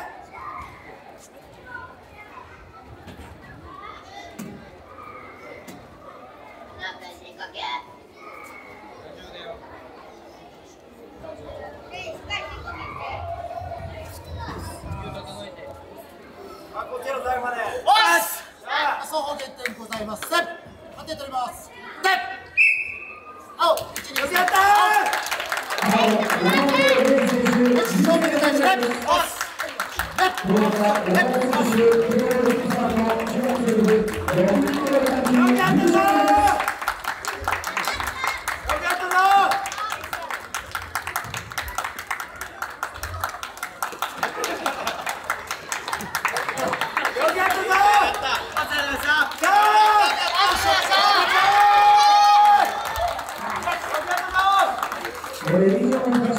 こっちの最後まで。おし。 双方減点ございません。判定取ります。で、青、一二よくやったー。 これ以上の